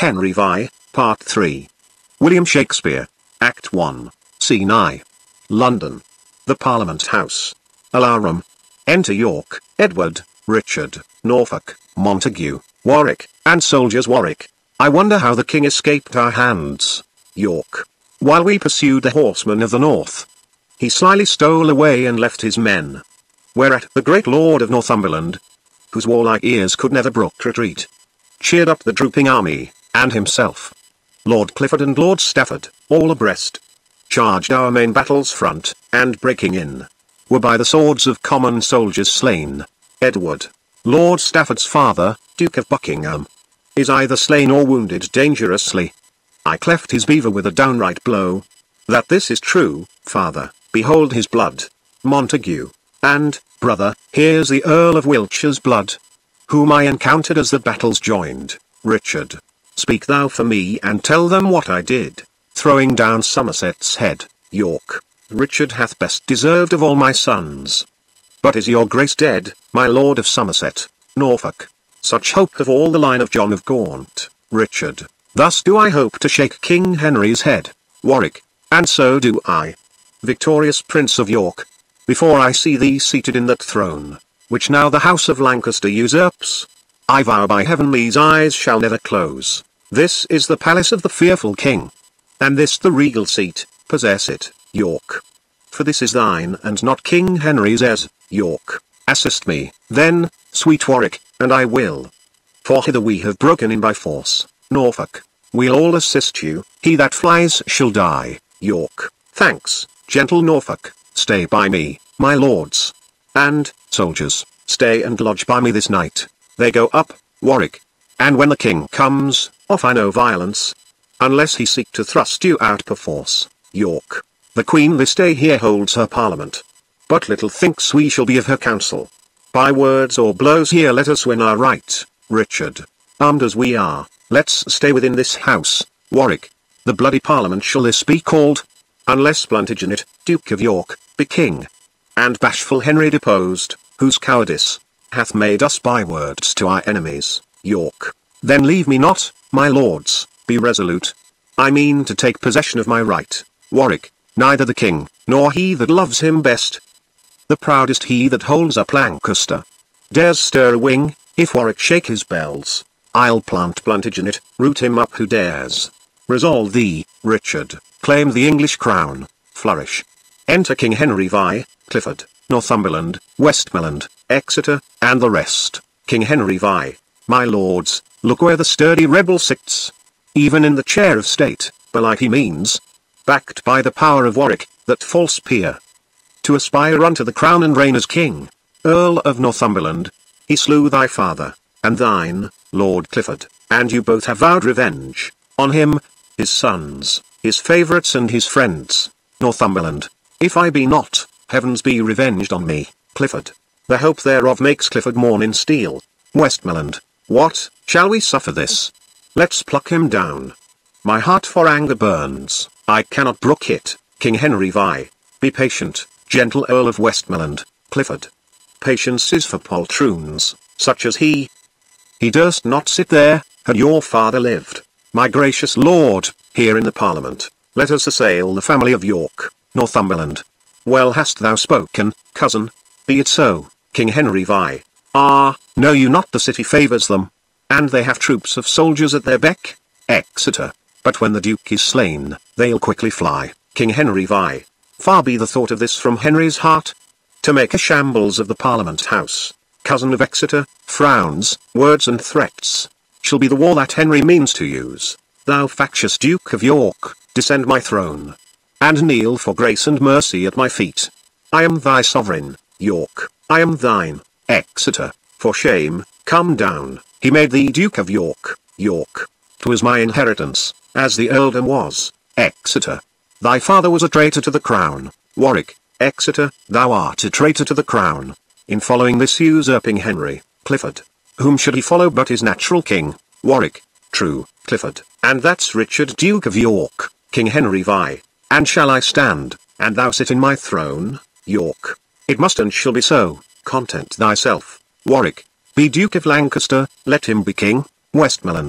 Henry Vi, Part 3. William Shakespeare, Act 1, Scene I. London. The Parliament House. Alarum. Enter York, Edward, Richard, Norfolk, Montague, Warwick, and soldiers Warwick. I wonder how the king escaped our hands. York. While we pursued the horsemen of the north, he slyly stole away and left his men. Whereat the great lord of Northumberland, whose warlike ears could never brook retreat, cheered up the drooping army, and himself, Lord Clifford and Lord Stafford, all abreast, charged our main battle's front, and breaking in, were by the swords of common soldiers slain. Edward, Lord Stafford's father, Duke of Buckingham, is either slain or wounded dangerously. I cleft his beaver with a downright blow. That this is true, father, behold his blood. Montague, and, brother, here's the Earl of Wiltshire's blood, whom I encountered as the battles joined. Richard, speak thou for me and tell them what I did, throwing down Somerset's head. York, Richard hath best deserved of all my sons. But is your grace dead, my lord of Somerset? Norfolk, such hope of all the line of John of Gaunt. Richard, thus do I hope to shake King Henry's head. Warwick, and so do I. Victorious Prince of York, before I see thee seated in that throne, which now the house of Lancaster usurps, I vow by heaven these eyes shall never close. This is the palace of the fearful king, and this the regal seat. Possess it, York, for this is thine and not King Henry's heirs. York, assist me, then, sweet Warwick, and I will. For hither we have broken in by force. Norfolk, we'll all assist you. He that flies shall die. York, thanks, gentle Norfolk, stay by me, my lords. And, soldiers, stay and lodge by me this night. They go up, Warwick. And when the king comes, off I no violence, unless he seek to thrust you out perforce. York, the queen this day here holds her parliament, but little thinks we shall be of her counsel. By words or blows here let us win our right. Richard, armed as we are, let's stay within this house. Warwick, the bloody parliament shall this be called, unless Plantagenet, Duke of York, be king, and bashful Henry deposed, whose cowardice hath made us bywords to our enemies. York, then leave me not, my lords, be resolute. I mean to take possession of my right. Warwick, neither the king, nor he that loves him best, the proudest he that holds up Lancaster, dares stir a wing. If Warwick shake his bells, I'll plant Plantagenet, root him up who dares. Resolve thee, Richard, claim the English crown, flourish. Enter King Henry Vi, Clifford, Northumberland, Westmoreland, Exeter, and the rest. King Henry Vi, my lords, look where the sturdy rebel sits, even in the chair of state, belike he means, backed by the power of Warwick, that false peer, to aspire unto the crown and reign as king. Earl of Northumberland, he slew thy father, and thine, Lord Clifford, and you both have vowed revenge on him, his sons, his favourites and his friends. Northumberland, if I be not, heavens be revenged on me. Clifford, the hope thereof makes Clifford mourn in steel. Westmoreland, what, shall we suffer this? Let's pluck him down. My heart for anger burns, I cannot brook it. King Henry Vi, be patient, gentle Earl of Westmoreland. Clifford, patience is for poltroons, such as he. He durst not sit there, had your father lived. My gracious lord, here in the parliament, let us assail the family of York, Northumberland. Well hast thou spoken, cousin, be it so. King Henry Vi, ah, know you not the city favours them, and they have troops of soldiers at their beck? Exeter, but when the duke is slain, they'll quickly fly. King Henry Vi, far be the thought of this from Henry's heart, to make a shambles of the Parliament House. Cousin of Exeter, frowns, words and threats, shall be the war that Henry means to use. Thou factious Duke of York, descend my throne, and kneel for grace and mercy at my feet. I am thy sovereign, York, I am thine. Exeter, for shame, come down. He made thee Duke of York. York, 'twas my inheritance, as the earldom was. Exeter, thy father was a traitor to the crown. Warwick, Exeter, thou art a traitor to the crown, in following this usurping Henry. Clifford, whom should he follow but his natural king? Warwick, true, Clifford, and that's Richard Duke of York. King Henry Vi, and shall I stand, and thou sit in my throne? York, it must and shall be so, content thyself. Warwick, be Duke of Lancaster, let him be king. Westmoreland,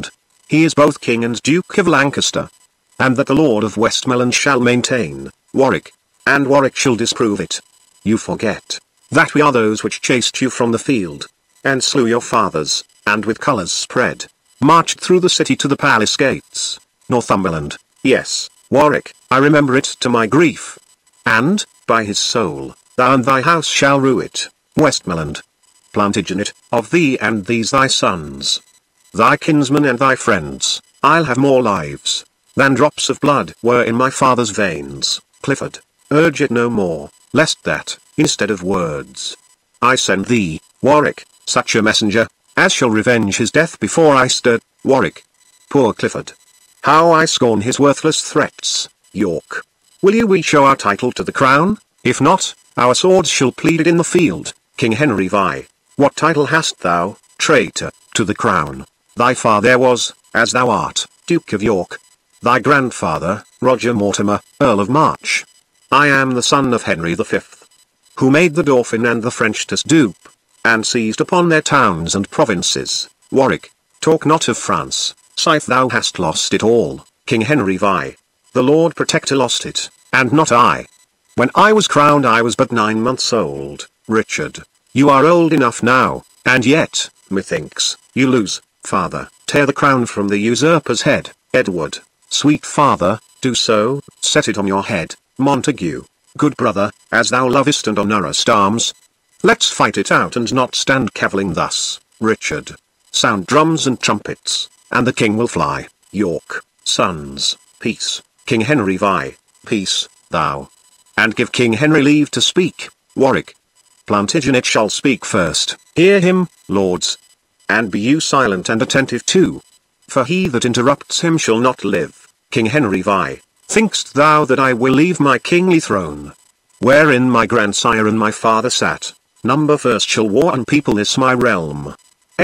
he is both King and Duke of Lancaster. And that the Lord of Westmoreland shall maintain, Warwick, and Warwick shall disprove it. You forget that we are those which chased you from the field, and slew your fathers, and with colours spread, marched through the city to the palace gates. Northumberland, yes, Warwick, I remember it to my grief. And, by his soul, thou and thy house shall rue it. Westmoreland, Plantagenet, of thee and these thy sons, thy kinsmen and thy friends, I'll have more lives than drops of blood were in my father's veins. Clifford, urge it no more, lest that, instead of words, I send thee, Warwick, such a messenger, as shall revenge his death before I stir. Warwick. Poor Clifford. How I scorn his worthless threats. York. Will we show our title to the crown? If not, our swords shall plead it in the field. King Henry Vi. What title hast thou, traitor, to the crown? Thy father was, as thou art, Duke of York. Thy grandfather, Roger Mortimer, Earl of March. I am the son of Henry V, who made the Dauphin and the French to dupe, and seized upon their towns and provinces. Warwick, talk not of France, sith thou hast lost it all. King Henry Vi. The Lord Protector lost it, and not I. When I was crowned I was but 9 months old. Richard, you are old enough now, and yet, methinks, you lose. Father, tear the crown from the usurper's head. Edward, sweet father, do so, set it on your head. Montague, good brother, as thou lovest and honourest arms, let's fight it out and not stand cavilling thus. Richard, sound drums and trumpets, and the king will fly. York, sons, peace. King Henry Vi, peace, thou. And give King Henry leave to speak. Warwick. Plantagenet shall speak first. Hear him, lords. And be you silent and attentive too. For he that interrupts him shall not live. King Henry Vi. Think'st thou that I will leave my kingly throne, wherein my grandsire and my father sat? Number first shall war and people this my realm.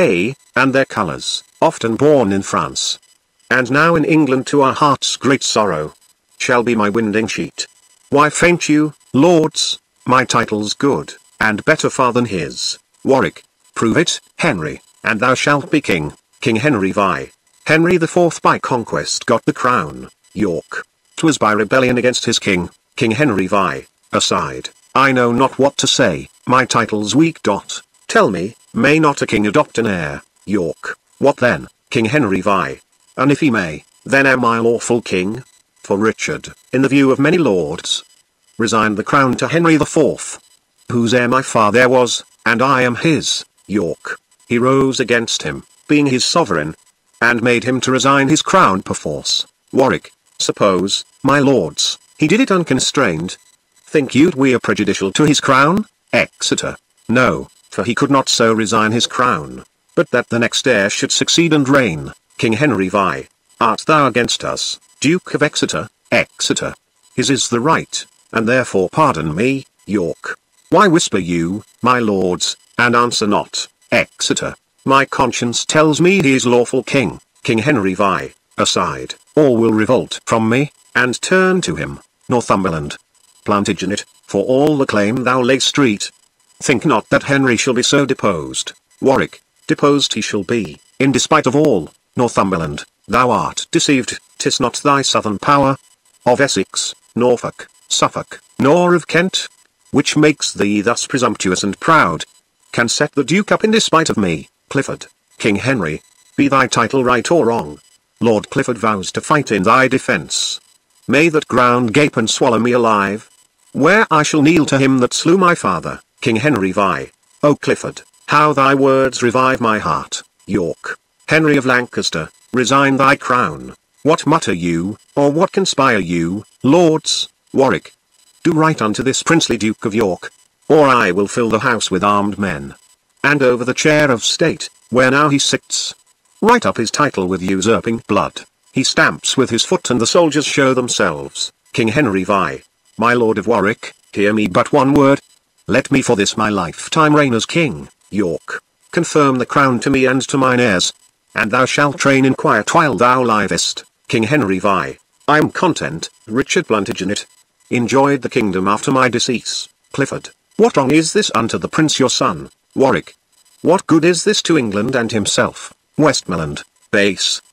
And their colours, often born in France, and now in England to our heart's great sorrow, shall be my winding sheet. Why faint you, lords? My title's good, and better far than his. Warwick, prove it, Henry, and thou shalt be king. King Henry Vi. Henry IV by conquest got the crown. York. 'Twas by rebellion against his king. King Henry Vi. Aside, I know not what to say, my title's weak. Tell me, may not a king adopt an heir? York. What then, King Henry Vi? And if he may, then am I lawful king? For Richard, in the view of many lords, resigned the crown to Henry IV, whose heir my father was, and I am his. York. He rose against him, being his sovereign, and made him to resign his crown perforce. Warwick. Suppose, my lords, he did it unconstrained. Think you we are prejudicial to his crown? Exeter. No, for he could not so resign his crown, but that the next heir should succeed and reign. King Henry Vi. Art thou against us, Duke of Exeter? Exeter. His is the right, and therefore pardon me. York. Why whisper you, my lords, and answer not? Exeter. My conscience tells me he is lawful king. King Henry Vi. Aside, all will revolt from me, and turn to him. Northumberland. Plantagenet, for all the claim thou lay street. Think not that Henry shall be so deposed. Warwick. Deposed he shall be, in despite of all. Northumberland, thou art deceived. 'Tis not thy southern power, of Essex, Norfolk, Suffolk, nor of Kent, which makes thee thus presumptuous and proud, can set the Duke up in despite of me. Clifford. King Henry, be thy title right or wrong, Lord Clifford vows to fight in thy defence. May that ground gape and swallow me alive, where I shall kneel to him that slew my father. King Henry Vi. O Clifford, how thy words revive my heart. York. Henry of Lancaster, resign thy crown. What mutter you, or what conspire you, lords? Warwick. Do right unto this princely Duke of York, or I will fill the house with armed men. And over the chair of state, where now he sits, write up his title with usurping blood. He stamps with his foot and the soldiers show themselves. King Henry Vi. My lord of Warwick, hear me but one word. Let me for this my lifetime reign as king. York. Confirm the crown to me and to mine heirs, and thou shalt reign in quiet while thou livest. King Henry Vi. I am content. Richard Plantagenet enjoyed the kingdom after my decease. Clifford. What wrong is this unto the prince your son? Warwick. What good is this to England and himself? Westmoreland. Base,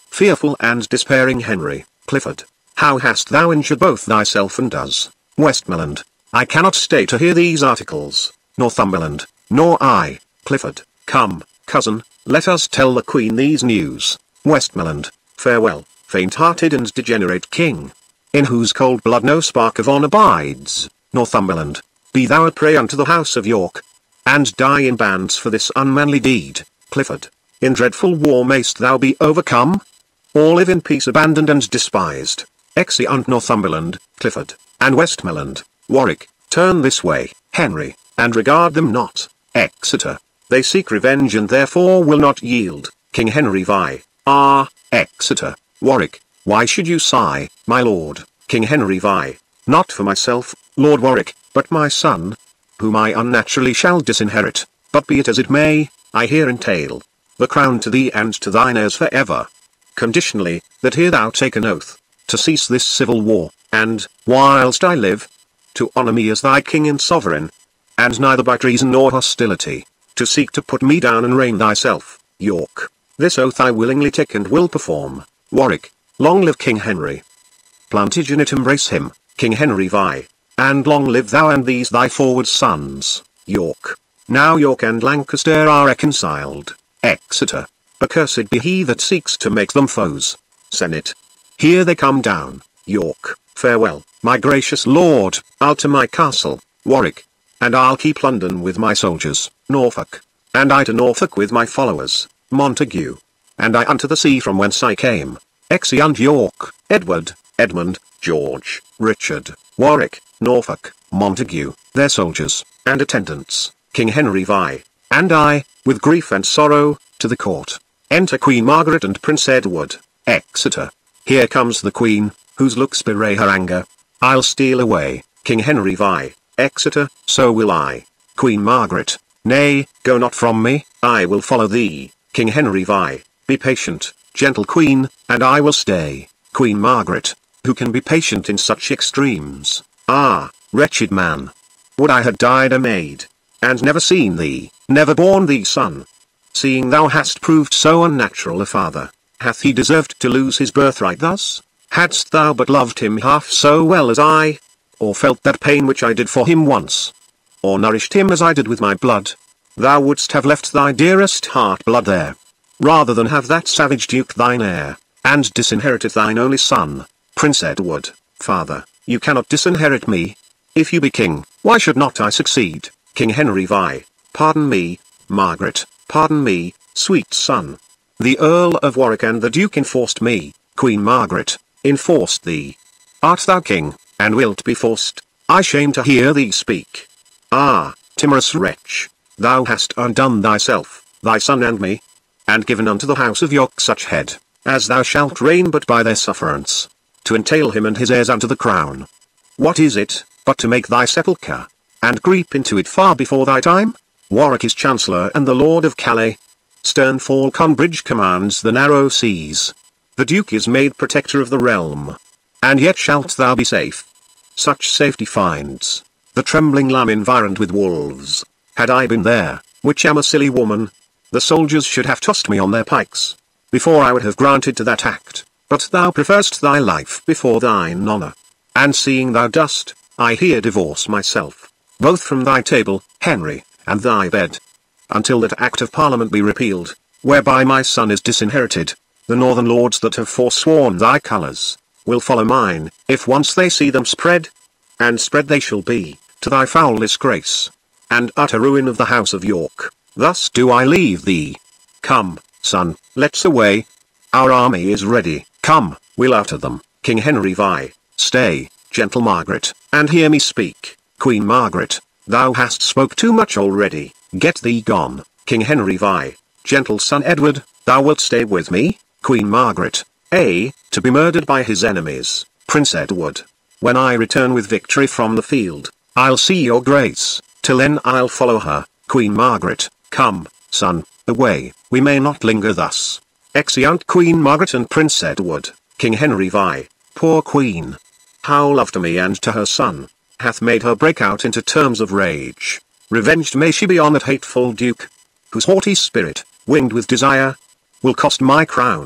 fearful and despairing Henry, Clifford, how hast thou injured both thyself and us, Westmoreland? I cannot stay to hear these articles, Northumberland, nor I, Clifford. Come, cousin, let us tell the Queen these news. Westmoreland, farewell, faint-hearted and degenerate king, in whose cold blood no spark of honour abides. Northumberland, be thou a prey unto the house of York, and die in bands for this unmanly deed. Clifford, in dreadful war mayst thou be overcome, or live in peace abandoned and despised. Exeunt Northumberland, Clifford, and Westmoreland. Warwick, turn this way, Henry, and regard them not. Exeter, they seek revenge and therefore will not yield. King Henry vi. Exeter. Warwick, why should you sigh, my lord? King Henry vi. Not for myself, Lord Warwick, but my son, whom I unnaturally shall disinherit. But be it as it may, I here entail the crown to thee and to thine heirs for ever. Conditionally, that here thou take an oath, to cease this civil war, and, whilst I live, to honour me as thy king and sovereign, and neither by treason nor hostility, to seek to put me down and reign thyself, York. This oath I willingly take and will perform. Warwick, long live King Henry. Plantagenet embrace him, King Henry vi. And long live thou and these thy forward sons, York. Now York and Lancaster are reconciled. Exeter, accursed be he that seeks to make them foes. Senate, here they come down. York, farewell, my gracious lord, I'll to my castle. Warwick, and I'll keep London with my soldiers. Norfolk, and I to Norfolk with my followers. Montague, and I unto the sea from whence I came. Exeunt York, Edward, Edmund, George, Richard, Warwick, Norfolk, Montague, their soldiers, and attendants, King Henry vi. And I, with grief and sorrow, to the court. Enter Queen Margaret and Prince Edward. Exeter, here comes the Queen, whose looks bewray her anger. I'll steal away, King Henry vi. Exeter, so will I. Queen Margaret, nay, go not from me, I will follow thee. King Henry vi. Be patient, gentle Queen, and I will stay. Queen Margaret, who can be patient in such extremes? Ah, wretched man! Would I had died a maid, and never seen thee, never borne thee son. Seeing thou hast proved so unnatural a father, hath he deserved to lose his birthright thus? Hadst thou but loved him half so well as I, or felt that pain which I did for him once, or nourished him as I did with my blood, thou wouldst have left thy dearest heart blood there, rather than have that savage duke thine heir, and disinherited thine only son. Prince Edward, father, you cannot disinherit me. If you be king, why should not I succeed? King Henry vi. Pardon me, Margaret, pardon me, sweet son. The Earl of Warwick and the Duke enforced me. Queen Margaret, enforced thee. Art thou king, and wilt be forced? I shame to hear thee speak. Ah, timorous wretch, thou hast undone thyself, thy son and me, and given unto the house of York such head, as thou shalt reign but by their sufferance, to entail him and his heirs unto the crown. What is it, but to make thy sepulchre, and creep into it far before thy time? Warwick is Chancellor and the Lord of Calais. Stern Falconbridge commands the narrow seas. The Duke is made protector of the realm. And yet shalt thou be safe. Such safety finds the trembling lamb environed with wolves. Had I been there, which am a silly woman, the soldiers should have tossed me on their pikes, before I would have granted to that act. But thou preferst thy life before thine honour. And seeing thou dost, I here divorce myself, both from thy table, Henry, and thy bed, until that Act of Parliament be repealed, whereby my son is disinherited. The northern lords that have forsworn thy colours, will follow mine, if once they see them spread. And spread they shall be, to thy foul disgrace, and utter ruin of the house of York. Thus do I leave thee. Come, son, let's away. Our army is ready. Come, we'll utter them. King Henry vi. Stay, gentle Margaret, and hear me speak. Queen Margaret, thou hast spoke too much already. Get thee gone. King Henry vi. Gentle son Edward, thou wilt stay with me. Queen Margaret, to be murdered by his enemies. Prince Edward, when I return with victory from the field, I'll see your grace. Till then I'll follow her. Queen Margaret, come, son, away, we may not linger thus. Exeunt Queen Margaret and Prince Edward. King Henry vi. Poor Queen, how love to me and to her son, hath made her break out into terms of rage. Revenged may she be on that hateful Duke, whose haughty spirit, winged with desire, will cost my crown,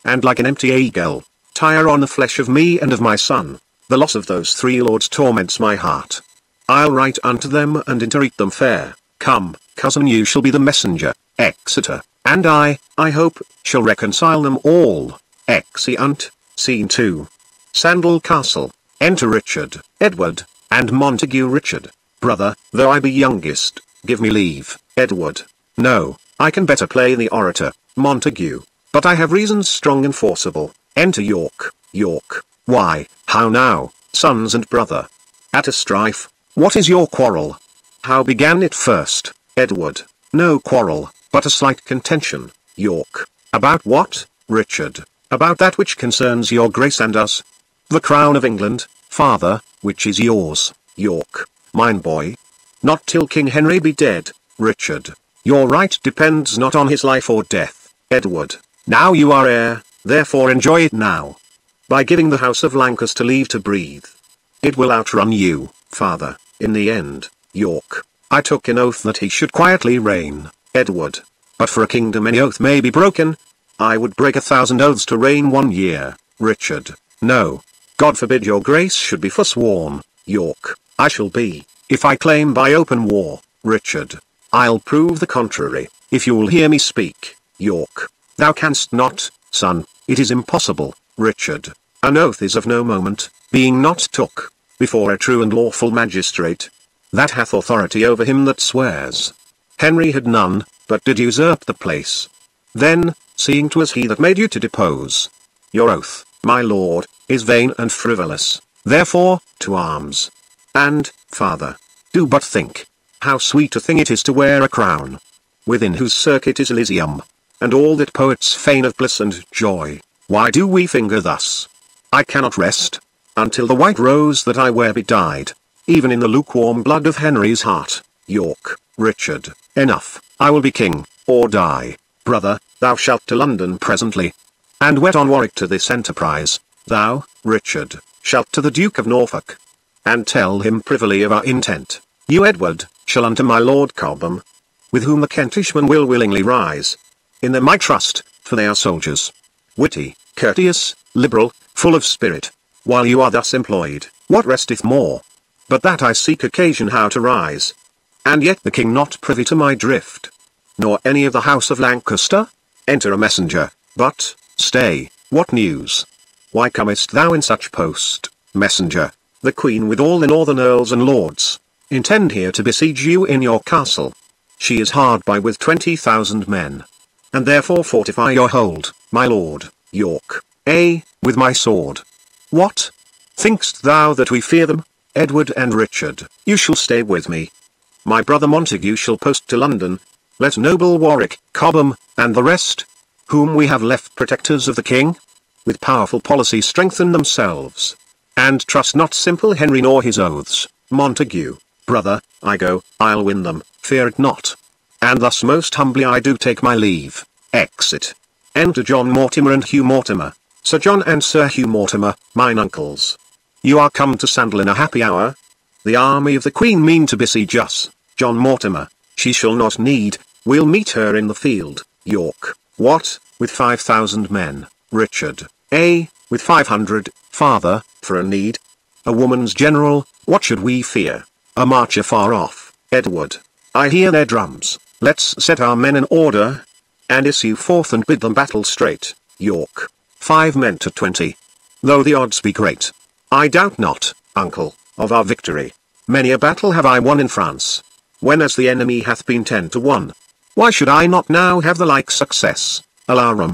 and like an empty eagle, tire on the flesh of me and of my son. The loss of those 3 lords torments my heart. I'll write unto them and entreat them fair. Come, cousin, you shall be the messenger. Exeter, and I hope, shall reconcile them all. Exeunt. Scene 2. Sandal Castle. Enter Richard, Edward, and Montague. Richard. Brother, though I be youngest, give me leave. Edward. No, I can better play the orator. Montague. But I have reasons strong and forcible. Enter York. York. Why, how now, sons and brother? At a strife? What is your quarrel? How began it first? Edward. No quarrel, but a slight contention. York. About what, Richard? About that which concerns your grace and us. The crown of England, father, which is yours. York. Mine, boy. Not till King Henry be dead. Richard. Your right depends not on his life or death. Edward. Now you are heir, therefore enjoy it now. By giving the house of Lancaster leave to breathe. It will outrun you, father, in the end. York. I took an oath that he should quietly reign. Edward. But for a kingdom any oath may be broken. I would break 1,000 oaths to reign 1 year. Richard. No. God forbid your grace should be forsworn. York. I shall be, if I claim by open war. Richard. I'll prove the contrary, if you will hear me speak. York. Thou canst not, son, it is impossible. Richard. An oath is of no moment, being not took, before a true and lawful magistrate, that hath authority over him that swears. Henry had none, but did usurp the place. Then, seeing 'twas he that made you to depose, your oath, my lord, is vain and frivolous, therefore, to arms. And, father, do but think, how sweet a thing it is to wear a crown, within whose circuit is Elysium, and all that poets feign of bliss and joy. Why do we finger thus? I cannot rest, until the white rose that I wear be dyed, even in the lukewarm blood of Henry's heart. York. Richard. Enough, I will be king, or die. Brother, thou shalt to London presently, and wet on Warwick to this enterprise. Thou, Richard, shalt to the Duke of Norfolk, and tell him privily of our intent. You, Edward, shall unto my Lord Cobham, with whom the Kentishmen will willingly rise. In them I trust, for they are soldiers. Witty, courteous, liberal, full of spirit. While you are thus employed, what resteth more? But that I seek occasion how to rise. And yet the king not privy to my drift, nor any of the house of Lancaster? Enter a messenger. But, stay, what news? Why comest thou in such post, messenger? The queen with all the northern earls and lords, intend here to besiege you in your castle. She is hard by with 20,000 men, and therefore fortify your hold, my lord. York. With my sword. What? Think'st thou that we fear them? Edward and Richard, you shall stay with me. My brother Montague shall post to London. Let noble Warwick, Cobham, and the rest, whom we have left protectors of the king, with powerful policy strengthen themselves, and trust not simple Henry nor his oaths. Montague. Brother, I go, I'll win them, fear it not. And thus most humbly I do take my leave. Exit. Enter John Mortimer and Hugh Mortimer. Sir John and Sir Hugh Mortimer, mine uncles. You are come to Sandal in a happy hour? The army of the Queen mean to besiege us. John Mortimer. She shall not need, we'll meet her in the field. York. What, with 5,000 men? Richard. With 500, father, for a need. A woman's general, what should we fear? A march afar off. Edward. I hear their drums. Let's set our men in order, and issue forth and bid them battle straight. York. 5 men to 20. Though the odds be great, I doubt not, uncle, of our victory. Many a battle have I won in France, when as the enemy hath been 10 to 1. Why should I not now have the like success? Alarum.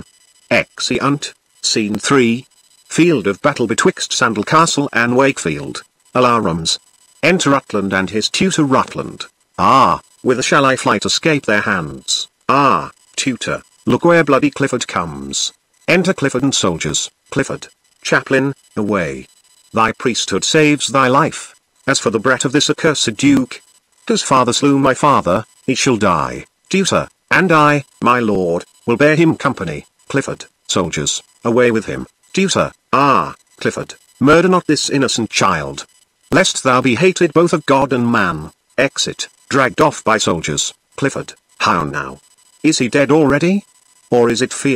Exeunt. Scene 3. Field of battle betwixt Sandal Castle and Wakefield. Alarums. Enter Rutland and his tutor Rutland. Ah, whither shall I fly to escape their hands? Ah, tutor, look where bloody Clifford comes. Enter Clifford and soldiers. Clifford. Chaplain, away. Thy priesthood saves thy life. As for the brat of this accursed duke, whose father slew my father, he shall die. Tutor, and I, my lord, will bear him company. Clifford. Soldiers, away with him. Tutor. Ah, Clifford, murder not this innocent child, lest thou be hated both of God and man. Exit. Dragged off by soldiers. Clifford. How now? Is he dead already? Or is it fear?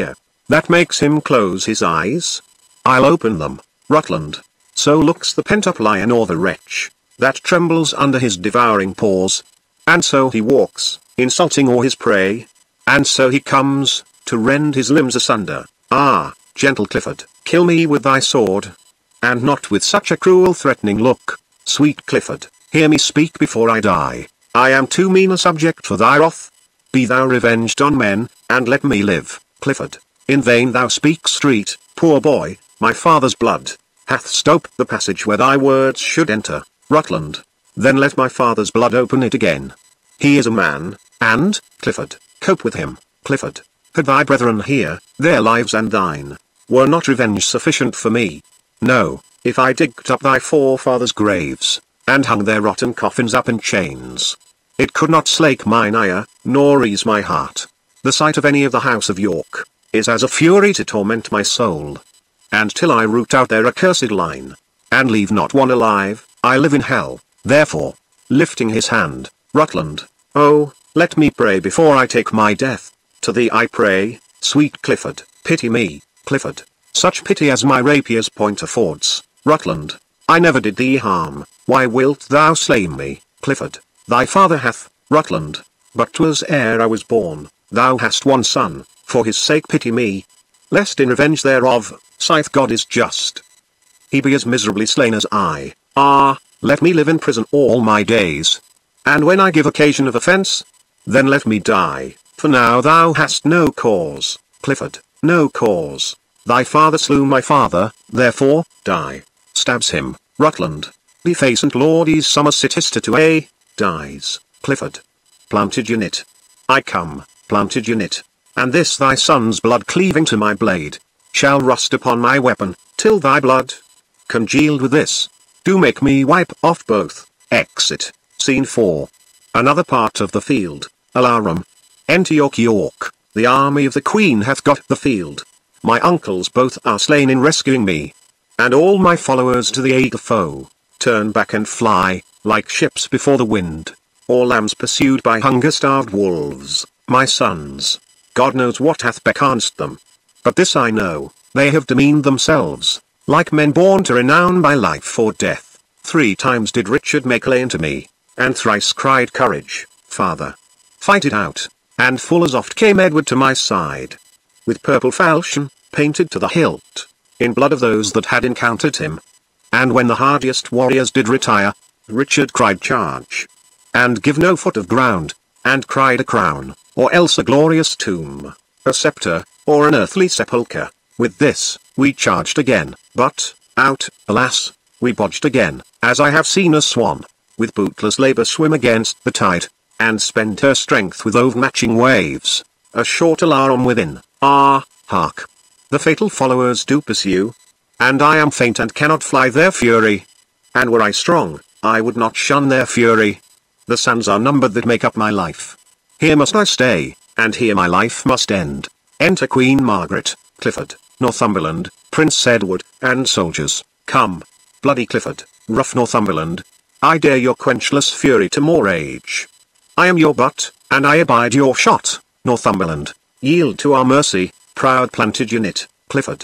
that makes him close his eyes? I'll open them, Rutland. So looks the pent-up lion or the wretch, that trembles under his devouring paws. And so he walks, insulting all his prey. And so he comes, to rend his limbs asunder. Ah, gentle Clifford, kill me with thy sword. And not with such a cruel threatening look. Sweet Clifford, hear me speak before I die. I am too mean a subject for thy wrath. Be thou revenged on men, and let me live, Clifford. In vain thou speak street, poor boy, my father's blood hath stopped the passage where thy words should enter, Rutland. Then let my father's blood open it again. He is a man, and, Clifford, cope with him, Clifford. Had thy brethren here, their lives and thine, were not revenge sufficient for me? No, if I digged up thy forefathers' graves, and hung their rotten coffins up in chains, it could not slake mine ire, nor ease my heart. The sight of any of the house of York is as a fury to torment my soul. And till I root out their accursed line, and leave not one alive, I live in hell. Therefore, lifting his hand, Rutland, oh, let me pray before I take my death. To thee I pray, sweet Clifford, pity me, Clifford. Such pity as my rapier's point affords, Rutland. I never did thee harm, why wilt thou slay me, Clifford? Thy father hath, Rutland, but 'twas ere I was born. Thou hast one son, for his sake pity me, lest in revenge thereof, saith God is just, he be as miserably slain as I. Ah, let me live in prison all my days. And when I give occasion of offence, then let me die, for now thou hast no cause, Clifford, no cause. Thy father slew my father, therefore, die. Stabs him, Rutland. Defacent Lordy's Somerset sister to A, dies, Clifford. Plantagenet. I come, Plantagenet. And this thy son's blood cleaving to my blade, shall rust upon my weapon, till thy blood, congealed with this, do make me wipe off both. Exit. Scene 4. Another part of the field, alarum. Enter York. York, the army of the Queen hath got the field. My uncles both are slain in rescuing me, and all my followers to the aid of foe, turn back and fly, like ships before the wind, or lambs pursued by hunger-starved wolves. My sons, God knows what hath becalmed them. But this I know, they have demeaned themselves, like men born to renown by life or death. 3 times did Richard make lane to me, and thrice cried courage, father. Fight it out, and full as oft came Edward to my side, with purple falchion, painted to the hilt, in blood of those that had encountered him. And when the hardiest warriors did retire, Richard cried charge, and give no foot of ground, and cried a crown, or else a glorious tomb, a sceptre, or an earthly sepulchre. With this, we charged again, but, out, alas, we bodged again, as I have seen a swan, with bootless labour swim against the tide, and spend her strength with overmatching waves. A short alarum within, ah, hark! The fatal followers do pursue, and I am faint and cannot fly their fury. And were I strong, I would not shun their fury. The sands are numbered that make up my life. Here must I stay, and here my life must end. Enter Queen Margaret, Clifford, Northumberland, Prince Edward, and soldiers. Come, bloody Clifford, rough Northumberland, I dare your quenchless fury to more rage. I am your butt, and I abide your shot, Northumberland. Yield to our mercy, proud Plantagenet, Clifford.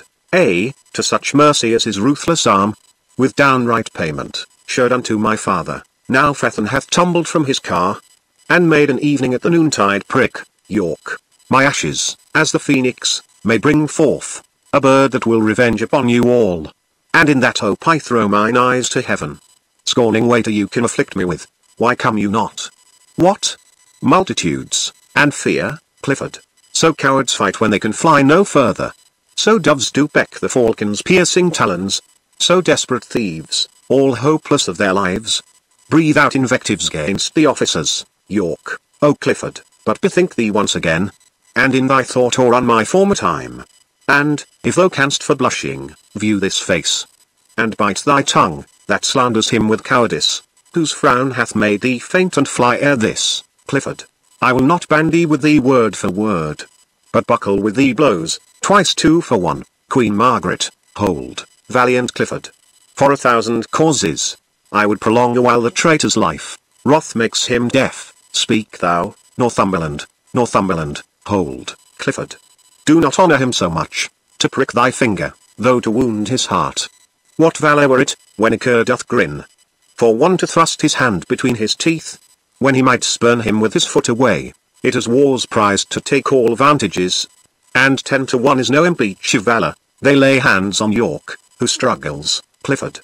To such mercy as his ruthless arm, with downright payment, showed unto my father. Now Fethan hath tumbled from his car, and made an evening at the noontide prick. York, my ashes, as the phoenix, may bring forth a bird that will revenge upon you all. And in that hope I throw mine eyes to heaven. Scorning waiter you can afflict me with, why come you not? What? Multitudes, and fear, Clifford. So cowards fight when they can fly no further. So doves do peck the falcon's piercing talons. So desperate thieves, all hopeless of their lives, breathe out invectives against the officers. York, O Clifford, but bethink thee once again, and in thy thought or on my former time. And, if thou canst for blushing, view this face, and bite thy tongue, that slanders him with cowardice, whose frown hath made thee faint and fly ere this. Clifford, I will not bandy with thee word for word, but buckle with thee blows, twice 2 for 1. Queen Margaret, hold, valiant Clifford. For 1,000 causes, I would prolong a while the traitor's life. Wrath makes him deaf. Speak thou, Northumberland, Northumberland, hold, Clifford. do not honour him so much, to prick thy finger, though to wound his heart. What valour were it, when a cur doth grin, for one to thrust his hand between his teeth, when he might spurn him with his foot away? It is war's prize to take all vantages, and 10 to 1 is no impeach of valour. They lay hands on York, who struggles, Clifford.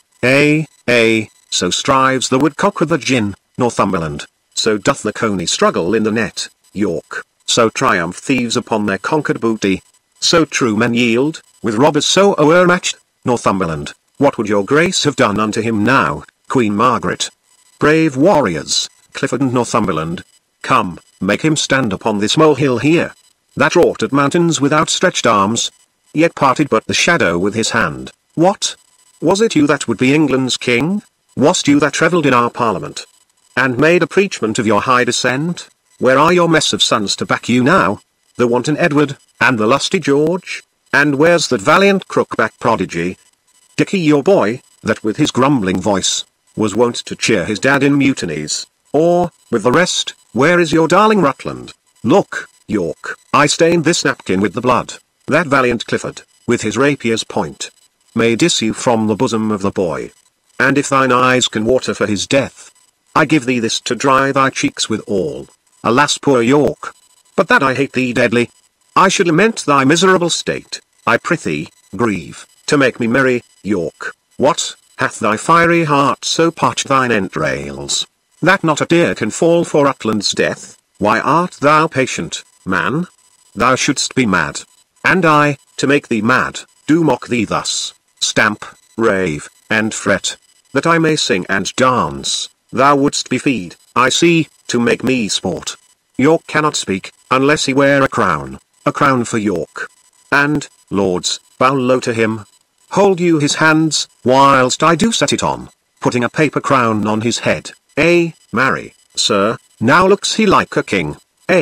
So strives the woodcock with the gin, Northumberland. So doth the coney struggle in the net, York. So triumph thieves upon their conquered booty. So true men yield, with robbers so o'ermatched, Northumberland. What would your grace have done unto him now, Queen Margaret? Brave warriors, Clifford and Northumberland. Come, make him stand upon this molehill here, that wrought at mountains with outstretched arms, yet parted but the shadow with his hand. What? Was it you that would be England's king? Was't you that revelled in our parliament, and made a preachment of your high descent? Where are your mess of sons to back you now? The wanton Edward, and the lusty George? And where's that valiant crookback prodigy, Dicky your boy, that with his grumbling voice, was wont to cheer his dad in mutinies? Or, with the rest, where is your darling Rutland? Look, York, I stained this napkin with the blood, that valiant Clifford, with his rapier's point, made issue from the bosom of the boy. And if thine eyes can water for his death, I give thee this to dry thy cheeks withal. Alas poor York, but that I hate thee deadly. I should lament thy miserable state. I prithee, grieve, to make me merry, York. What, hath thy fiery heart so parched thine entrails, that not a tear can fall for Rutland's death? Why art thou patient, man? Thou shouldst be mad. And I, to make thee mad, do mock thee thus, stamp, rave, and fret, that I may sing and dance. Thou wouldst be feed, I see, to make me sport. York cannot speak, unless he wear a crown for York. And, lords, bow low to him. Hold you his hands, whilst I do set it on, putting a paper crown on his head. Marry, sir, now looks he like a king.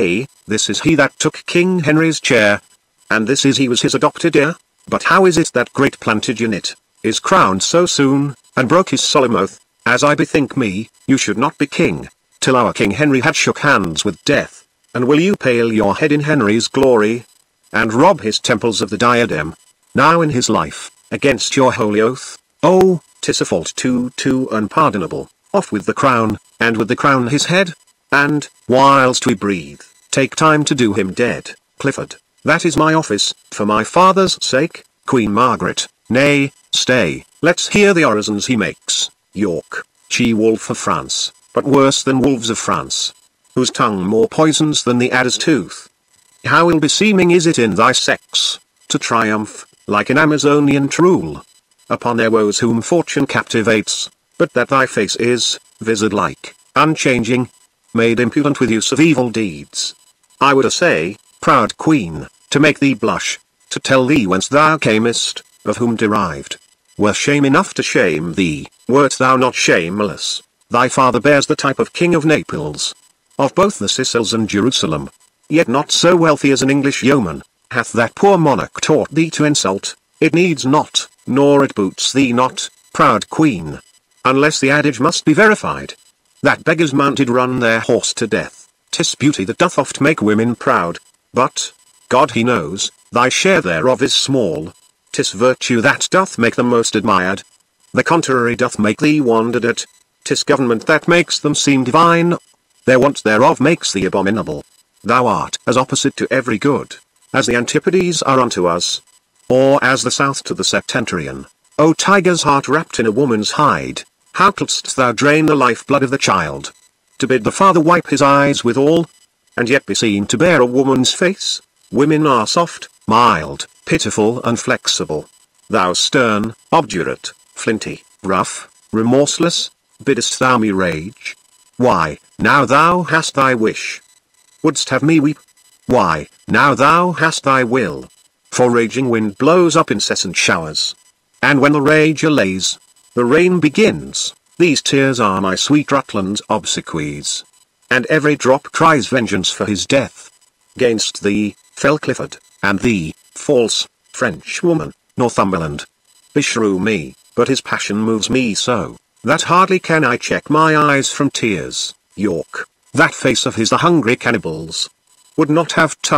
This is he that took King Henry's chair, and this is he was his adopted heir. But how is it that great Plantagenet is crowned so soon, and broke his solemn oath, as I bethink me, you should not be king, till our King Henry had shook hands with death? And will you pale your head in Henry's glory, and rob his temples of the diadem, now in his life, against your holy oath? Oh, 'tis a fault too unpardonable. Off with the crown, and with the crown his head, and, whilst we breathe, take time to do him dead. Clifford, that is my office, for my father's sake. Queen Margaret, nay, stay, let's hear the orisons he makes. York, she-wolf of France, but worse than wolves of France, whose tongue more poisons than the adder's tooth. How ill-beseeming is it in thy sex, to triumph, like an Amazonian truel, upon their woes whom fortune captivates, but that thy face is, vizard-like, unchanging, made impudent with use of evil deeds. I would say, proud queen, to make thee blush, to tell thee whence thou camest, of whom derived, were shame enough to shame thee, wert thou not shameless. Thy father bears the type of King of Naples, of both the Sicils and Jerusalem, yet not so wealthy as an English yeoman. Hath that poor monarch taught thee to insult? It needs not, nor it boots thee not, proud queen, unless the adage must be verified, that beggars mounted run their horse to death. 'Tis beauty that doth oft make women proud, but, God he knows, thy share thereof is small. 'Tis virtue that doth make them most admired, the contrary doth make thee wondered at. 'Tis government that makes them seem divine, their want thereof makes thee abominable. Thou art as opposite to every good, as the Antipodes are unto us, or as the South to the Septentrion. O tiger's heart wrapped in a woman's hide, how couldst thou drain the life-blood of the child, to bid the father wipe his eyes withal, and yet be seen to bear a woman's face? Women are soft, mild, pitiful and flexible. Thou stern, obdurate, flinty, rough, remorseless, biddest thou me rage? Why, now thou hast thy wish. Wouldst have me weep? Why, now thou hast thy will. For raging wind blows up incessant showers, and when the rage allays, the rain begins. These tears are my sweet Rutland's obsequies, and every drop cries vengeance for his death. 'Gainst thee, fell Clifford, and thee, false, French woman, Northumberland. Beshrew me, but his passion moves me so, that hardly can I check my eyes from tears. York, that face of his the hungry cannibals would not have touched,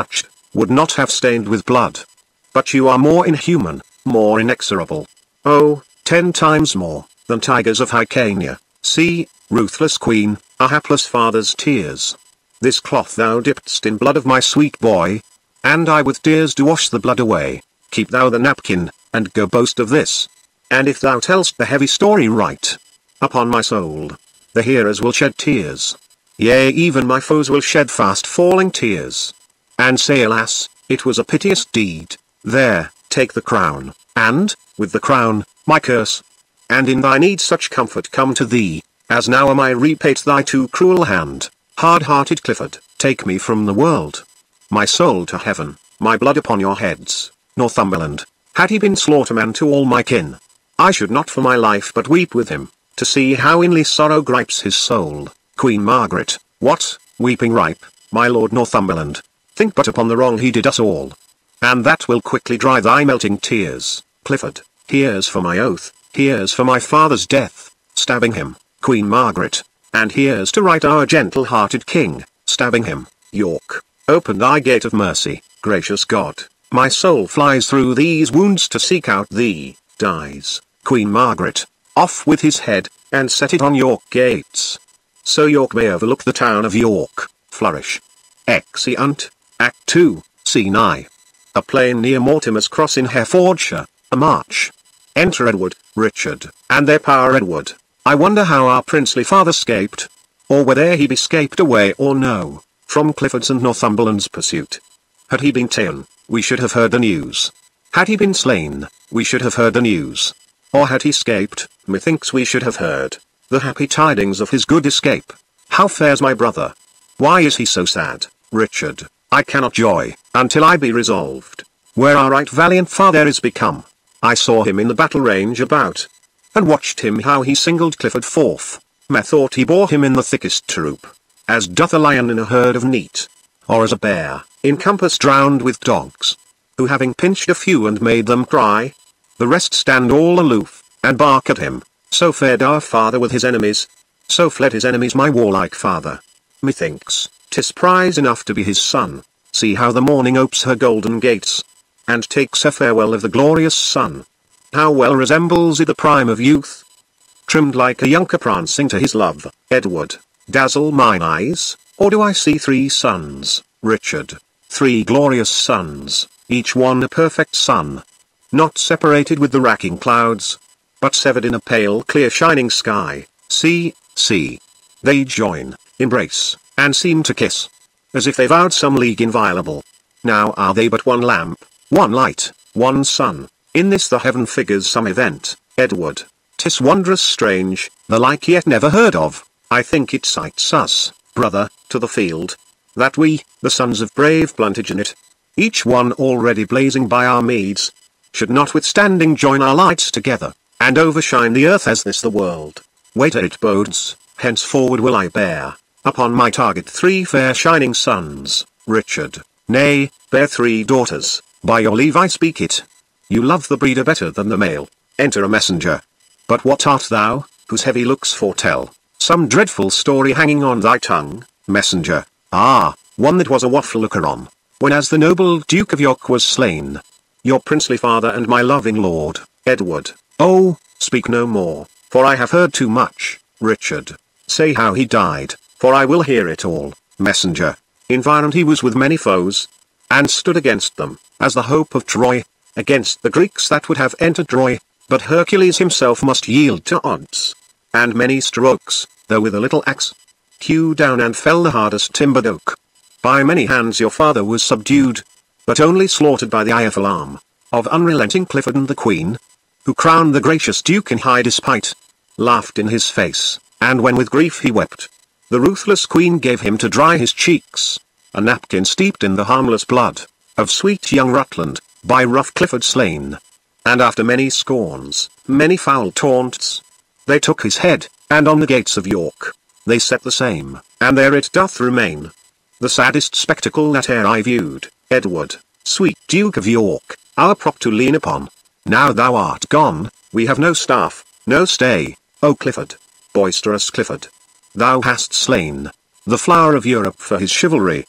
would not have stained with blood. But you are more inhuman, more inexorable. Oh, 10 times more, than tigers of Hyrcania. See, ruthless queen, a hapless father's tears. This cloth thou dippedst in blood of my sweet boy, and I with tears do wash the blood away. Keep thou the napkin, and go boast of this. And if thou tell'st the heavy story right, upon my soul, the hearers will shed tears. Yea, even my foes will shed fast falling tears. And say, alas, it was a piteous deed. There, take the crown, and, with the crown, my curse. And in thy need such comfort come to thee, as now am I repay at thy too cruel hand. Hard-hearted Clifford, take me from the world, my soul to heaven, my blood upon your heads. Northumberland, had he been slaughterman to all my kin, I should not for my life but weep with him, to see how inly sorrow gripes his soul. Queen Margaret, what, weeping ripe, my lord Northumberland, think but upon the wrong he did us all, and that will quickly dry thy melting tears. Clifford, here's for my oath, here's for my father's death, stabbing him, Queen Margaret, and here's to right our gentle-hearted king, stabbing him. York, open thy gate of mercy, gracious God, my soul flies through these wounds to seek out thee. Dies, Queen Margaret, off with his head, and set it on York gates, so York may overlook the town of York. Flourish. Exeunt, Act 2, Scene I. A plain near Mortimer's Cross in Herefordshire, a march. Enter Edward, Richard, and their power Edward. I wonder how our princely father scaped, or whether he be scaped away or no, from Clifford's and Northumberland's pursuit. Had he been ta'en, we should have heard the news. Had he been slain, we should have heard the news. Or had he scaped, methinks we should have heard the happy tidings of his good escape. How fares my brother? Why is he so sad? Richard, I cannot joy, until I be resolved, where our right valiant father is become. I saw him in the battle range about, and watched him how he singled Clifford forth. Methought he bore him in the thickest troop, as doth a lion in a herd of neat, or as a bear, in compass drowned with dogs, who having pinched a few and made them cry, the rest stand all aloof, and bark at him. So fared our father with his enemies, so fled his enemies my warlike father. Methinks, 'tis prize enough to be his son. See how the morning opes her golden gates, and takes her farewell of the glorious sun. How well resembles it the prime of youth, trimmed like a younker prancing to his love. Edward, dazzle mine eyes, or do I see 3 sons? Richard, 3 glorious sons, each one a perfect sun, not separated with the racking clouds, but severed in a pale clear shining sky. See, see, they join, embrace, and seem to kiss, as if they vowed some league inviolable. Now are they but one lamp, one light, one sun, in this the heaven figures some event. Edward, 'tis wondrous strange, the like yet never heard of. I think it cites us, brother, to the field, that we, the sons of brave Plantagenet, each one already blazing by our meads, should notwithstanding join our lights together, and overshine the earth as this the world. Waiter it bodes, henceforward will I bear, upon my target 3 fair shining sons. Richard, nay, bear 3 daughters, by your leave I speak it. You love the breeder better than the male. Enter a messenger. But what art thou, whose heavy looks foretell some dreadful story hanging on thy tongue? Messenger, ah, one that was a waffle looker on, when as the noble Duke of York was slain, your princely father and my loving lord. Edward, oh, speak no more, for I have heard too much. Richard, say how he died, for I will hear it all. Messenger, environed he was with many foes, and stood against them, as the hope of Troy, against the Greeks that would have entered Troy, but Hercules himself must yield to odds, and many strokes, though with a little axe, hew down and fell the hardest timbered oak. By many hands your father was subdued, but only slaughtered by the ireful arm of unrelenting Clifford, and the Queen, who crowned the gracious Duke in high despite, laughed in his face, and when with grief he wept, the ruthless Queen gave him to dry his cheeks a napkin steeped in the harmless blood of sweet young Rutland, by rough Clifford slain. And after many scorns, many foul taunts, they took his head, and on the gates of York they set the same, and there it doth remain, the saddest spectacle that e'er I viewed. Edward, sweet Duke of York, our prop to lean upon, now thou art gone, we have no staff, no stay. O Clifford, boisterous Clifford, thou hast slain the flower of Europe for his chivalry,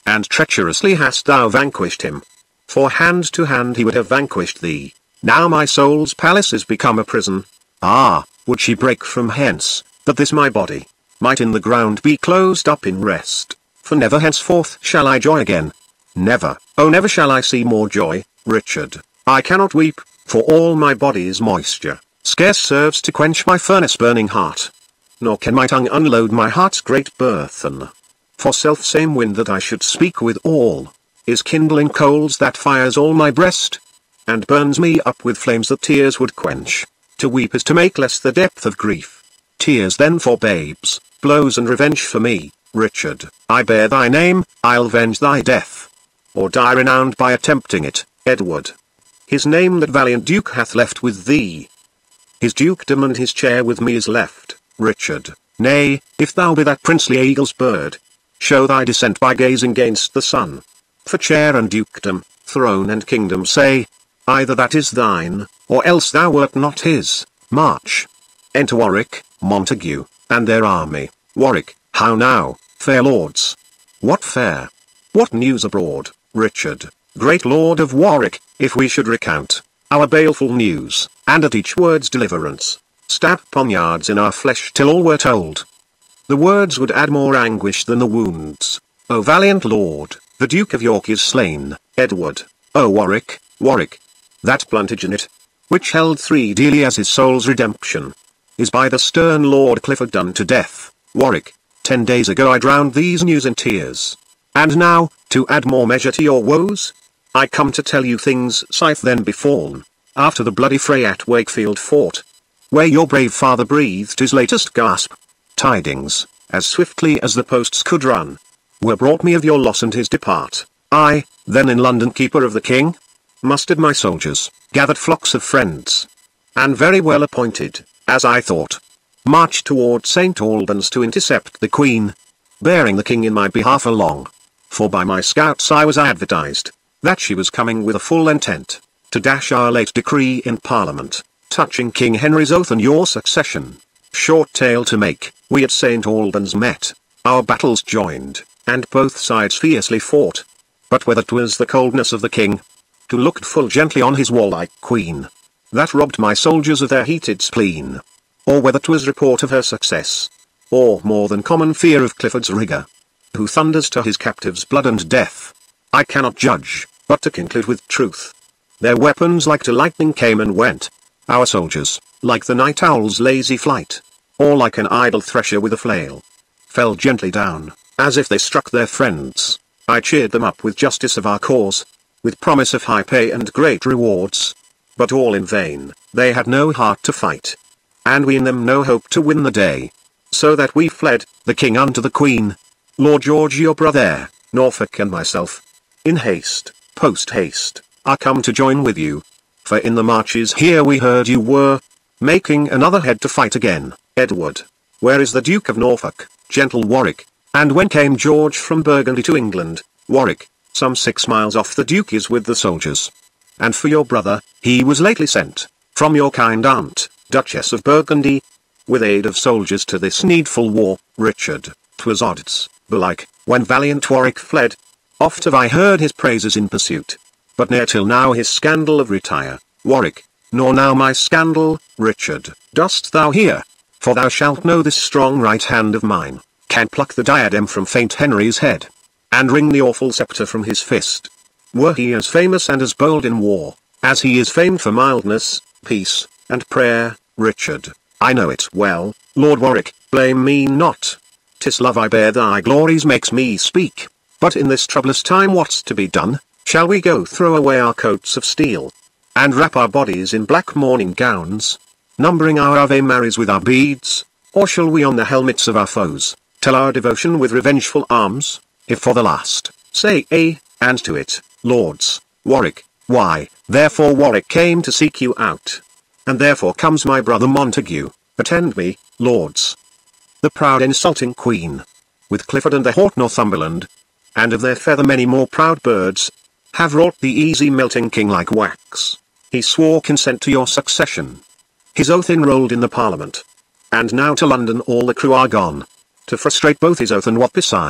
and treacherously hast thou vanquished him. For hand to hand he would have vanquished thee. Now my soul's palace is become a prison. Ah, would she break from hence, that this my body might in the ground be closed up in rest. For never henceforth shall I joy again. Never, oh never shall I see more joy, Richard. I cannot weep, for all my body's moisture scarce serves to quench my furnace-burning heart. Nor can my tongue unload my heart's great burthen. For self-same wind that I should speak with all is kindling coals that fires all my breast, and burns me up with flames that tears would quench. To weep is to make less the depth of grief. Tears then for babes, blows and revenge for me, Richard. I bear thy name, I'll venge thy death, or die renowned by attempting it, Edward. His name that valiant duke hath left with thee. His dukedom and his chair with me is left, Richard. Nay, if thou be that princely eagle's bird, show thy descent by gazing gainst the sun. For chair and dukedom, throne and kingdom say, either that is thine, or else thou wert not his. March. Enter Warwick, Montague, and their army. Warwick, how now, fair lords? What fare? What news abroad, Richard, great lord of Warwick, if we should recount our baleful news, and at each word's deliverance, stab poniards in our flesh till all were told? The words would add more anguish than the wounds. O valiant lord, the Duke of York is slain, Edward. O Warwick, Warwick, that Plantagenet, which held thee dearly as his soul's redemption, is by the stern Lord Clifford done to death. Warwick, 10 days ago I drowned these news in tears. And now, to add more measure to your woes, I come to tell you things sith then befallen, after the bloody fray at Wakefield Fort, where your brave father breathed his latest gasp. Tidings, as swiftly as the posts could run, were brought me of your loss and his depart. I, then in London keeper of the king, mustered my soldiers, gathered flocks of friends, and very well appointed, as I thought, marched toward St. Albans to intercept the Queen, bearing the king in my behalf along. For by my scouts I was advertised, that she was coming with a full intent, to dash our late decree in Parliament, touching King Henry's oath and your succession. Short tale to make, we at St. Albans met, our battles joined, and both sides fiercely fought. But whether 'twas the coldness of the king, who looked full gently on his warlike queen, that robbed my soldiers of their heated spleen, or whether 'twas report of her success, or more than common fear of Clifford's rigour, who thunders to his captives blood and death, I cannot judge, but to conclude with truth, their weapons like to lightning came and went, our soldiers, like the night owl's lazy flight, or like an idle thresher with a flail, fell gently down, as if they struck their friends. I cheered them up with justice of our cause, with promise of high pay and great rewards, but all in vain. They had no heart to fight, and we in them no hope to win the day, so that we fled, the king unto the queen, Lord George your brother, Norfolk and myself, in haste, post haste, are come to join with you, for in the marches here we heard you were making another head to fight again. Edward, where is the Duke of Norfolk, gentle Warwick? And when came George from Burgundy to England? Warwick, some 6 miles off. The Duke is with the soldiers. And for your brother, he was lately sent, from your kind aunt, Duchess of Burgundy, with aid of soldiers to this needful war. Richard, 'twas odds, belike, when valiant Warwick fled, oft have I heard his praises in pursuit, but ne'er till now his scandal of retire. Warwick, nor now my scandal. Richard, dost thou hear? For thou shalt know this strong right hand of mine can pluck the diadem from faint Henry's head, and wring the awful scepter from his fist. Were he as famous and as bold in war, as he is famed for mildness, peace, and prayer. Richard, I know it well, Lord Warwick, blame me not. 'Tis love I bear thy glories makes me speak, but in this troublous time what's to be done? Shall we go throw away our coats of steel, and wrap our bodies in black mourning gowns, numbering our Ave Marys with our beads, or shall we on the helmets of our foes, tell our devotion with revengeful arms? If for the last, say ay, and to it, lords. Warwick, why, therefore Warwick came to seek you out, and therefore comes my brother Montague. Attend me, lords. The proud insulting queen, with Clifford and the haught Northumberland, and of their feather many more proud birds, have wrought the easy melting king like wax. He swore consent to your succession, his oath enrolled in the Parliament, and now to London all the crew are gone, to frustrate both his oath and what beside.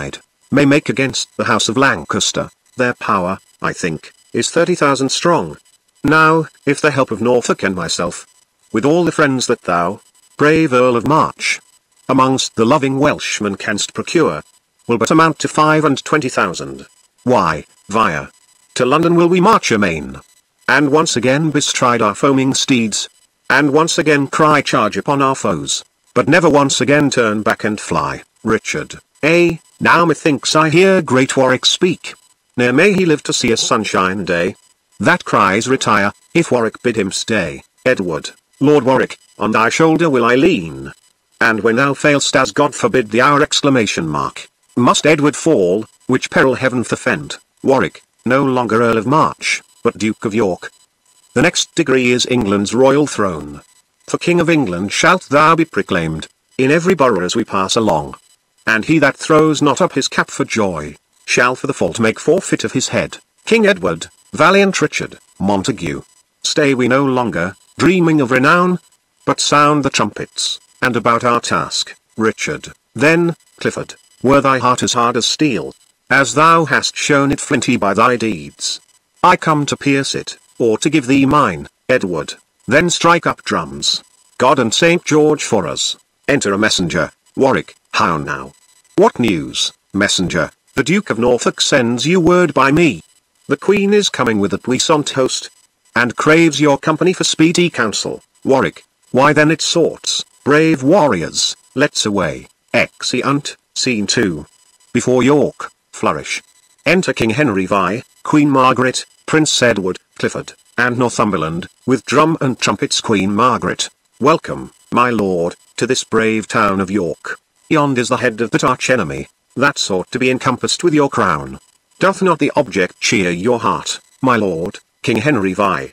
may make against the house of Lancaster. Their power, I think, is 30,000 strong. Now, if the help of Norfolk and myself, with all the friends that thou, brave Earl of March, amongst the loving Welshmen canst procure, will but amount to 25,000. Why, via to London will we march amain, and once again bestride our foaming steeds, and once again cry charge upon our foes, but never once again turn back and fly. Richard. Now methinks I hear great Warwick speak. Ne'er may he live to see a sunshine day, that cries retire, if Warwick bid him stay. Edward. Lord Warwick, on thy shoulder will I lean, and when thou failst, as God forbid the hour, ! Must Edward fall, which peril heaven forfend. Warwick, no longer Earl of March, but Duke of York. The next degree is England's royal throne. For King of England shalt thou be proclaimed, in every borough as we pass along. And he that throws not up his cap for joy, shall for the fault make forfeit of his head. King Edward, valiant Richard, Montague. Stay we no longer, dreaming of renown, but sound the trumpets, and about our task. Richard. Then, Clifford, were thy heart as hard as steel, as thou hast shown it flinty by thy deeds, I come to pierce it, or to give thee mine. Edward. Then strike up drums. God and St. George for us. Enter a messenger. Warwick. How now? What news? Messenger. The Duke of Norfolk sends you word by me. The Queen is coming with a puissant host, and craves your company for speedy counsel. Warwick. Why then it sorts, brave warriors, let's away. Exeunt. Scene 2. Before York. Flourish. Enter King Henry Vi, Queen Margaret, Prince Edward, Clifford, and Northumberland, with drum and trumpets. Queen Margaret. Welcome, my lord, to this brave town of York. Yond is the head of that arch enemy, that sought to be encompassed with your crown. Doth not the object cheer your heart, my lord, King Henry Vi?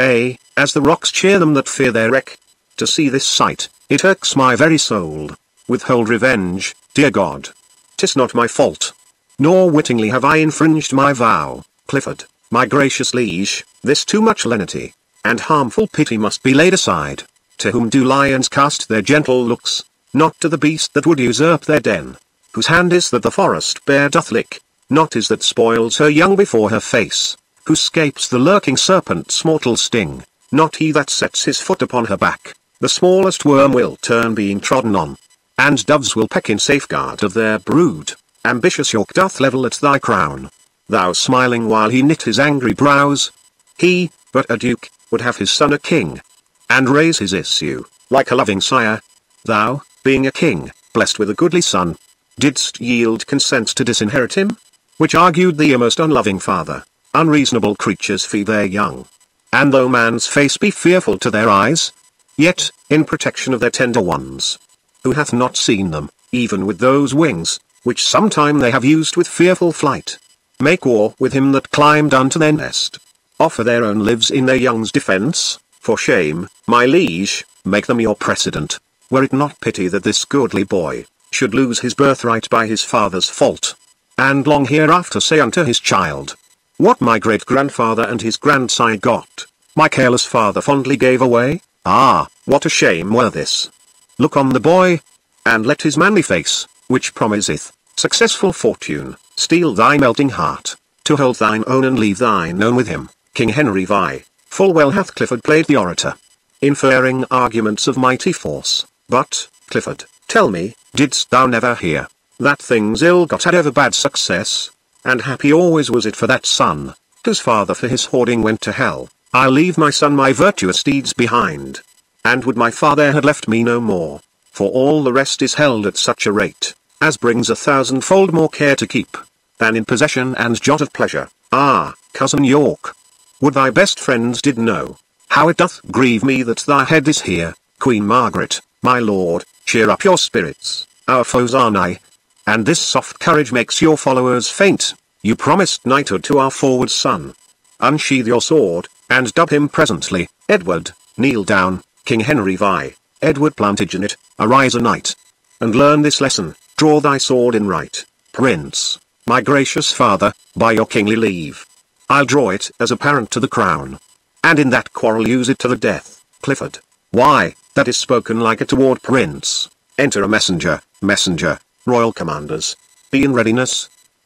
As the rocks cheer them that fear their wreck. To see this sight, it irks my very soul. Withhold revenge, dear God. 'Tis not my fault, nor wittingly have I infringed my vow. Clifford, my gracious liege, this too much lenity, and harmful pity must be laid aside. To whom do lions cast their gentle looks? Not to the beast that would usurp their den, whose hand is that the forest bear doth lick, not is that spoils her young before her face, who scapes the lurking serpent's mortal sting, not he that sets his foot upon her back. The smallest worm will turn being trodden on, and doves will peck in safeguard of their brood. Ambitious York doth level at thy crown, thou smiling while he knit his angry brows. He, but a duke, would have his son a king, and raise his issue, like a loving sire. Thou, being a king, blessed with a goodly son, didst yield consent to disinherit him? Which argued thee a most unloving father. Unreasonable creatures feed their young, and though man's face be fearful to their eyes, yet, in protection of their tender ones, who hath not seen them, even with those wings, which sometime they have used with fearful flight, make war with him that climbed unto their nest, offer their own lives in their young's defence? For shame, my liege, make them your precedent, were it not pity that this goodly boy should lose his birthright by his father's fault, and long hereafter say unto his child, what my great-grandfather and his grandsire got, my careless father fondly gave away? Ah, what a shame were this! Look on the boy, and let his manly face, which promiseth successful fortune, steel thy melting heart, to hold thine own and leave thine own with him. King Henry Vi. Full well hath Clifford played the orator, inferring arguments of mighty force. But, Clifford, tell me, didst thou never hear, that things ill got had ever bad success? And happy always was it for that son, whose father for his hoarding went to hell. I'll leave my son my virtuous deeds behind, and would my father had left me no more, for all the rest is held at such a rate, as brings 1,000-fold more care to keep, than in possession and jot of pleasure. Ah, cousin York, would thy best friends did know, how it doth grieve me that thy head is here. Queen Margaret, my lord, cheer up your spirits, our foes are nigh, and this soft courage makes your followers faint. You promised knighthood to our forward son. Unsheathe your sword, and dub him presently. Edward, kneel down. King Henry Vi. Edward Plantagenet, arise a knight, and learn this lesson. Draw thy sword in right. Prince, my gracious father, by your kingly leave, I'll draw it as a parent to the crown, and in that quarrel use it to the death. Clifford. Why, that is spoken like a toward prince. Enter a messenger. Messenger. Royal commanders, be in readiness.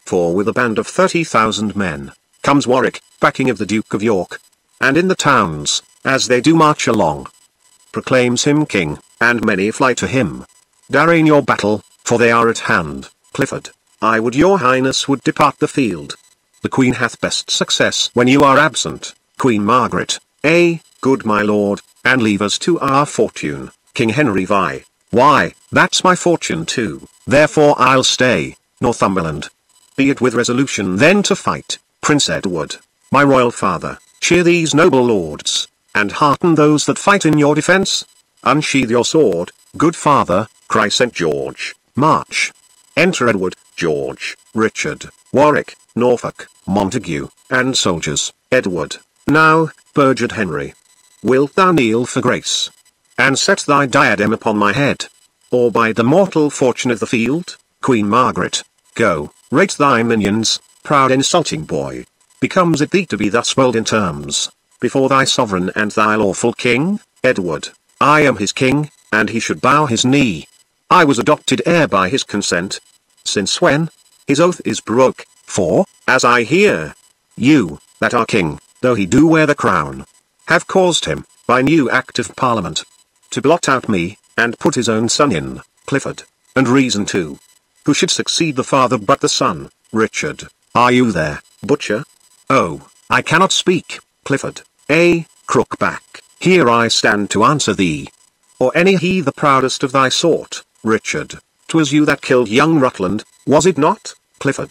For with a band of 30,000 men, comes Warwick, backing of the Duke of York. And in the towns, as they do march along, proclaims him king, and many fly to him. Darraign your battle, for they are at hand. Clifford, I would your highness would depart the field. The queen hath best success when you are absent. Queen Margaret, good my lord, and leave us to our fortune. King Henry Vi, why, that's my fortune too, therefore I'll stay. Northumberland, be it with resolution then to fight. Prince Edward, my royal father, cheer these noble lords, and hearten those that fight in your defence. Unsheathe your sword, good father, cry St. George, march. Enter Edward, George, Richard, Warwick, Norfolk, Montague, and soldiers. Edward, now, perjured Henry, wilt thou kneel for grace, and set thy diadem upon my head, or by the mortal fortune of the field? Queen Margaret, go, rate thy minions, proud insulting boy. Becomes it thee to be thus bold in terms, before thy sovereign and thy lawful king? Edward, I am his king, and he should bow his knee. I was adopted heir by his consent. Since when? His oath is broke, for, as I hear, you, that are king, though he do wear the crown, have caused him, by new act of parliament, to blot out me, and put his own son in, Clifford, and reason too. Who should succeed the father but the son? Richard, are you there, butcher? Oh, I cannot speak, Clifford. Crookback, here I stand to answer thee. Or any he the proudest of thy sort, Richard. 'Twas you that killed young Rutland, was it not, Clifford?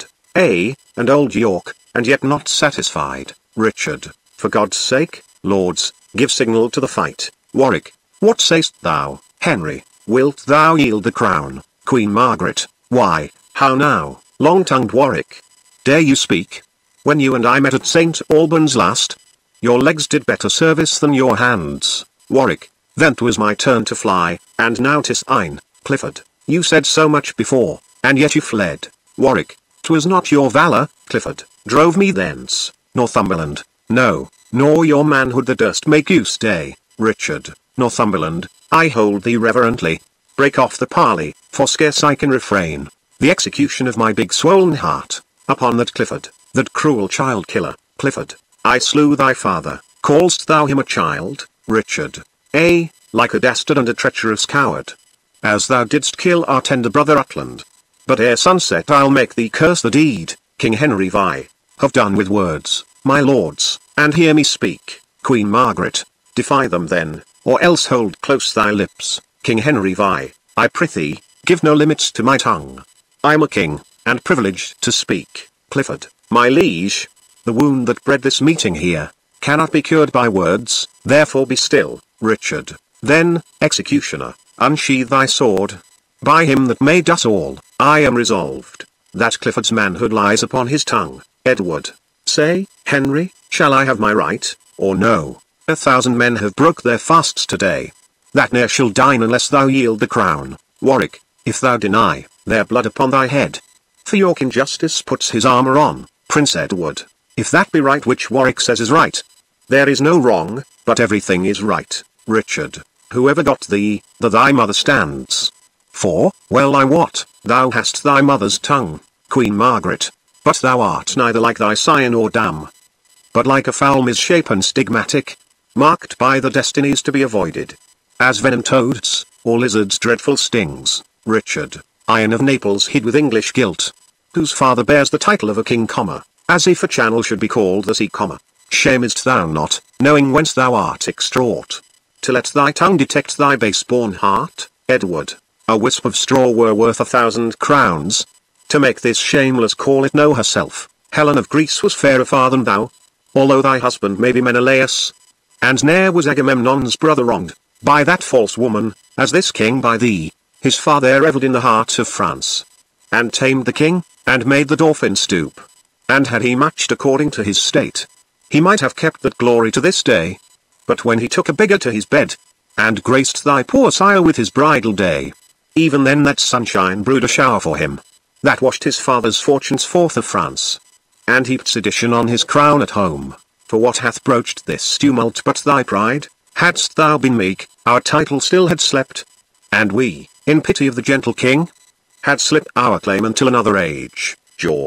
And old York, and yet not satisfied, Richard. For God's sake, lords, give signal to the fight. Warwick, what sayst thou? Henry, wilt thou yield the crown? Queen Margaret, why, how now, long-tongued Warwick? Dare you speak? When you and I met at St. Albans last, your legs did better service than your hands. Warwick, then 'twas my turn to fly, and now 'tis thine. Clifford, you said so much before, and yet you fled. Warwick, 'twas not your valour, Clifford, drove me thence. Northumberland, no, nor your manhood that durst make you stay. Richard, Northumberland, I hold thee reverently. Break off the parley, for scarce I can refrain. The execution of my big swollen heart, upon that Clifford, that cruel child killer. Clifford, I slew thy father, call'st thou him a child? Richard, like a dastard and a treacherous coward, as thou didst kill our tender brother Rutland. But ere sunset I'll make thee curse the deed. King Henry Vi, have done with words, my lords, and hear me speak. Queen Margaret, defy them then, or else hold close thy lips. King Henry Vi, I prithee, give no limits to my tongue. I'm a king, and privileged to speak. Clifford, my liege, the wound that bred this meeting here, cannot be cured by words, therefore be still. Richard, then, executioner, unsheathe thy sword. By him that made us all, I am resolved, that Clifford's manhood lies upon his tongue. Edward, say, Henry, shall I have my right, or no? 1,000 men have broke their fasts today, that ne'er shall dine unless thou yield the crown. Warwick, if thou deny, their blood upon thy head. For York injustice puts his armour on. Prince Edward, if that be right which Warwick says is right, there is no wrong, but everything is right. Richard, whoever got thee, thy mother stands. For, well I wot, thou hast thy mother's tongue. Queen Margaret, but thou art neither like thy scion or dam, but like a fowl misshapen stigmatic, marked by the destinies to be avoided, as venom toads, or lizards' dreadful stings. Richard, Iron of Naples hid with English guilt, whose father bears the title of a king, as if a channel should be called the sea, shamest thou not, knowing whence thou art extraught, to let thy tongue detect thy base-born heart? Edward, a wisp of straw were worth 1,000 crowns, to make this shameless call it know herself. Helen of Greece was fairer far than thou, although thy husband may be Menelaus, and ne'er was Agamemnon's brother wronged by that false woman, as this king by thee. His father revelled in the heart of France, and tamed the king, and made the dauphin stoop. And had he matched according to his state, he might have kept that glory to this day. But when he took a beggar to his bed, and graced thy poor sire with his bridal day, even then that sunshine brewed a shower for him, that washed his father's fortunes forth of France, and heaped sedition on his crown at home. For what hath broached this tumult but thy pride? Hadst thou been meek, our title still had slept, and we, in pity of the gentle king, had slipped our claim until another age. George,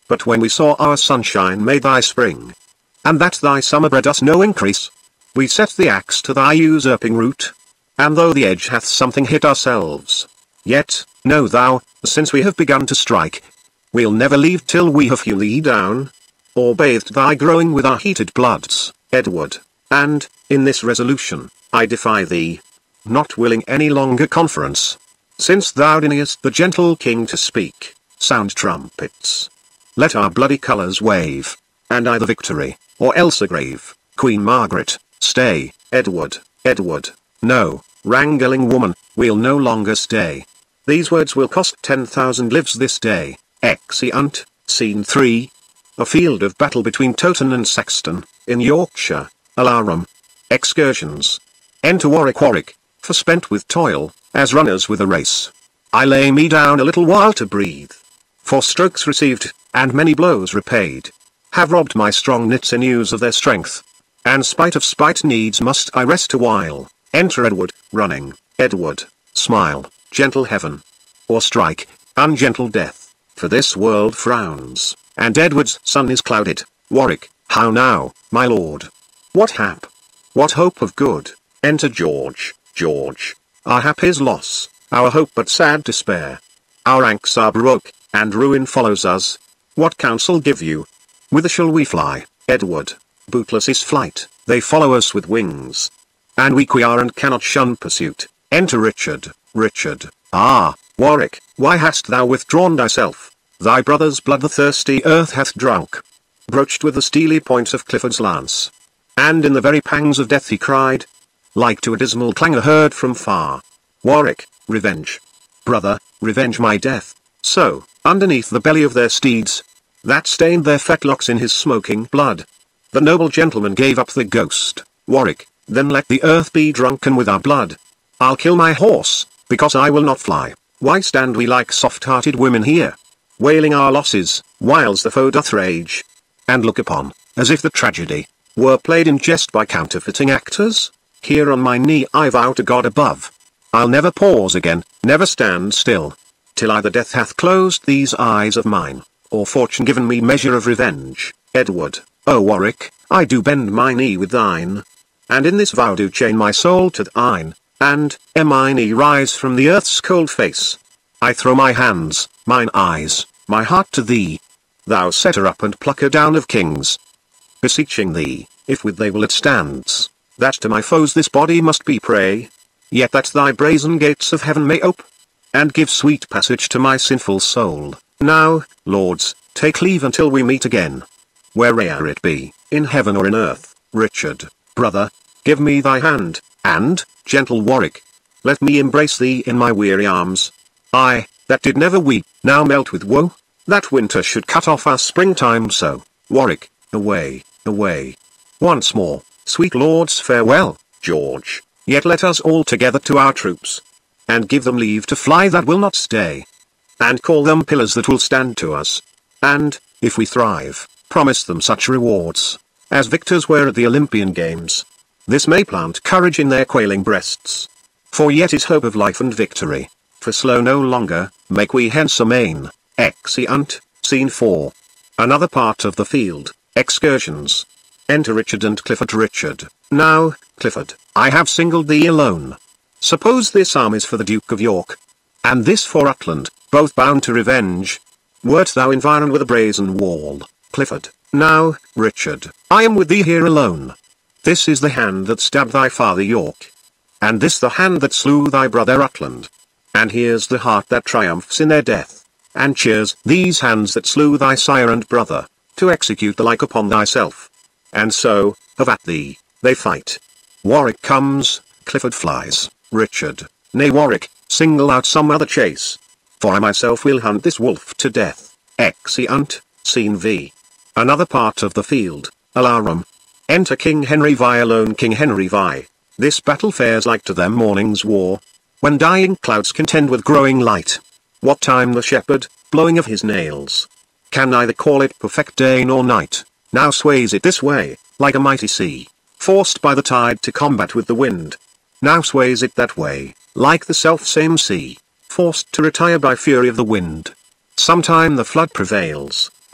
But when we saw our sunshine made thy spring, and that thy summer bred us no increase, we set the axe to thy usurping root. And though the edge hath something hit ourselves, yet, know thou, since we have begun to strike, we'll never leave till we have hewn thee down, or bathed thy growing with our heated bloods, Edward. And, in this resolution, I defy thee, not willing any longer conference, since thou deniest the gentle king to speak, sound trumpets. Let our bloody colours wave, and either victory, or else a grave. Queen Margaret, stay, Edward, Edward, no, wrangling woman, we'll no longer stay. These words will cost 10,000 lives this day. Exeunt, Scene 3. A field of battle between Towton and Saxton, in Yorkshire, alarum. Excursions. Enter Warwick. Warwick, forspent with toil, as runners with a race, I lay me down a little while to breathe. For strokes received, and many blows repaid, have robbed my strong knit sinews of their strength, and spite of spite needs must I rest a while. Enter Edward, running. Edward, smile, gentle heaven, or strike, ungentle death, for this world frowns, and Edward's sun is clouded. Warwick, how now, my lord? What hap? What hope of good? Enter George. George, our hap is loss, our hope but sad despair. Our ranks are broke, and ruin follows us. What counsel give you? Whither shall we fly? Edward, bootless is flight, they follow us with wings, and weak we are and cannot shun pursuit. Enter Richard. Richard, ah, Warwick, why hast thou withdrawn thyself? Thy brother's blood the thirsty earth hath drunk, broached with the steely point of Clifford's lance. And in the very pangs of death he cried, like to a dismal clangor heard from far, Warwick, revenge. Brother, revenge my death. So, underneath the belly of their steeds, that stained their fetlocks in his smoking blood, the noble gentleman gave up the ghost. Warwick, then let the earth be drunken with our blood. I'll kill my horse, because I will not fly. Why stand we like soft-hearted women here, wailing our losses, whiles the foe doth rage, and look upon, as if the tragedy were played in jest by counterfeiting actors? Here on my knee I vow to God above, I'll never pause again, never stand still, till either death hath closed these eyes of mine, or fortune given me measure of revenge. Edward, O Warwick, I do bend my knee with thine, and in this vow do chain my soul to thine, and, ere my knee rise from the earth's cold face, I throw my hands, mine eyes, my heart to thee. Thou set her up and pluck her down of kings, beseeching thee, if with thy will it stands, that to my foes this body must be prey, yet that thy brazen gates of heaven may ope, and give sweet passage to my sinful soul. Now, lords, take leave until we meet again, where'er it be, in heaven or in earth. Richard, brother, give me thy hand, and, gentle Warwick, let me embrace thee in my weary arms. I, that did never weep, now melt with woe, that winter should cut off our springtime so. Warwick, away, away. Once more, sweet lords, farewell. George, yet let us all together to our troops, and give them leave to fly that will not stay, and call them pillars that will stand to us, and, if we thrive, promise them such rewards, as victors were at the Olympian Games. This may plant courage in their quailing breasts, for yet is hope of life and victory, for slow no longer, make we hence amain. Exeunt, Scene 4. Another part of the field, excursions. Enter Richard and Clifford. Richard, now, Clifford, I have singled thee alone. Suppose this arm is for the Duke of York, and this for Rutland, both bound to revenge. Wert thou environed with a brazen wall, Clifford, now, Richard, I am with thee here alone. This is the hand that stabbed thy father York, and this the hand that slew thy brother Rutland. And here's the heart that triumphs in their death, and cheers these hands that slew thy sire and brother, to execute the like upon thyself. And so, of at thee, they fight. Warwick comes, Clifford flies. Richard, nay Warwick, single out some other chase, for I myself will hunt this wolf to death. Exeunt, Scene V. Another part of the field, alarum. Enter King Henry Vi alone. King Henry Vi, this battle fares like to them morning's war, when dying clouds contend with growing light. What time the shepherd, blowing of his nails, can neither call it perfect day nor night, now sways it this way, like a mighty sea, forced by the tide to combat with the wind. Now sways it that way, like the self-same sea, forced to retire by fury of the wind. Sometime the flood prevails,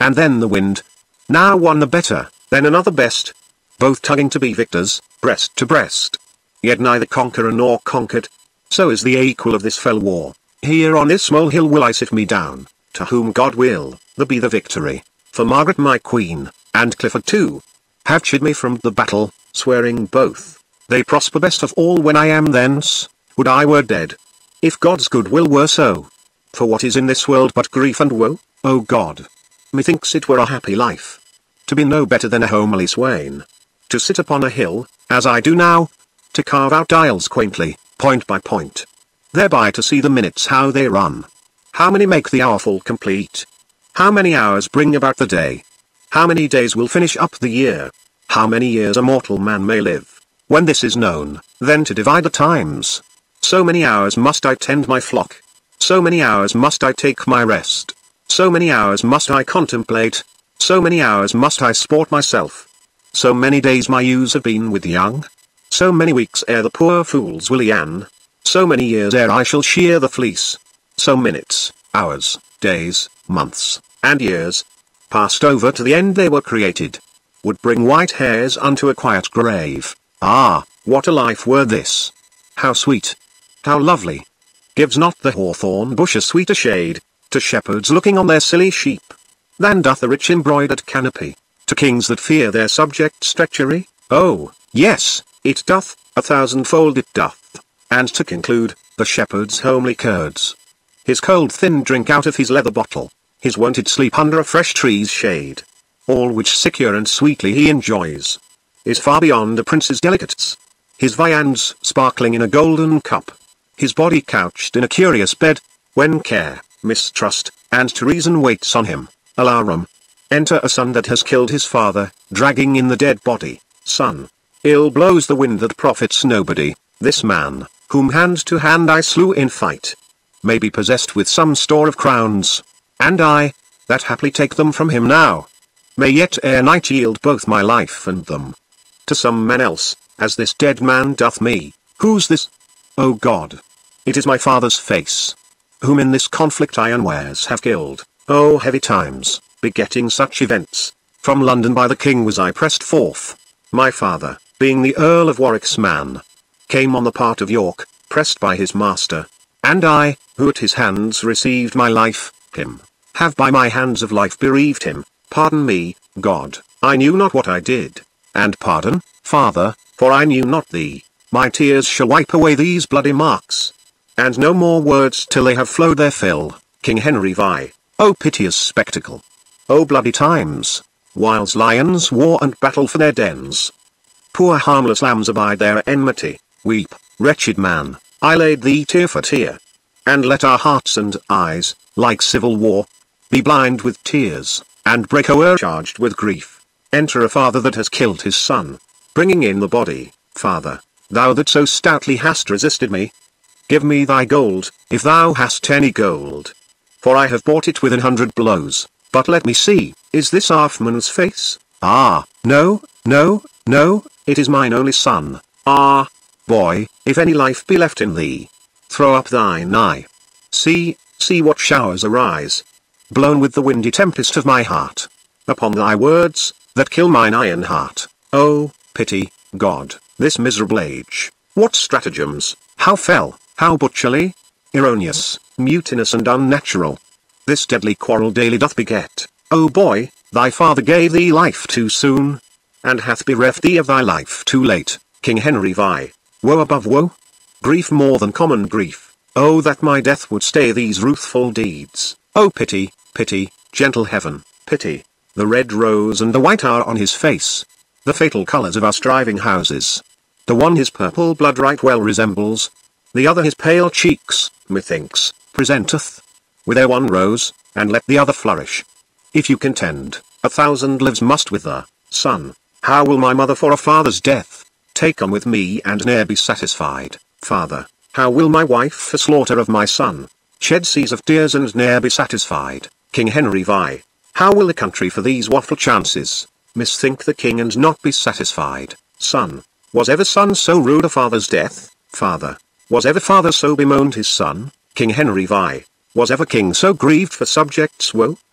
and then the wind. Now one the better, then another best. Both tugging to be victors, breast to breast. Yet neither conqueror nor conquered. So is the equal of this fell war. Here on this molehill will I sit me down, to whom God will, there be the victory. For Margaret my queen, and Clifford too, have chid me from the battle, swearing both, they prosper best of all when I am thence, would I were dead. If God's good will were so. For what is in this world but grief and woe, O God? Methinks it were a happy life, to be no better than a homely swain. To sit upon a hill, as I do now, to carve out dials quaintly, point by point. Thereby to see the minutes how they run. How many make the hour full complete? How many hours bring about the day? How many days will finish up the year? How many years a mortal man may live? When this is known, then to divide the times. So many hours must I tend my flock. So many hours must I take my rest. So many hours must I contemplate. So many hours must I sport myself. So many days my ewes have been with the young. So many weeks ere the poor fools will ean. So many years ere I shall shear the fleece. So minutes, hours, days, months, and years, passed over to the end they were created, would bring white hairs unto a quiet grave. Ah, what a life were this! How sweet! How lovely! Gives not the hawthorn bush a sweeter shade, to shepherds looking on their silly sheep, than doth a rich embroidered canopy, to kings that fear their subjects' treachery? Oh, yes, it doth, 1,000-fold it doth. And to conclude, the shepherd's homely curds, his cold thin drink out of his leather bottle, his wonted sleep under a fresh tree's shade, all which secure and sweetly he enjoys, is far beyond a prince's delicates. His viands sparkling in a golden cup, his body couched in a curious bed, when care, mistrust, and treason waits on him, alarum. Enter a son that has killed his father, dragging in the dead body. Son, ill blows the wind that profits nobody. This man, whom hand to hand I slew in fight, may be possessed with some store of crowns, and I, that haply take them from him now, may yet ere night yield both my life and them to some man else, as this dead man doth me. Who's this? O God! It is my father's face, whom in this conflict I unawares have killed. O heavy times, begetting such events. From London by the king was I pressed forth. My father, being the Earl of Warwick's man, came on the part of York, pressed by his master, and I, who at his hands received my life, him, have by my hands of life bereaved him. Pardon me, God, I knew not what I did, and pardon, Father, for I knew not thee. My tears shall wipe away these bloody marks, and no more words till they have flowed their fill. King Henry Vi. O piteous spectacle! O bloody times, whiles lions war and battle for their dens. Poor harmless lambs abide their enmity. Weep, wretched man, I laid thee tear for tear. And let our hearts and eyes, like civil war, be blind with tears, and break o'ercharged with grief. Enter a father that has killed his son, bringing in the body. Father, thou that so stoutly hast resisted me, give me thy gold, if thou hast any gold. For I have bought it with 100 blows. But let me see, is this Arfman's face? Ah, no, no, no, it is mine only son. Ah, boy, if any life be left in thee, throw up thine eye. See, see what showers arise, blown with the windy tempest of my heart, upon thy words, that kill mine iron heart. Oh, pity, God, this miserable age. What stratagems, how fell, how butcherly, erroneous, mutinous and unnatural, this deadly quarrel daily doth beget. O boy, thy father gave thee life too soon, and hath bereft thee of thy life too late. King Henry Vi. Woe above woe? Grief more than common grief. Oh that my death would stay these ruthful deeds. Oh pity, pity, gentle heaven, pity. The red rose and the white are on his face, the fatal colours of our striving houses. The one his purple blood right well resembles, the other his pale cheeks, methinks, presenteth. With their one rose, and let the other flourish. If you contend, 1,000 lives must with the son. How will my mother for a father's death take on with me and ne'er be satisfied? Father, how will my wife for slaughter of my son shed seas of tears and ne'er be satisfied? King Henry Vi. How will the country for these waffle chances misthink the king and not be satisfied? Son, was ever son so rued a father's death? Father, was ever father so bemoaned his son? King Henry Vi. Was ever king so grieved for subjects' woe?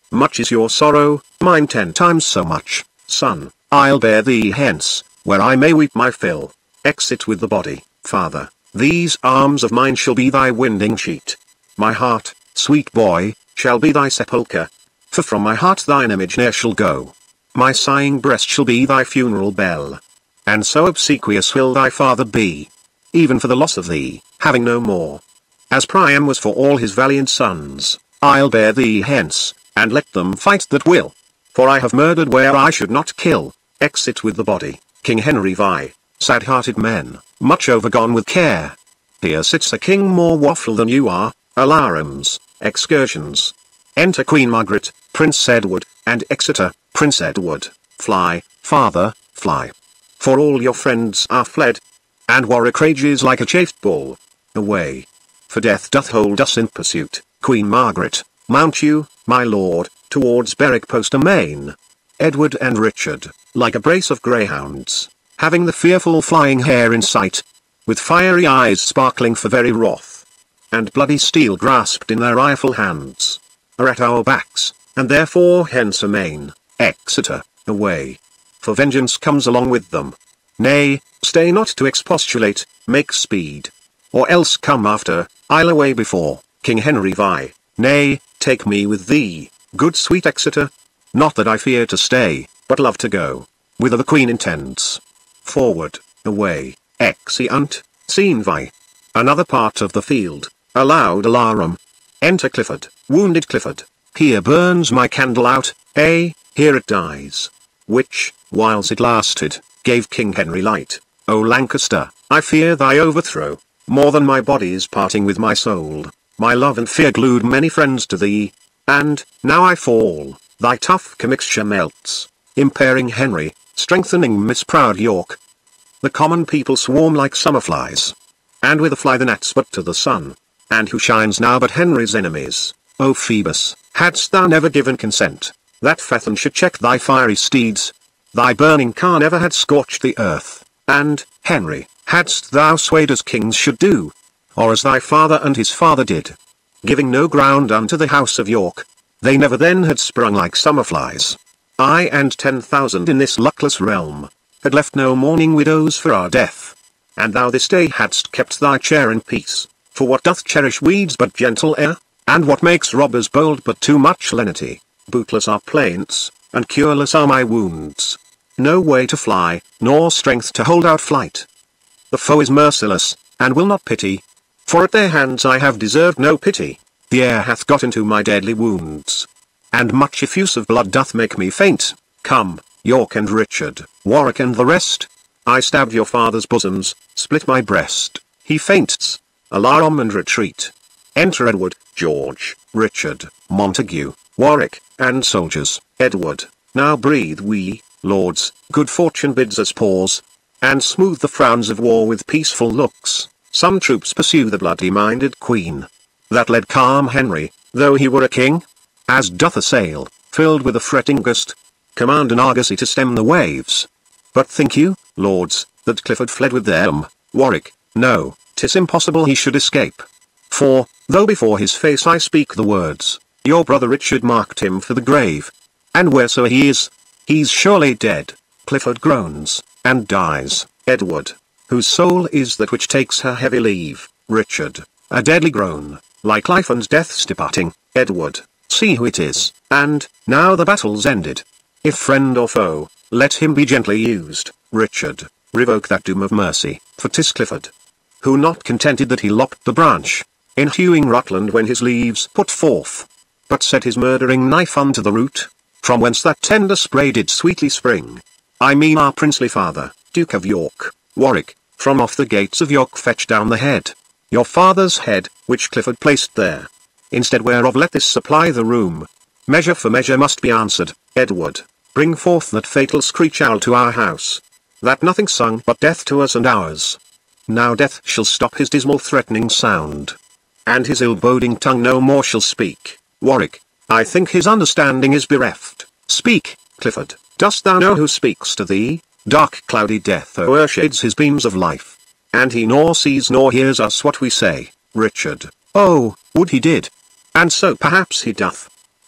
much is your sorrow, mine 10 times so much. Son, I'll bear thee hence, where I may weep my fill. Exit with the body, father, these arms of mine shall be thy winding sheet. My heart, sweet boy, shall be thy sepulchre. For from my heart thine image ne'er shall go. My sighing breast shall be thy funeral bell. And so obsequious will thy father be, even for the loss of thee, having no more. As Priam was for all his valiant sons, I'll bear thee hence, and let them fight that will. For I have murdered where I should not kill. Exit with the body, King Henry Vi. Sad-hearted men, much overgone with care. Here sits a king more waffle than you are. Alarums, excursions. Enter Queen Margaret, Prince Edward, and Exeter. Prince Edward, fly, father, fly. For all your friends are fled. And Warwick rages like a chafed bull. Away. For death doth hold us in pursuit. Queen Margaret, mount you, my lord, towards Berwick post amain. Edward and Richard, like a brace of greyhounds, having the fearful flying hare in sight, with fiery eyes sparkling for very wrath, and bloody steel grasped in their rifle hands, are at our backs, and therefore hence amain. Exeter, away. For vengeance comes along with them. Nay, stay not to expostulate, make speed. Or else come after, I'll away before. King Henry Vi, nay, take me with thee, good sweet Exeter. Not that I fear to stay, but love to go, whither the Queen intends. Forward, away, exeunt, scene Vi. Another part of the field, a loud alarum. Enter Clifford, wounded Clifford. Here burns my candle out, here it dies. Which, whiles it lasted, gave King Henry light. O Lancaster, I fear thy overthrow, more than my body's parting with my soul. My love and fear glued many friends to thee, and, now I fall, thy tough commixture melts, impairing Henry, strengthening misproud York. The common people swarm like summer flies, and with a fly the gnats but to the sun. And who shines now but Henry's enemies? O Phoebus, hadst thou never given consent, that Phaethon should check thy fiery steeds, thy burning car never had scorched the earth, and, Henry, hadst thou swayed as kings should do, or as thy father and his father did, giving no ground unto the house of York, they never then had sprung like summer flies. I and 10,000 in this luckless realm, had left no mourning widows for our death. And thou this day hadst kept thy chair in peace, for what doth cherish weeds but gentle air, and what makes robbers bold but too much lenity? Bootless are plaints, and cureless are my wounds. No way to fly, nor strength to hold out flight. The foe is merciless, and will not pity, for at their hands I have deserved no pity. The air hath got into my deadly wounds, and much effuse of blood doth make me faint. Come, York and Richard, Warwick and the rest. I stabbed your father's bosoms, split my breast. He faints. Alarum and retreat. Enter Edward, George, Richard, Montague, Warwick, and soldiers. Edward, now breathe we, lords, good fortune bids us pause, and smooth the frowns of war with peaceful looks. Some troops pursue the bloody-minded queen, that led calm Henry, though he were a king, as doth a sail, filled with a fretting gust, command an argosy to stem the waves. But think you, lords, that Clifford fled with them? Warwick, no, 'tis impossible he should escape. For, though before his face I speak the words, your brother Richard marked him for the grave, and whereso he is, he's surely dead. Clifford groans, and dies. Edward, whose soul is that which takes her heavy leave. Richard, a deadly groan, like life and death's departing. Edward, see who it is, and, now the battle's ended, if friend or foe, let him be gently used. Richard, revoke that doom of mercy, for 'tis Clifford, who not contented that he lopped the branch, in hewing Rutland when his leaves put forth, but set his murdering knife unto the root, from whence that tender spray did sweetly spring. I mean our princely father, Duke of York. Warwick, from off the gates of York fetch down the head, your father's head, which Clifford placed there. Instead whereof let this supply the room. Measure for measure must be answered. Edward, bring forth that fatal screech owl to our house, that nothing sung but death to us and ours. Now death shall stop his dismal threatening sound, and his ill-boding tongue no more shall speak. Warwick, I think his understanding is bereft. Speak, Clifford, dost thou know who speaks to thee? Dark cloudy death o'ershades his beams of life, and he nor sees nor hears us what we say. Richard, oh, would he did, and so perhaps he doth.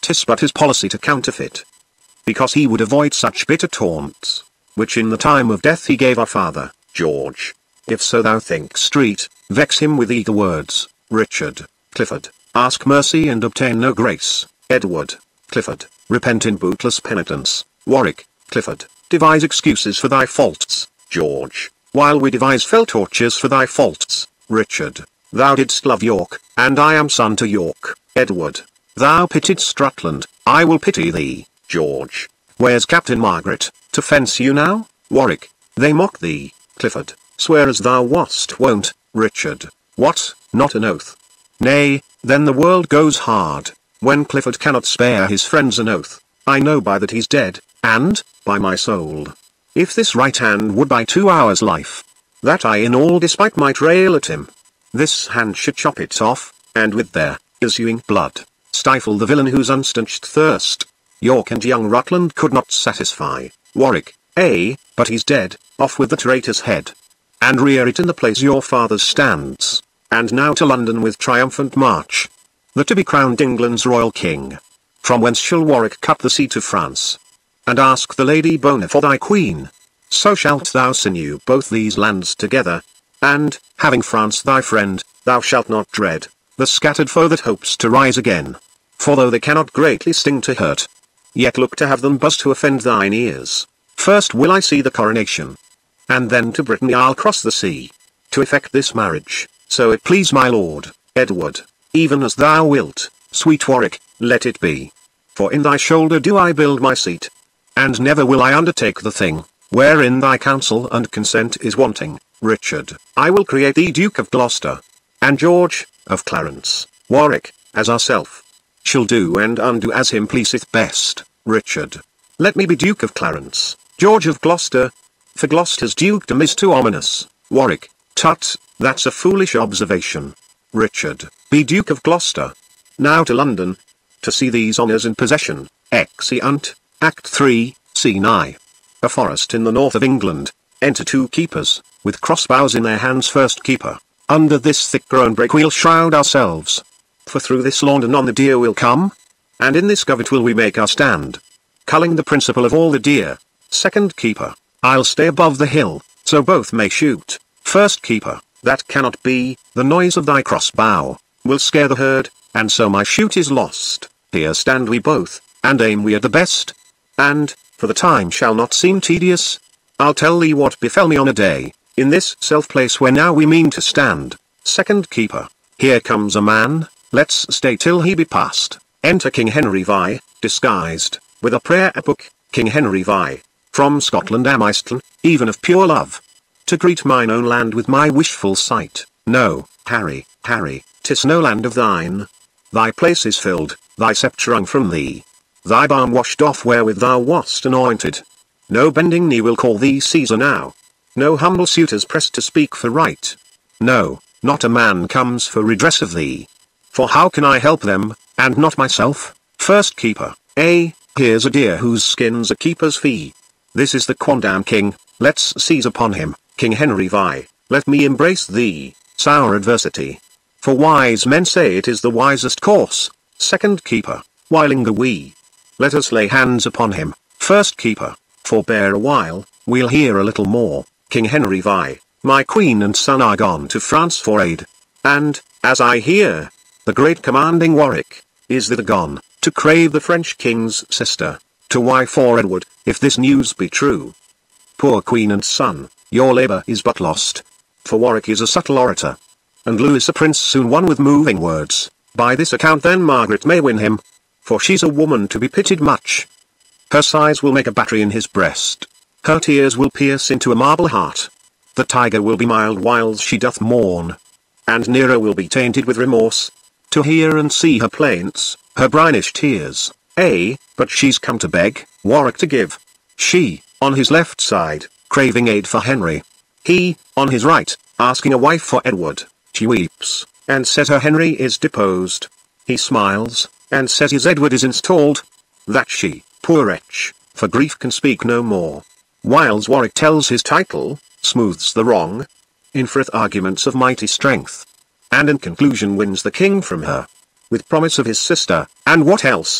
'Tis but his policy to counterfeit. Because he would avoid such bitter taunts, which in the time of death he gave our father, George. If so thou think street, vex him with eager words, Richard. Clifford, ask mercy and obtain no grace, Edward. Clifford, repent in bootless penitence, Warwick. Clifford, devise excuses for thy faults, George, while we devise fell tortures for thy faults, Richard. Thou didst love York, and I am son to York, Edward. Thou pittiedst Rutland, I will pity thee, George. Where's Captain Margaret, to fence you now, Warwick? They mock thee, Clifford. Swear as thou wast wont, Richard. What, not an oath? Nay, then the world goes hard, when Clifford cannot spare his friends an oath. I know by that he's dead, and, by my soul, if this right hand would buy 2 hours' life, that I in all despite might rail at him. This hand should chop it off, and with their issuing blood, stifle the villain whose unstanched thirst York and young Rutland could not satisfy. Warwick, but he's dead, off with the traitor's head, and rear it in the place your father's stands, and now to London with triumphant march, the to be crowned England's royal king. From whence shall Warwick cut the sea to France, and ask the Lady Bona for thy queen. So shalt thou sinew both these lands together, and, having France thy friend, thou shalt not dread the scattered foe that hopes to rise again. For though they cannot greatly sting to hurt, yet look to have them buzz to offend thine ears. First will I see the coronation, and then to Brittany I'll cross the sea, to effect this marriage, so it please my lord, Edward. Even as thou wilt, sweet Warwick, let it be. For in thy shoulder do I build my seat, and never will I undertake the thing, wherein thy counsel and consent is wanting, Richard. I will create thee Duke of Gloucester, and George, of Clarence. Warwick, as ourself, shall do and undo as him pleaseth best, Richard. Let me be Duke of Clarence, George of Gloucester, for Gloucester's dukedom is too ominous. Warwick, tut, that's a foolish observation. Richard, be Duke of Gloucester. Now to London, to see these honours in possession. Exeunt, Act 3, Scene I. A forest in the north of England. Enter 2 keepers, with crossbows in their hands. First keeper, under this thick-grown brake we'll shroud ourselves, for through this lawn anon the deer will come, and in this covert will we make our stand, culling the principal of all the deer. Second keeper, I'll stay above the hill, so both may shoot. First keeper, that cannot be, the noise of thy crossbow will scare the herd, and so my shoot is lost. Here stand we both, and aim we at the best, and, for the time shall not seem tedious, I'll tell thee what befell me on a day, in this self-place where now we mean to stand. Second keeper, here comes a man, let's stay till he be past. Enter King Henry Vi, disguised, with a prayer book. King Henry Vi, from Scotland am I st'n, even of pure love, to greet mine own land with my wishful sight. No, Harry, 'tis no land of thine. Thy place is filled, thy sceptre wrung from thee, thy balm washed off wherewith thou wast anointed. No bending knee will call thee Caesar now. No humble suitors press to speak for right. No, not a man comes for redress of thee. For how can I help them, and not myself? First keeper, here's a deer whose skin's a keeper's fee. This is the quondam king, let's seize upon him. King Henry Vi, let me embrace thee, sour adversity. For wise men say it is the wisest course. Second keeper, whiling the we, let us lay hands upon him. First keeper, forbear a while, we'll hear a little more. King Henry Vi, my queen and son are gone to France for aid, and, as I hear, the great commanding Warwick is thither gone, to crave the French king's sister, to wife for Edward, if this news be true. Poor queen and son, your labour is but lost, for Warwick is a subtle orator, and Louis a prince soon won with moving words. By this account then Margaret may win him, for she's a woman to be pitied much. Her sighs will make a battery in his breast, her tears will pierce into a marble heart. The tiger will be mild whiles she doth mourn, and Nero will be tainted with remorse, to hear and see her plaints, her brinish tears. But she's come to beg, Warwick to give. She, on his left side, craving aid for Henry. He, on his right, asking a wife for Edward. She weeps, and says her Henry is deposed. He smiles, and says his Edward is installed. That she, poor wretch, for grief can speak no more. Whiles Warwick tells his title, smooths the wrong, infereth arguments of mighty strength, and in conclusion wins the king from her, with promise of his sister, and what else?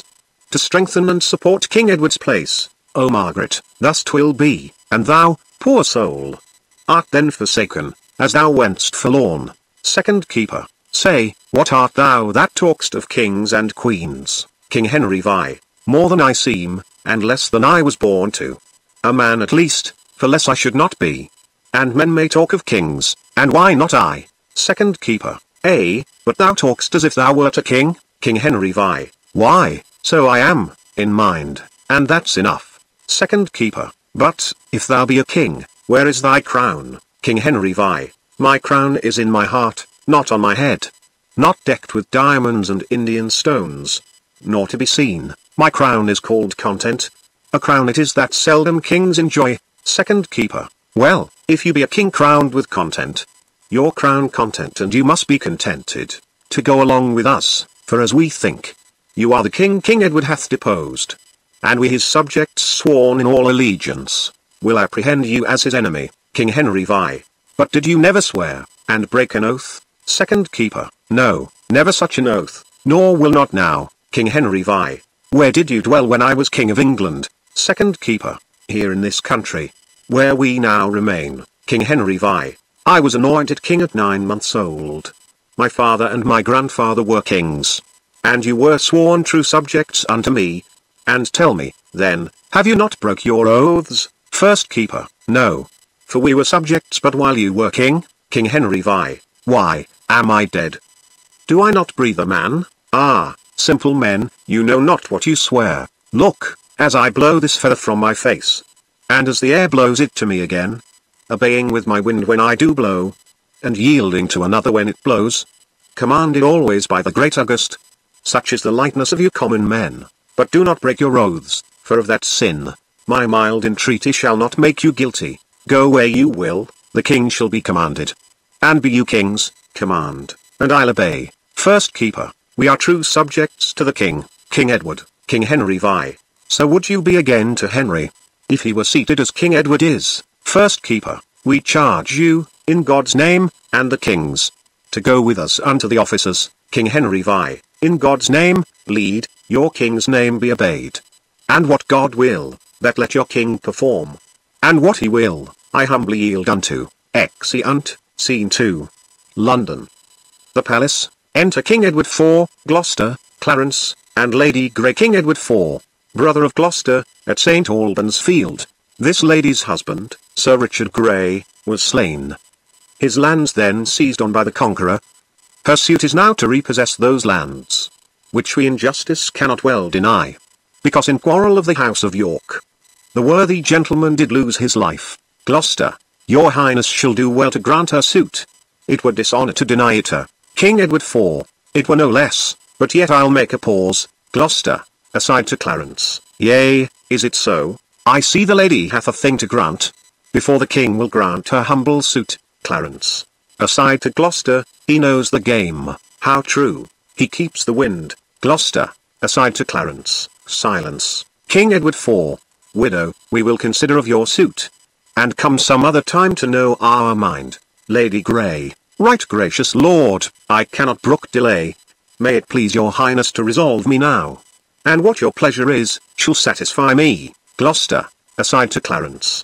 to strengthen and support King Edward's place. O Margaret, thus 'twill be, and thou, poor soul, art then forsaken, as thou went'st forlorn. Second Keeper, say, what art thou that talk'st of kings and queens? King Henry Vi, more than I seem, and less than I was born to. A man at least, for less I should not be. And men may talk of kings, and why not I? Second Keeper, but thou talk'st as if thou wert a king? King Henry Vi, why, so I am, in mind, and that's enough. Second Keeper, but, if thou be a king, where is thy crown? King Henry Vi, my crown is in my heart, not on my head. Not decked with diamonds and Indian stones. Nor to be seen, my crown is called content. A crown it is that seldom kings enjoy. Second Keeper, well, if you be a king crowned with content, your crown content and you must be contented, to go along with us, for as we think, you are the king King Edward hath deposed. And we his subjects sworn in all allegiance, will apprehend you as his enemy, King Henry Vi. But did you never swear, and break an oath? Second Keeper, no, never such an oath, nor will not now, King Henry Vi. Where did you dwell when I was King of England? Second Keeper, here in this country, where we now remain, King Henry Vi. I was anointed king at 9 months old. My father and my grandfather were kings. And you were sworn true subjects unto me. And tell me, then, have you not broke your oaths? First Keeper, no. For we were subjects but while you were king, King Henry Vi. Why, am I dead? Do I not breathe a man? Ah, simple men, you know not what you swear. Look, as I blow this feather from my face. And as the air blows it to me again. Obeying with my wind when I do blow. And yielding to another when it blows. Commanded always by the great August. Such is the lightness of you common men. But do not break your oaths, for of that sin, my mild entreaty shall not make you guilty. Go where you will, the king shall be commanded. And be you kings, command, and I'll obey. First Keeper, we are true subjects to the king, King Edward, King Henry Vi. So would you be again to Henry, if he were seated as King Edward is? First Keeper, we charge you, in God's name, and the king's, to go with us unto the officers, King Henry Vi, in God's name, lead, your king's name be obeyed. And what God will, that let your king perform. And what he will, I humbly yield unto. Exeunt, Scene 2. London. The Palace, enter King Edward IV, Gloucester, Clarence, and Lady Grey. King Edward IV, brother of Gloucester, at St. Albans Field. This lady's husband, Sir Richard Grey, was slain. His lands then seized on by the Conqueror. Her suit is now to repossess those lands, which we in justice cannot well deny. Because in quarrel of the House of York, the worthy gentleman did lose his life. Gloucester, your highness shall do well to grant her suit. It were dishonour to deny it her. King Edward IV, it were no less, but yet I'll make a pause. Gloucester, aside to Clarence, yea, is it so? I see the lady hath a thing to grant, before the king will grant her humble suit. Clarence, aside to Gloucester, he knows the game, how true, he keeps the wind. Gloucester, aside to Clarence, silence. King Edward IV, widow, we will consider of your suit, and come some other time to know our mind. Lady Grey, right gracious lord, I cannot brook delay. May it please your highness to resolve me now. And what your pleasure is, shall satisfy me. Gloucester, aside to Clarence,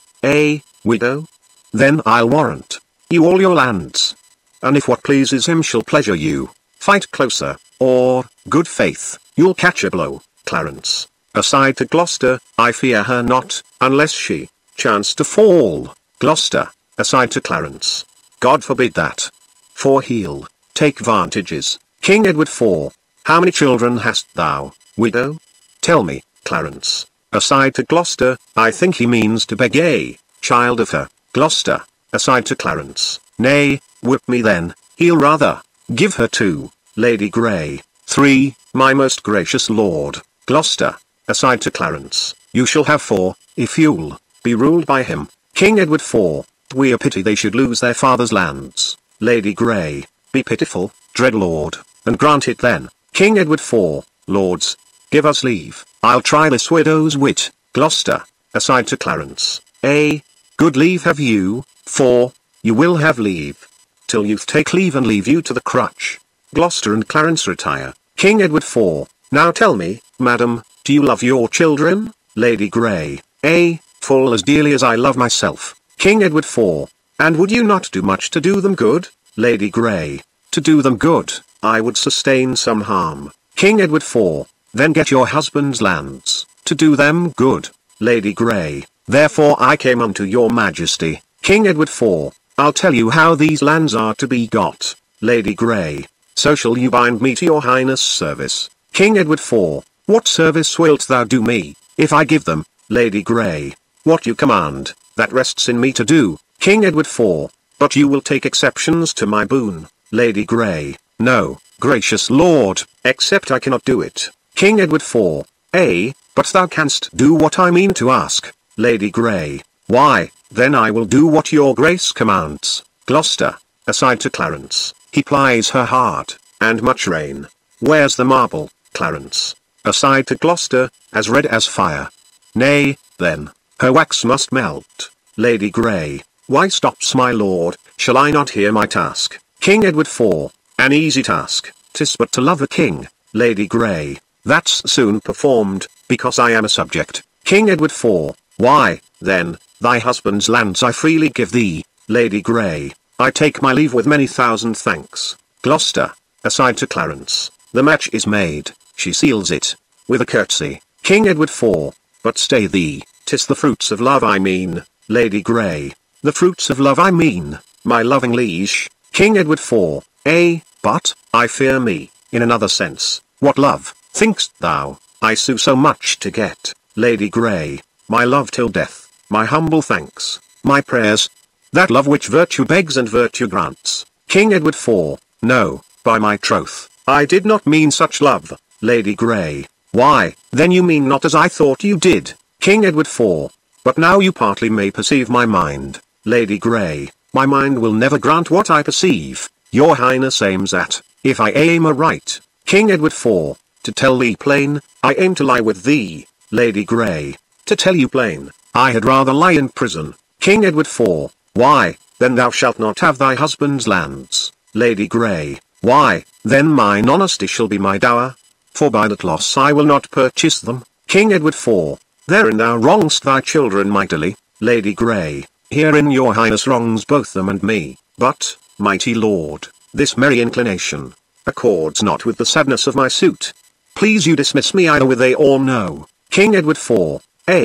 widow? Then I'll warrant you all your lands. And if what pleases him shall pleasure you, fight closer, or, good faith, you'll catch a blow. Clarence, aside to Gloucester, I fear her not, unless she chance to fall. Gloucester, aside to Clarence, God forbid that. For he'll take vantages. King Edward IV, how many children hast thou, widow? Tell me. Clarence, aside to Gloucester, I think he means to beg a child of her. Gloucester, aside to Clarence, nay, whip me then, he'll rather give her to Lady Grey. 3, my most gracious lord. Gloucester, aside to Clarence, you shall have 4, if you'll be ruled by him. King Edward IV, we a pity they should lose their father's lands. Lady Grey, be pitiful, dread lord, and grant it then. King Edward IV, lords, give us leave, I'll try this widow's wit. Gloucester, aside to Clarence, good leave have you, for you will have leave, till youth take leave and leave you to the crutch. Gloucester and Clarence retire. King Edward IV, now tell me, madam, Do you love your children, Lady Grey? Full as dearly as I love myself. King Edward IV. And would you not do much to do them good, Lady Grey? To do them good, I would sustain some harm. King Edward IV. Then get your husband's lands, to do them good, Lady Grey. Therefore I came unto your majesty, King Edward IV. I'll tell you how these lands are to be got, Lady Grey. So shall you bind me to your highness' service, King Edward IV. What service wilt thou do me, if I give them, Lady Grey? What you command, that rests in me to do, King Edward IV. But you will take exceptions to my boon, Lady Grey. No, gracious lord, except I cannot do it, King Edward IV. But thou canst do what I mean to ask, Lady Grey. Why, then I will do what your grace commands. Gloucester, aside to Clarence, he plies her heart, and much rain. Where's the marble, Clarence? Aside to Gloucester, as red as fire. Nay, then, her wax must melt, Lady Grey. Why stops my lord? Shall I not hear my task, King Edward IV? An easy task, 'tis but to love a king, Lady Grey. That's soon performed, because I am a subject, King Edward IV. Why, then, thy husband's lands I freely give thee, Lady Grey. I take my leave with many thousand thanks. Gloucester, aside to Clarence, the match is made, she seals it, with a curtsy, King Edward IV. But stay thee, 'tis the fruits of love I mean, Lady Grey. The fruits of love I mean, my loving liege, King Edward IV. But, I fear me, in another sense. What love, think'st thou, I sue so much to get, Lady Grey? My love till death, my humble thanks, my prayers. That love which virtue begs and virtue grants, King Edward IV. No, by my troth, I did not mean such love, Lady Grey. Why, then you mean not as I thought you did, King Edward IV. But now you partly may perceive my mind, Lady Grey. My mind will never grant what I perceive, your highness aims at, if I aim aright, King Edward IV. To tell thee plain, I aim to lie with thee, Lady Grey. To tell you plain, I had rather lie in prison, King Edward IV. Why, then thou shalt not have thy husband's lands, Lady Grey. Why, then mine honesty shall be my dower. For by that loss I will not purchase them, King Edward IV. Therein thou wrong'st thy children mightily, Lady Grey. Herein your highness wrongs both them and me. But, mighty lord, this merry inclination accords not with the sadness of my suit. Please you dismiss me either with a or no, King Edward IV.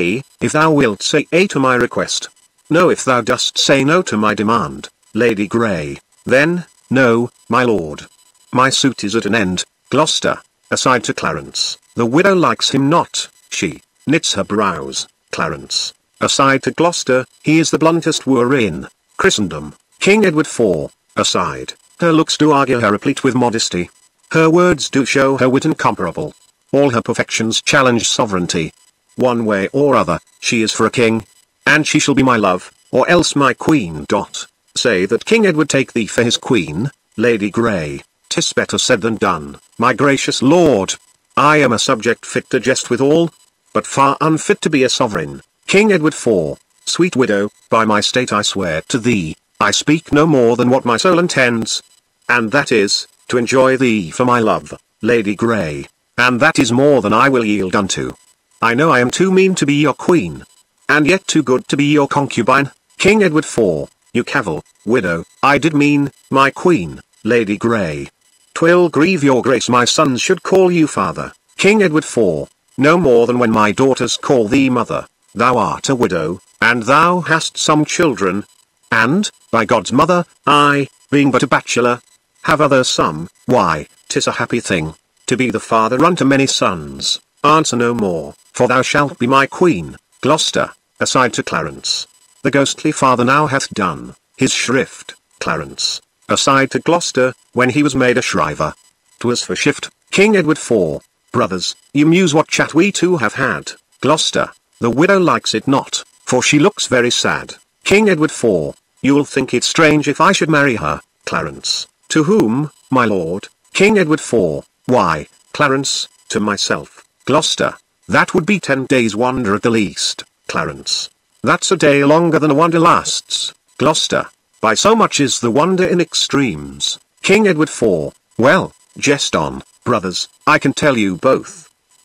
If thou wilt say a to my request. No, if thou dost say no to my demand, Lady Grey. Then, no, my lord. My suit is at an end. Gloucester, aside to Clarence. The widow likes him not, she knits her brows. Clarence, aside to Gloucester, he is the bluntest wooer in Christendom. King Edward IV, aside. Her looks do argue her replete with modesty. Her words do show her wit incomparable. All her perfections challenge sovereignty. One way or other, she is for a king. And she shall be my love, or else my queen. Say that King Edward take thee for his queen, Lady Grey. 'Tis better said than done, my gracious lord. I am a subject fit to jest withal, but far unfit to be a sovereign, King Edward IV. Sweet widow, by my state I swear to thee, I speak no more than what my soul intends. And that is, to enjoy thee for my love, Lady Grey. And that is more than I will yield unto. I know I am too mean to be your queen, and yet too good to be your concubine, King Edward IV. You cavil, widow, I did mean, my queen, Lady Grey. 'Twill grieve your grace my sons should call you father, King Edward IV. No more than when my daughters call thee mother. Thou art a widow, and thou hast some children. And, by God's mother, I, being but a bachelor, have others some. Why, 'tis a happy thing, to be the father unto many sons. Answer no more, for thou shalt be my queen. Gloucester, aside to Clarence. The ghostly father now hath done his shrift. Clarence, aside to Gloucester, when he was made a shriver. 'Twas for shift, King Edward IV. Brothers, you muse what chat we two have had. Gloucester, the widow likes it not, for she looks very sad. King Edward IV. You'll think it strange if I should marry her. Clarence, to whom, my lord? King Edward IV. Why, Clarence, to myself. Gloucester, that would be 10 days' wonder at the least. Clarence, that's a day longer than a wonder lasts. Gloucester, by so much is the wonder in extremes. King Edward IV. Well, jest on, brothers, I can tell you both.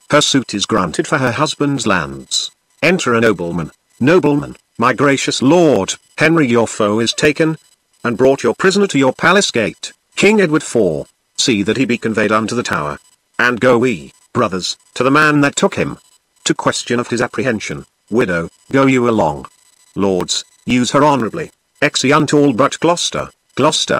Her suit is granted for her husband's lands. Enter a nobleman. Nobleman, my gracious lord, Henry your foe is taken, and brought your prisoner to your palace gate. King Edward IV, see that he be conveyed unto the Tower. And go we, brothers, to the man that took him, to question of his apprehension. Widow, go you along. Lords, use her honourably. Exeunt all but Gloucester. Gloucester,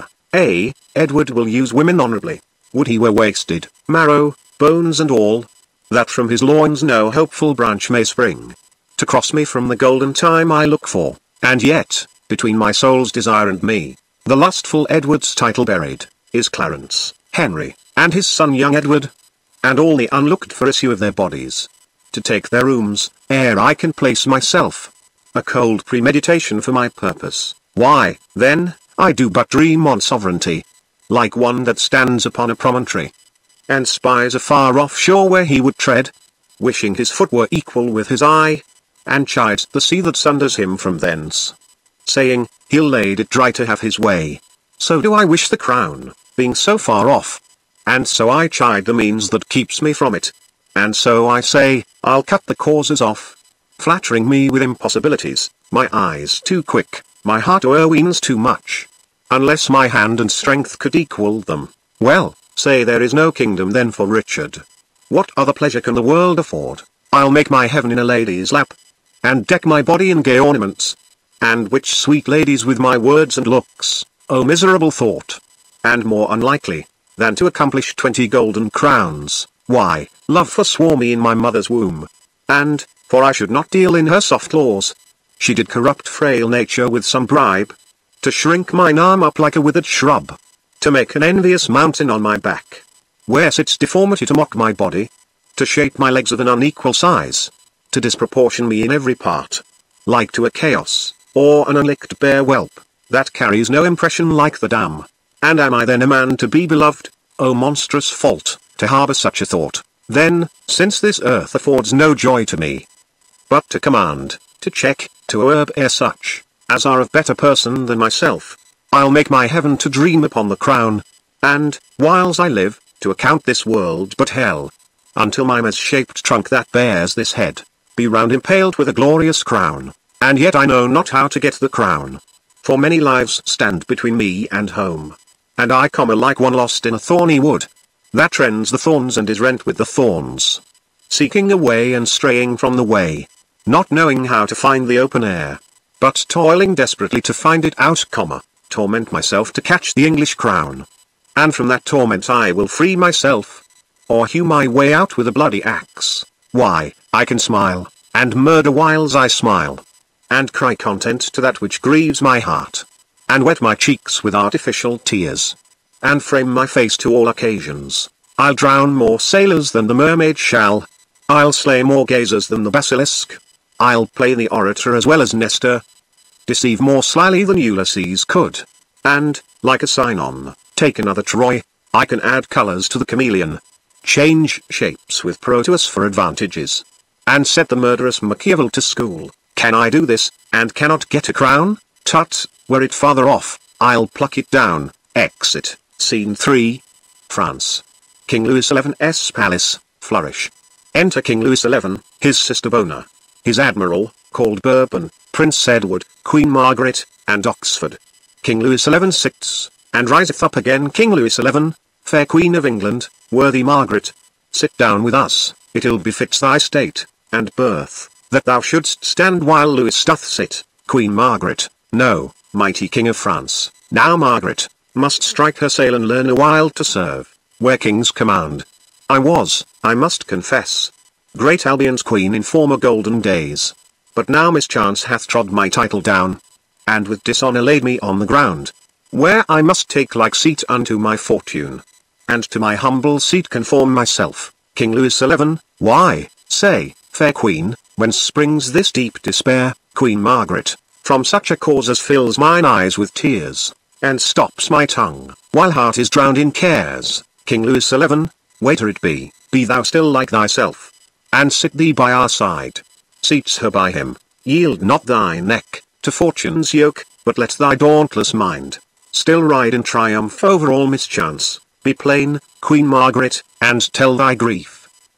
Edward will use women honourably. Would he were wasted, marrow, bones and all, that from his loins no hopeful branch may spring, to cross me from the golden time I look for, and yet, between my soul's desire and me, the lustful Edward's title buried, is Clarence, Henry, and his son young Edward, and all the unlooked for issue of their bodies, to take their rooms, ere I can place myself. A cold premeditation for my purpose. Why, then, I do but dream on sovereignty, like one that stands upon a promontory, and spies a far-off shore where he would tread, wishing his foot were equal with his eye, and chides the sea that sunders him from thence, saying, he'll laid it dry to have his way. So do I wish the crown, being so far off, and so I chide the means that keeps me from it, and so I say, I'll cut the causes off, flattering me with impossibilities, my eyes too quick, my heart o'erweens too much, unless my hand and strength could equal them. Well, say there is no kingdom then for Richard. What other pleasure can the world afford? I'll make my heaven in a lady's lap, and deck my body in gay ornaments, and witch sweet ladies with my words and looks. O miserable thought! And more unlikely, than to accomplish 20 golden crowns. Why, love forswore me in my mother's womb, and, for I should not deal in her soft laws, she did corrupt frail nature with some bribe, to shrink mine arm up like a withered shrub, to make an envious mountain on my back, where sits deformity to mock my body, to shape my legs of an unequal size, to disproportion me in every part, like to a chaos, or an unlicked bare whelp, that carries no impression like the dam. And am I then a man to be beloved? O monstrous fault, to harbour such a thought. Then, since this earth affords no joy to me, but to command, to check, to urb ere such, as are of better person than myself, I'll make my heaven to dream upon the crown, and, whiles I live, to account this world but hell, until my mis-shaped trunk that bears this head, be round impaled with a glorious crown, and yet I know not how to get the crown, for many lives stand between me and home, and I come like one lost in a thorny wood, that rends the thorns and is rent with the thorns, seeking a way and straying from the way, not knowing how to find the open air, but toiling desperately to find it out, torment myself to catch the English crown, and from that torment I will free myself, or hew my way out with a bloody axe. Why, I can smile, and murder whiles I smile, and cry content to that which grieves my heart, and wet my cheeks with artificial tears, and frame my face to all occasions. I'll drown more sailors than the mermaid shall, I'll slay more gazers than the basilisk, I'll play the orator as well as Nestor, deceive more slyly than Ulysses could, and, like a Sinon, take another Troy. I can add colours to the chameleon, change shapes with Proteus for advantages, and set the murderous Machiavel to school. Can I do this, and cannot get a crown? Tut, were it farther off, I'll pluck it down. Exit, Scene 3. France. King Louis XI's palace, flourish. Enter King Louis XI, his sister Bona, his admiral, called Bourbon, Prince Edward, Queen Margaret, and Oxford. King Louis XI sits, and riseth up again. King Louis XI, fair Queen of England, worthy Margaret, sit down with us, it ill befits thy state, and birth, that thou shouldst stand while Louis doth sit. Queen Margaret, no, mighty King of France, now Margaret, must strike her sail and learn a while to serve, where kings command. I was, I must confess, great Albion's queen in former golden days, but now mischance hath trod my title down, and with dishonour laid me on the ground, where I must take like seat unto my fortune, and to my humble seat conform myself. King Louis XI, why, say, fair queen, whence springs this deep despair? Queen Margaret, from such a cause as fills mine eyes with tears, and stops my tongue, while heart is drowned in cares. King Louis XI, waiter it be thou still like thyself, and sit thee by our side. Seats her by him, yield not thy neck to fortune's yoke, but let thy dauntless mind still ride in triumph over all mischance. Be plain, Queen Margaret, and tell thy grief,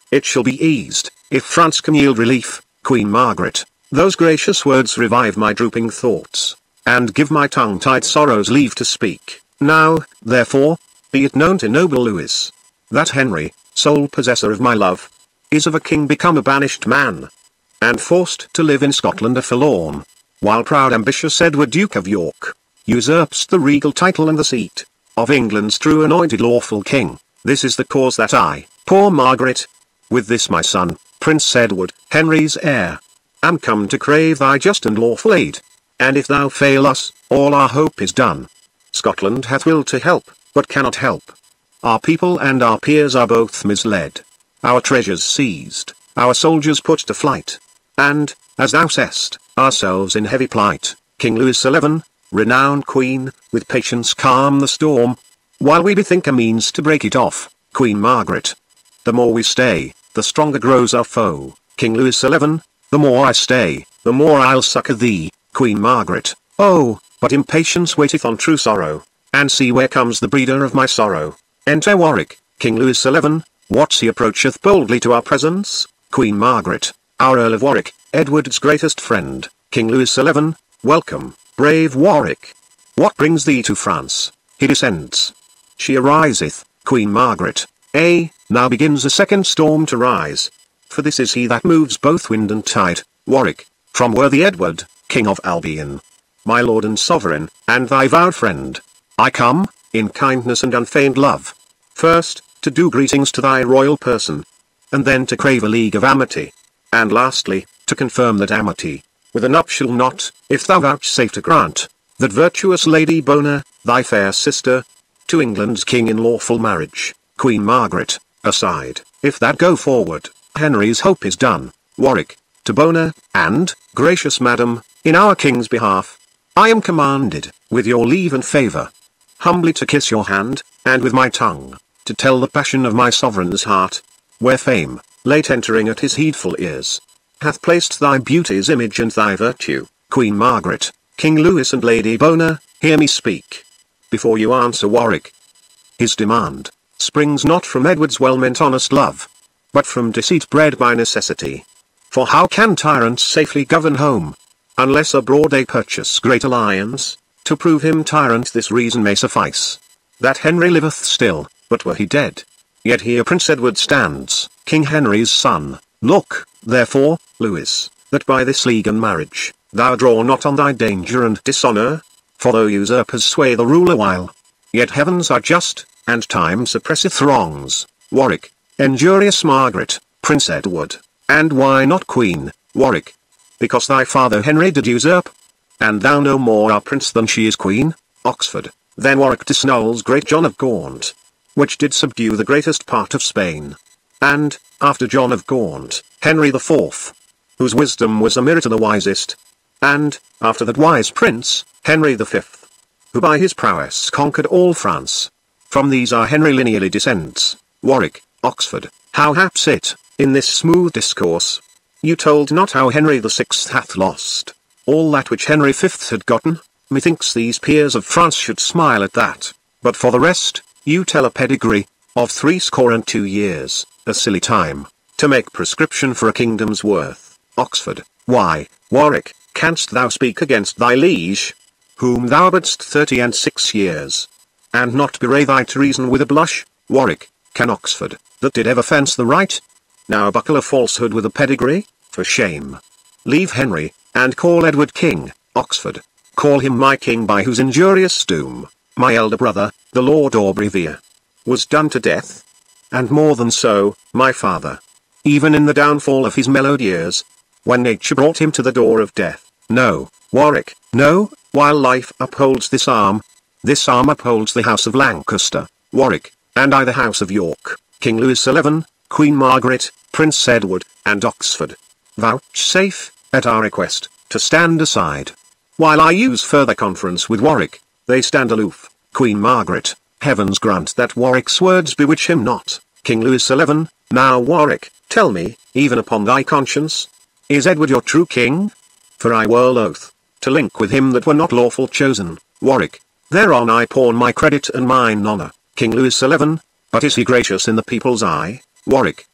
it shall be eased, if France can yield relief, Queen Margaret. Those gracious words revive my drooping thoughts, and give my tongue-tied sorrows leave to speak. Now, therefore, be it known to noble Louis, that Henry, sole possessor of my love, is of a king become a banished man, and forced to live in Scotland a forlorn, while proud ambitious Edward Duke of York, usurps the regal title and the seat of England's true anointed lawful king. This is the cause that I, poor Margaret, with this my son, Prince Edward, Henry's heir, am come to crave thy just and lawful aid. And if thou fail us, all our hope is done. Scotland hath will to help, but cannot help. Our people and our peers are both misled, our treasures seized, our soldiers put to flight, and, as thou sayest, ourselves in heavy plight. King Louis XI, renowned queen, with patience calm the storm, while we bethink a means to break it off. Queen Margaret, the more we stay, the stronger grows our foe. King Louis XI, the more I stay, the more I'll succour thee. Queen Margaret, oh, but impatience waiteth on true sorrow, and see where comes the breeder of my sorrow. Enter Warwick. King Louis XI, what's he approacheth boldly to our presence? Queen Margaret, our Earl of Warwick, Edward's greatest friend. King Louis XI, welcome, brave Warwick. What brings thee to France? He descends. She ariseth. Queen Margaret, now begins a second storm to rise. For this is he that moves both wind and tide. Warwick, from worthy Edward, King of Albion, my lord and sovereign, and thy vowed friend, I come, in kindness and unfeigned love. First, to do greetings to thy royal person, and then to crave a league of amity, and lastly, to confirm that amity, with a nuptial knot, if thou vouchsafe to grant, that virtuous Lady Bona, thy fair sister, to England's king in lawful marriage. Queen Margaret, aside, if that go forward, Henry's hope is done. Warwick, to Bona, and, gracious madam, in our king's behalf, I am commanded, with your leave and favour, humbly to kiss your hand, and with my tongue, to tell the passion of my sovereign's heart, where fame, late entering at his heedful ears, hath placed thy beauty's image and thy virtue. Queen Margaret, King Louis and Lady Bona, hear me speak, before you answer Warwick. His demand springs not from Edward's well-meant honest love, but from deceit bred by necessity. For how can tyrants safely govern home, unless abroad they purchase great alliance? To prove him tyrant this reason may suffice, that Henry liveth still, but were he dead, yet here Prince Edward stands, King Henry's son. Look, therefore, Louis, that by this league and marriage, thou draw not on thy danger and dishonour, for though usurpers sway the rule awhile, yet heavens are just, and time suppresseth wrongs. Warwick, injurious Margaret, Prince Edward, and why not Queen? Warwick, because thy father Henry did usurp, and thou no more art prince than she is queen. Oxford, then Warwick disnulls great John of Gaunt, which did subdue the greatest part of Spain, and, after John of Gaunt, Henry the Fourth, whose wisdom was a mirror to the wisest, and, after that wise prince, Henry the Fifth, who by his prowess conquered all France. From these our Henry lineally descends. Warwick, Oxford, how haps it, in this smooth discourse, you told not how Henry the Sixth hath lost all that which Henry Fifth had gotten? Methinks these peers of France should smile at that. But for the rest, you tell a pedigree of 62 years, a silly time, to make prescription for a kingdom's worth. Oxford, why, Warwick, canst thou speak against thy liege, whom thou badst 36 years, and not bewray thy treason with a blush? Warwick, can Oxford, that did ever fence the right, now buckle a falsehood with a pedigree? For shame. Leave Henry, and call Edward king. Oxford, call him my king by whose injurious doom, my elder brother, the Lord Aubrevere, was done to death. And more than so, my father, even in the downfall of his mellowed years, when nature brought him to the door of death. No, Warwick, no, while life upholds this arm upholds the house of Lancaster. Warwick, and I the house of York. King Louis XI, Queen Margaret, Prince Edward, and Oxford, vouchsafe, at our request, to stand aside, while I use further conference with Warwick. They stand aloof. Queen Margaret, heavens grant that Warwick's words bewitch him not. King Louis XI, now Warwick, tell me, even upon thy conscience, is Edward your true king? For I were loath to link with him that were not lawful chosen. Warwick, thereon I pawn my credit and mine honour. King Louis XI, but is he gracious in the people's eye? Warwick,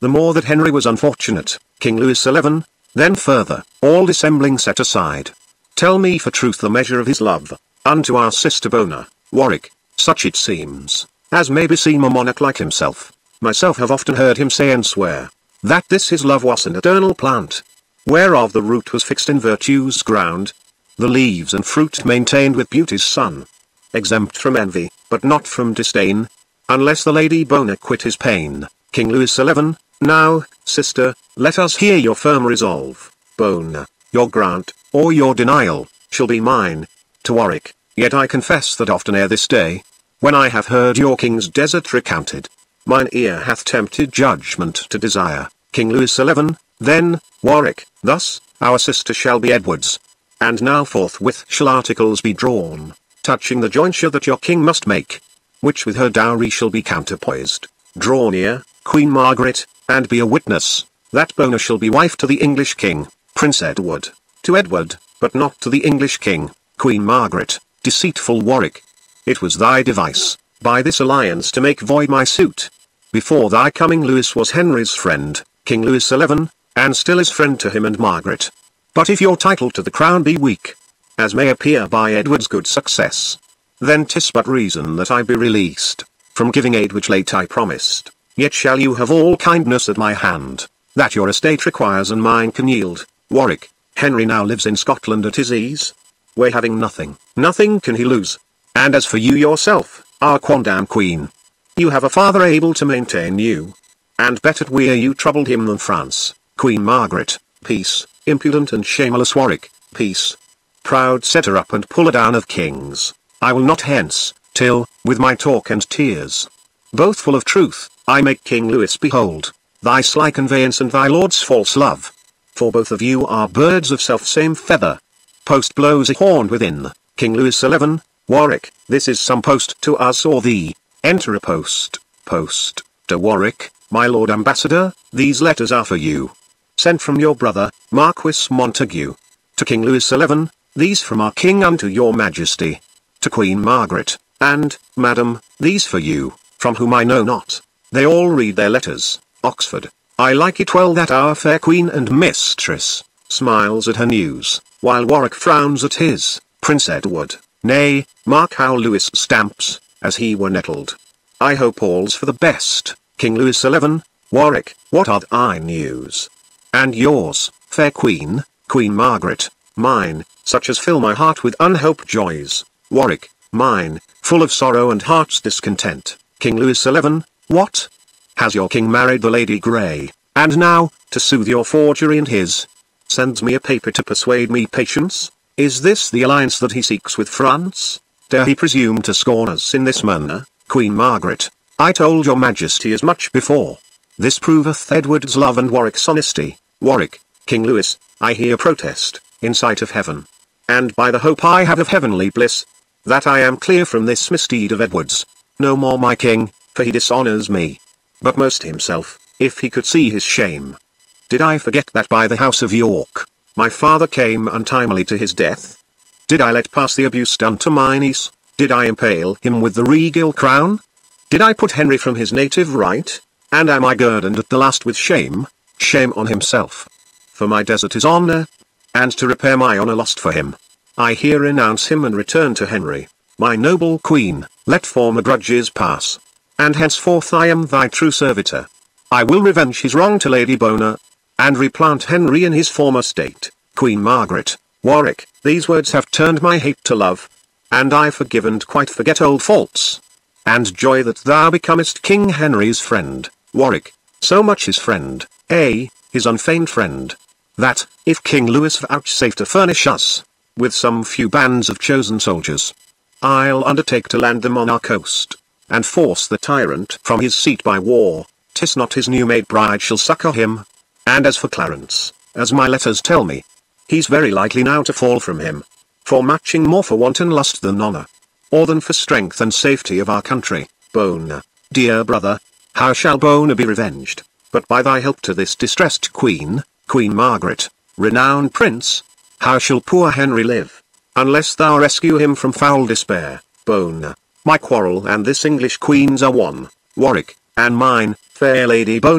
the more that Henry was unfortunate. King Louis XI, then further, all dissembling set aside. Tell me for truth the measure of his love, unto our sister Bona, Warwick, such it seems, as may beseem a monarch like himself. Myself have often heard him say and swear, that this his love was an eternal plant, whereof the root was fixed in virtue's ground, the leaves and fruit maintained with beauty's sun, exempt from envy, but not from disdain, unless the Lady Bona quit his pain. King Louis XI, now, sister, let us hear your firm resolve. Bona, your grant, or your denial, shall be mine. To Warwick, yet I confess that often ere this day, when I have heard your king's desert recounted, mine ear hath tempted judgment to desire. King Louis XI, then, Warwick, thus, our sister shall be Edward's. And now forthwith shall articles be drawn, touching the jointure that your king must make, which with her dowry shall be counterpoised. Draw near, Queen Margaret, and be a witness, that Bona shall be wife to the English king, Prince Edward. To Edward, but not to the English king, Queen Margaret. Deceitful Warwick, it was thy device, by this alliance to make void my suit. Before thy coming Louis was Henry's friend, King Louis XI, and still is friend to him and Margaret. But if your title to the crown be weak, as may appear by Edward's good success, then 'tis but reason that I be released, from giving aid which late I promised. Yet shall you have all kindness at my hand, that your estate requires and mine can yield. Warwick, Henry now lives in Scotland at his ease, where having nothing, nothing can he lose. And as for you yourself, our quondam queen, you have a father able to maintain you, and better were you troubled him than France. Queen Margaret, peace. Impudent and shameless Warwick, peace. Proud setter up and puller down of kings, I will not hence, till, with my talk and tears, both full of truth, I make King Louis behold, thy sly conveyance and thy lord's false love. For both of you are birds of self-same feather. Post blows a horn within, King Louis XI, Warwick, this is some post to us or thee. Enter a post. Post, to Warwick, my lord ambassador, these letters are for you. Sent from your brother, Marquis Montague. To King Louis XI, these from our king unto your majesty. To Queen Margaret, and, madam, these for you, from whom I know not. They all read their letters. Oxford, I like it well that our fair queen and mistress, smiles at her news, while Warwick frowns at his, Prince Edward. Nay, mark how Louis stamps, as he were nettled. I hope all's for the best. King Louis XI, Warwick, what are thy news? And yours, fair queen, Queen Margaret, mine, such as fill my heart with unhoped joys. Warwick, mine, full of sorrow and heart's discontent. King Louis XI, what? Has your king married the Lady Grey, and now, to soothe your forgery and his, sends me a paper to persuade me patience? Is this the alliance that he seeks with France? Dare he presume to scorn us in this manner? Queen Margaret, I told your majesty as much before. This proveth Edward's love and Warwick's honesty. Warwick, King Louis, I here protest, in sight of heaven, and by the hope I have of heavenly bliss, that I am clear from this misdeed of Edward's. No more my king, for he dishonours me, but most himself, if he could see his shame. Did I forget that by the house of York, my father came untimely to his death? Did I let pass the abuse done to my niece? Did I impale him with the regal crown? Did I put Henry from his native right? And am I guerdoned at the last with shame? Shame on himself. For my desert is honour, and to repair my honour lost for him, I here renounce him and return to Henry. My noble queen, let former grudges pass, and henceforth I am thy true servitor. I will revenge his wrong to Lady Bona, and replant Henry in his former state. Queen Margaret, Warwick, these words have turned my hate to love, and I forgive and quite forget old faults, and joy that thou becomest King Henry's friend. Warwick, so much his friend, his unfeigned friend, that, if King Louis vouchsafe to furnish us with some few bands of chosen soldiers, I'll undertake to land them on our coast, and force the tyrant from his seat by war. 'Tis not his new-made bride shall succour him. And as for Clarence, as my letters tell me, he's very likely now to fall from him, for matching more for wanton lust than honour, or than for strength and safety of our country. Bona, dear brother, how shall Bona be revenged, but by thy help to this distressed queen, Queen Margaret, renowned prince? How shall poor Henry live, unless thou rescue him from foul despair? Bona, my quarrel and this English queen's are one. Warwick, and mine, fair Lady Bona,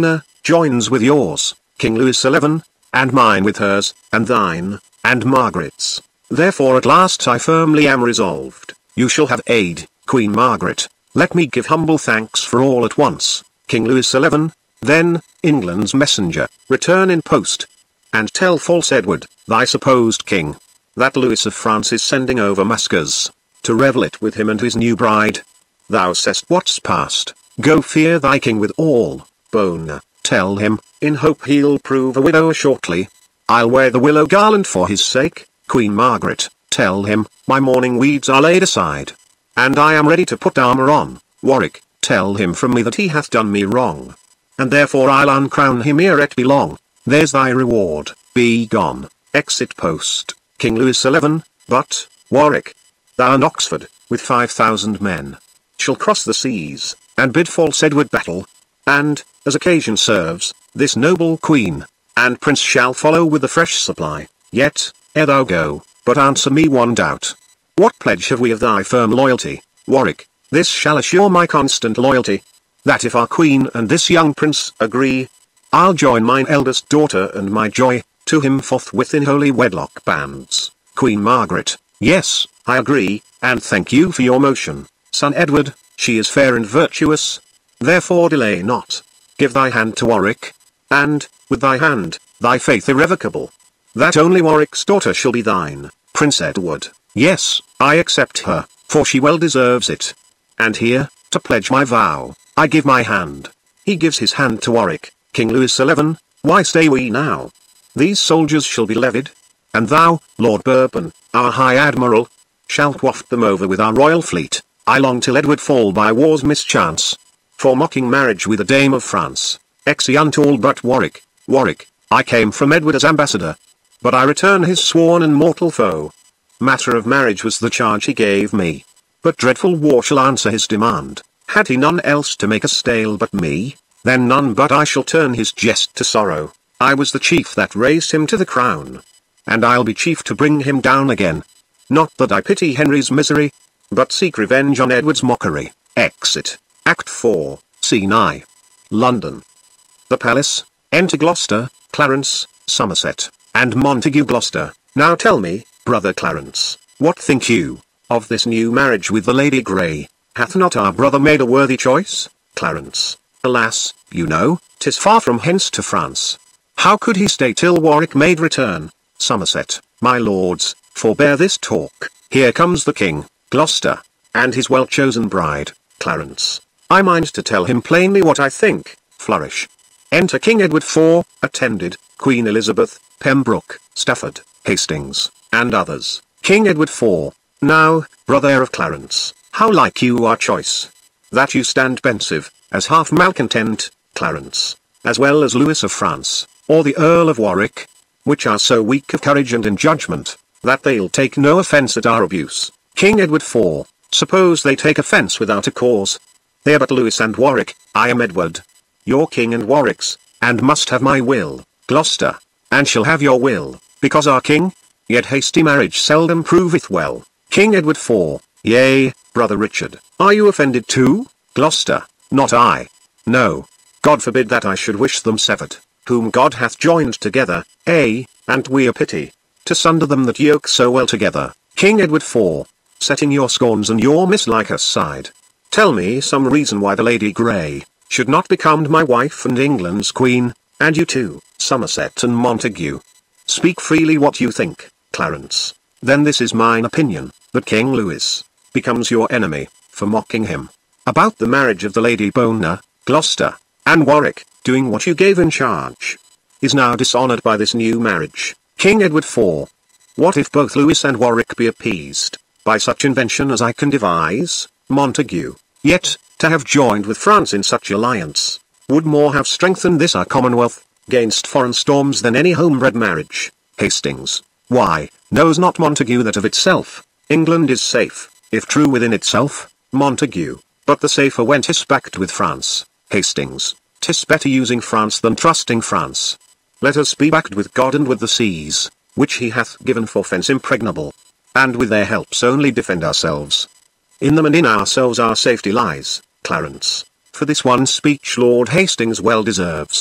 joins with yours, King Louis XI, and mine with hers, and thine, and Margaret's. Therefore at last I firmly am resolved, you shall have aid, Queen Margaret. Let me give humble thanks for all at once, King Louis XI, then, England's messenger, return in post. And tell false Edward, thy supposed king, that Louis of France is sending over maskers, to revel it with him and his new bride. Thou say'st what's past, go fear thy king with all, Bona, tell him, in hope he'll prove a widower shortly. I'll wear the willow garland for his sake, Queen Margaret, tell him, my mourning weeds are laid aside. And I am ready to put armour on, Warwick, tell him from me that he hath done me wrong. And therefore I'll uncrown him ere it be long. There's thy reward, be gone, exit post, King Louis XI, but, Warwick, thou and Oxford, with 5,000 men, shall cross the seas, and bid false Edward battle. And, as occasion serves, this noble queen, and prince shall follow with the fresh supply. Yet, ere thou go, but answer me one doubt. What pledge have we of thy firm loyalty, Warwick? This shall assure my constant loyalty, that if our queen and this young prince agree, I'll join mine eldest daughter and my joy, to him forthwith in holy wedlock bands. Queen Margaret, yes, I agree, and thank you for your motion, son Edward, she is fair and virtuous, therefore delay not. Give thy hand to Warwick, and, with thy hand, thy faith irrevocable, that only Warwick's daughter shall be thine, Prince Edward. Yes, I accept her, for she well deserves it. And here, to pledge my vow, I give my hand. He gives his hand to Warwick, King Louis XI, why stay we now? These soldiers shall be levied, and thou, Lord Bourbon, our High Admiral, shalt waft them over with our royal fleet. I long till Edward fall by war's mischance, for mocking marriage with a dame of France. Exeunt all but Warwick. Warwick, I came from Edward as ambassador, but I return his sworn and mortal foe. Matter of marriage was the charge he gave me, but dreadful war shall answer his demand. Had he none else to make a stale but me, then none but I shall turn his jest to sorrow. I was the chief that raised him to the crown, and I'll be chief to bring him down again. Not that I pity Henry's misery, but seek revenge on Edward's mockery. Exit. Act 4, Scene I. London. The Palace. Enter Gloucester, Clarence, Somerset, and Montague. Gloucester, now tell me, brother Clarence, what think you of this new marriage with the Lady Grey? Hath not our brother made a worthy choice? Clarence, alas, you know, 'tis far from hence to France. How could he stay till Warwick made return? Somerset, my lords, forbear this talk. Here comes the king, Gloucester, and his well-chosen bride, Clarence. I mind to tell him plainly what I think. Flourish. Enter King Edward IV, attended, Queen Elizabeth, Pembroke, Stafford, Hastings, and others. King Edward IV, now, brother of Clarence, how like you our choice? That you stand pensive, as half malcontent, Clarence, as well as Louis of France, or the Earl of Warwick, which are so weak of courage and in judgment, that they'll take no offence at our abuse. King Edward IV, suppose they take offence without a cause. They are but Louis and Warwick, I am Edward, your king and Warwick's, and must have my will, Gloucester, and shall have your will, because our king, yet hasty marriage seldom proveth well. King Edward IV, yea, brother Richard, are you offended too? Gloucester, not I. No, God forbid that I should wish them severed, whom God hath joined together, and we a pity, to sunder them that yoke so well together. King Edward IV, setting your scorns and your mislike aside, tell me some reason why the Lady Grey should not become my wife and England's queen, and you too, Somerset and Montague. Speak freely what you think, Clarence. Then this is mine opinion, that King Louis becomes your enemy, for mocking him about the marriage of the Lady Bona, Gloucester, and Warwick, doing what you gave in charge, is now dishonoured by this new marriage. King Edward IV, what if both Louis and Warwick be appeased by such invention as I can devise? Montague, yet, to have joined with France in such alliance, would more have strengthened this our commonwealth, gainst foreign storms than any homebred marriage. Hastings, why, knows not Montague that of itself, England is safe, if true within itself? Montague, but the safer when 'tis pact with France. Hastings, 'tis better using France than trusting France. Let us be pact with God and with the seas, which he hath given for fence impregnable, and with their helps only defend ourselves. In them and in ourselves our safety lies, Clarence. For this one speech Lord Hastings well deserves.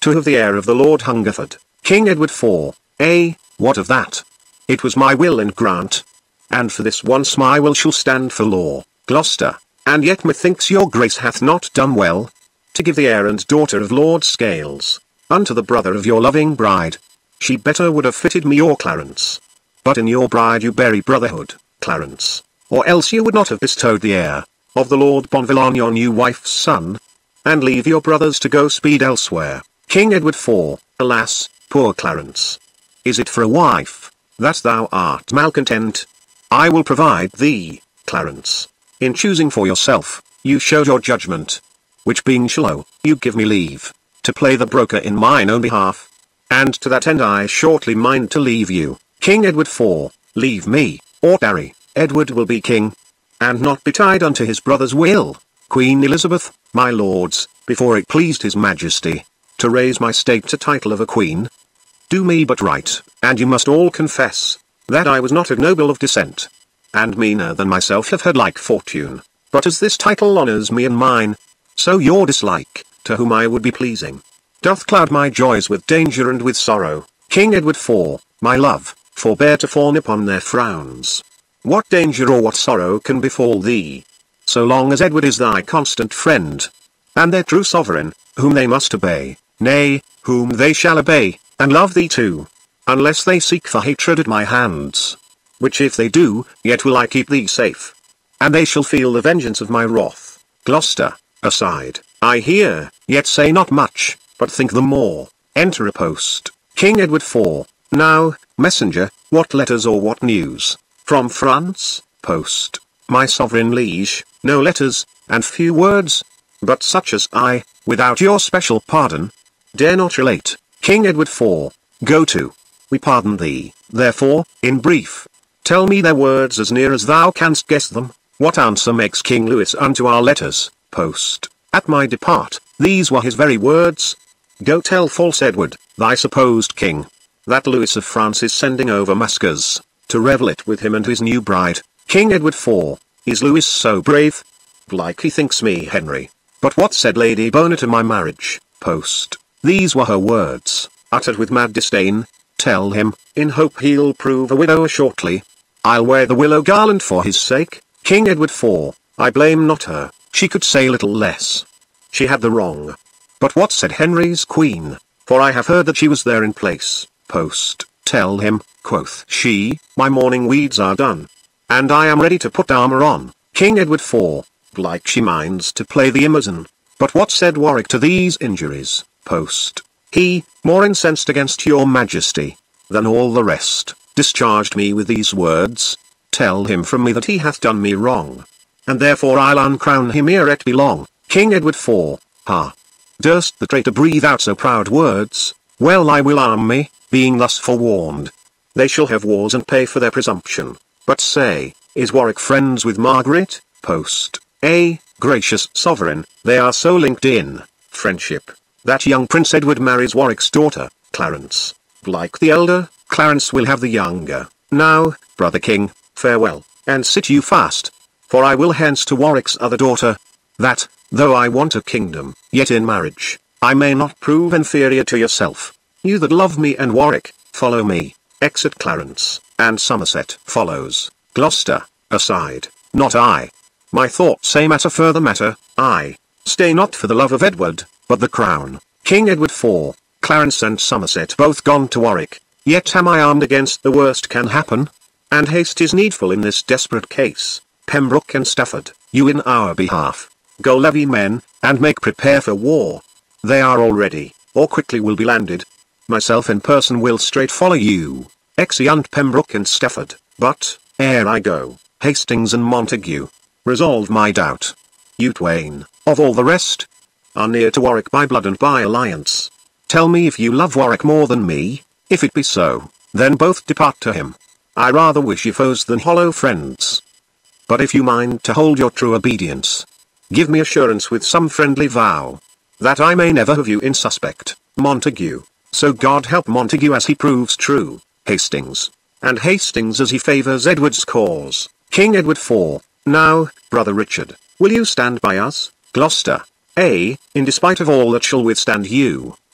to have the heir of the Lord Hungerford, King Edward IV. What of that? It was my will and grant. And for this once my will shall stand for law, Gloucester, and yet methinks your grace hath not done well, to give the heir and daughter of Lord Scales, unto the brother of your loving bride. She better would have fitted me your Clarence. But in your bride you bury brotherhood, Clarence, or else you would not have bestowed the heir of the Lord Bonville on your new wife's son, and leave your brothers to go speed elsewhere, King Edward IV. Alas, poor Clarence! Is it for a wife that thou art malcontent? I will provide thee, Clarence. In choosing for yourself, you showed your judgment, which being shallow, you give me leave to play the broker in mine own behalf. And to that end I shortly mind to leave you, King Edward IV. Leave me, or tarry, Edward will be king, and not be tied unto his brother's will. Queen Elizabeth, my lords, before it pleased his majesty to raise my state to title of a queen, do me but right, and you must all confess that I was not of noble of descent, and meaner than myself have had like fortune. But as this title honours me and mine, so your dislike, to whom I would be pleasing, doth cloud my joys with danger and with sorrow. King Edward IV, my love, forbear to fawn upon their frowns. What danger or what sorrow can befall thee, so long as Edward is thy constant friend, and their true sovereign, whom they must obey, nay, whom they shall obey, and love thee too, unless they seek for hatred at my hands, which if they do, yet will I keep thee safe, and they shall feel the vengeance of my wrath. Gloucester, aside, I hear, yet say not much, but think the more. Enter a post, King Edward IV. Now, messenger, what letters or what news? From France, post, my sovereign liege, no letters, and few words, but such as I, without your special pardon, dare not relate. King Edward IV, go to. We pardon thee, therefore, in brief. Tell me their words as near as thou canst guess them. What answer makes King Louis unto our letters? Post, at my depart, these were his very words. Go tell false Edward, thy supposed king, that Louis of France is sending over maskers, to revel it with him and his new bride. King Edward IV, is Louis so brave? Like he thinks me Henry. But what said Lady Bona to my marriage? Post, these were her words, uttered with mad disdain. Tell him, in hope he'll prove a widower shortly, I'll wear the willow garland for his sake. King Edward IV, I blame not her, she could say little less. She had the wrong. But what said Henry's queen? For I have heard that she was there in place. Post, tell him, quoth she, my mourning weeds are done, and I am ready to put armour on. King Edward IV, like she minds to play the Amazon. But what said Warwick to these injuries? Post, he, more incensed against your majesty than all the rest, discharged me with these words. Tell him from me that he hath done me wrong, and therefore I'll uncrown him ere it be long. King Edward IV, ha! Durst the traitor breathe out so proud words? Well, I will arm me, being thus forewarned. They shall have wars and pay for their presumption. But say, is Warwick friends with Margaret? Post, gracious sovereign, they are so linked in friendship, that young Prince Edward marries Warwick's daughter, Clarence. Like the elder, Clarence will have the younger. Now, brother king, farewell, and sit you fast, for I will hence to Warwick's other daughter, that, though I want a kingdom, yet in marriage, I may not prove inferior to yourself. You that love me and Warwick, follow me. Exit Clarence, and Somerset follows. Gloucester, aside, not I. My thoughts aim at a further matter, I stay not for the love of Edward, but the crown. King Edward IV, Clarence and Somerset both gone to Warwick, yet am I armed against the worst can happen, and haste is needful in this desperate case. Pembroke and Stafford, you in our behalf, go levy men, and make prepare for war. They are all ready, or quickly will be landed. Myself in person will straight follow you. Exeunt Pembroke and Stafford, but, ere I go, Hastings and Montague, resolve my doubt. You twain, of all the rest, are near to Warwick by blood and by alliance. Tell me if you love Warwick more than me. If it be so, then both depart to him. I rather wish you foes than hollow friends. But if you mind to hold your true obedience, give me assurance with some friendly vow, that I may never have you in suspect. Montague, so God help Montague as he proves true. Hastings, and Hastings as he favours Edward's cause. King Edward IV, now, brother Richard, will you stand by us? Gloucester, in despite of all that shall withstand you.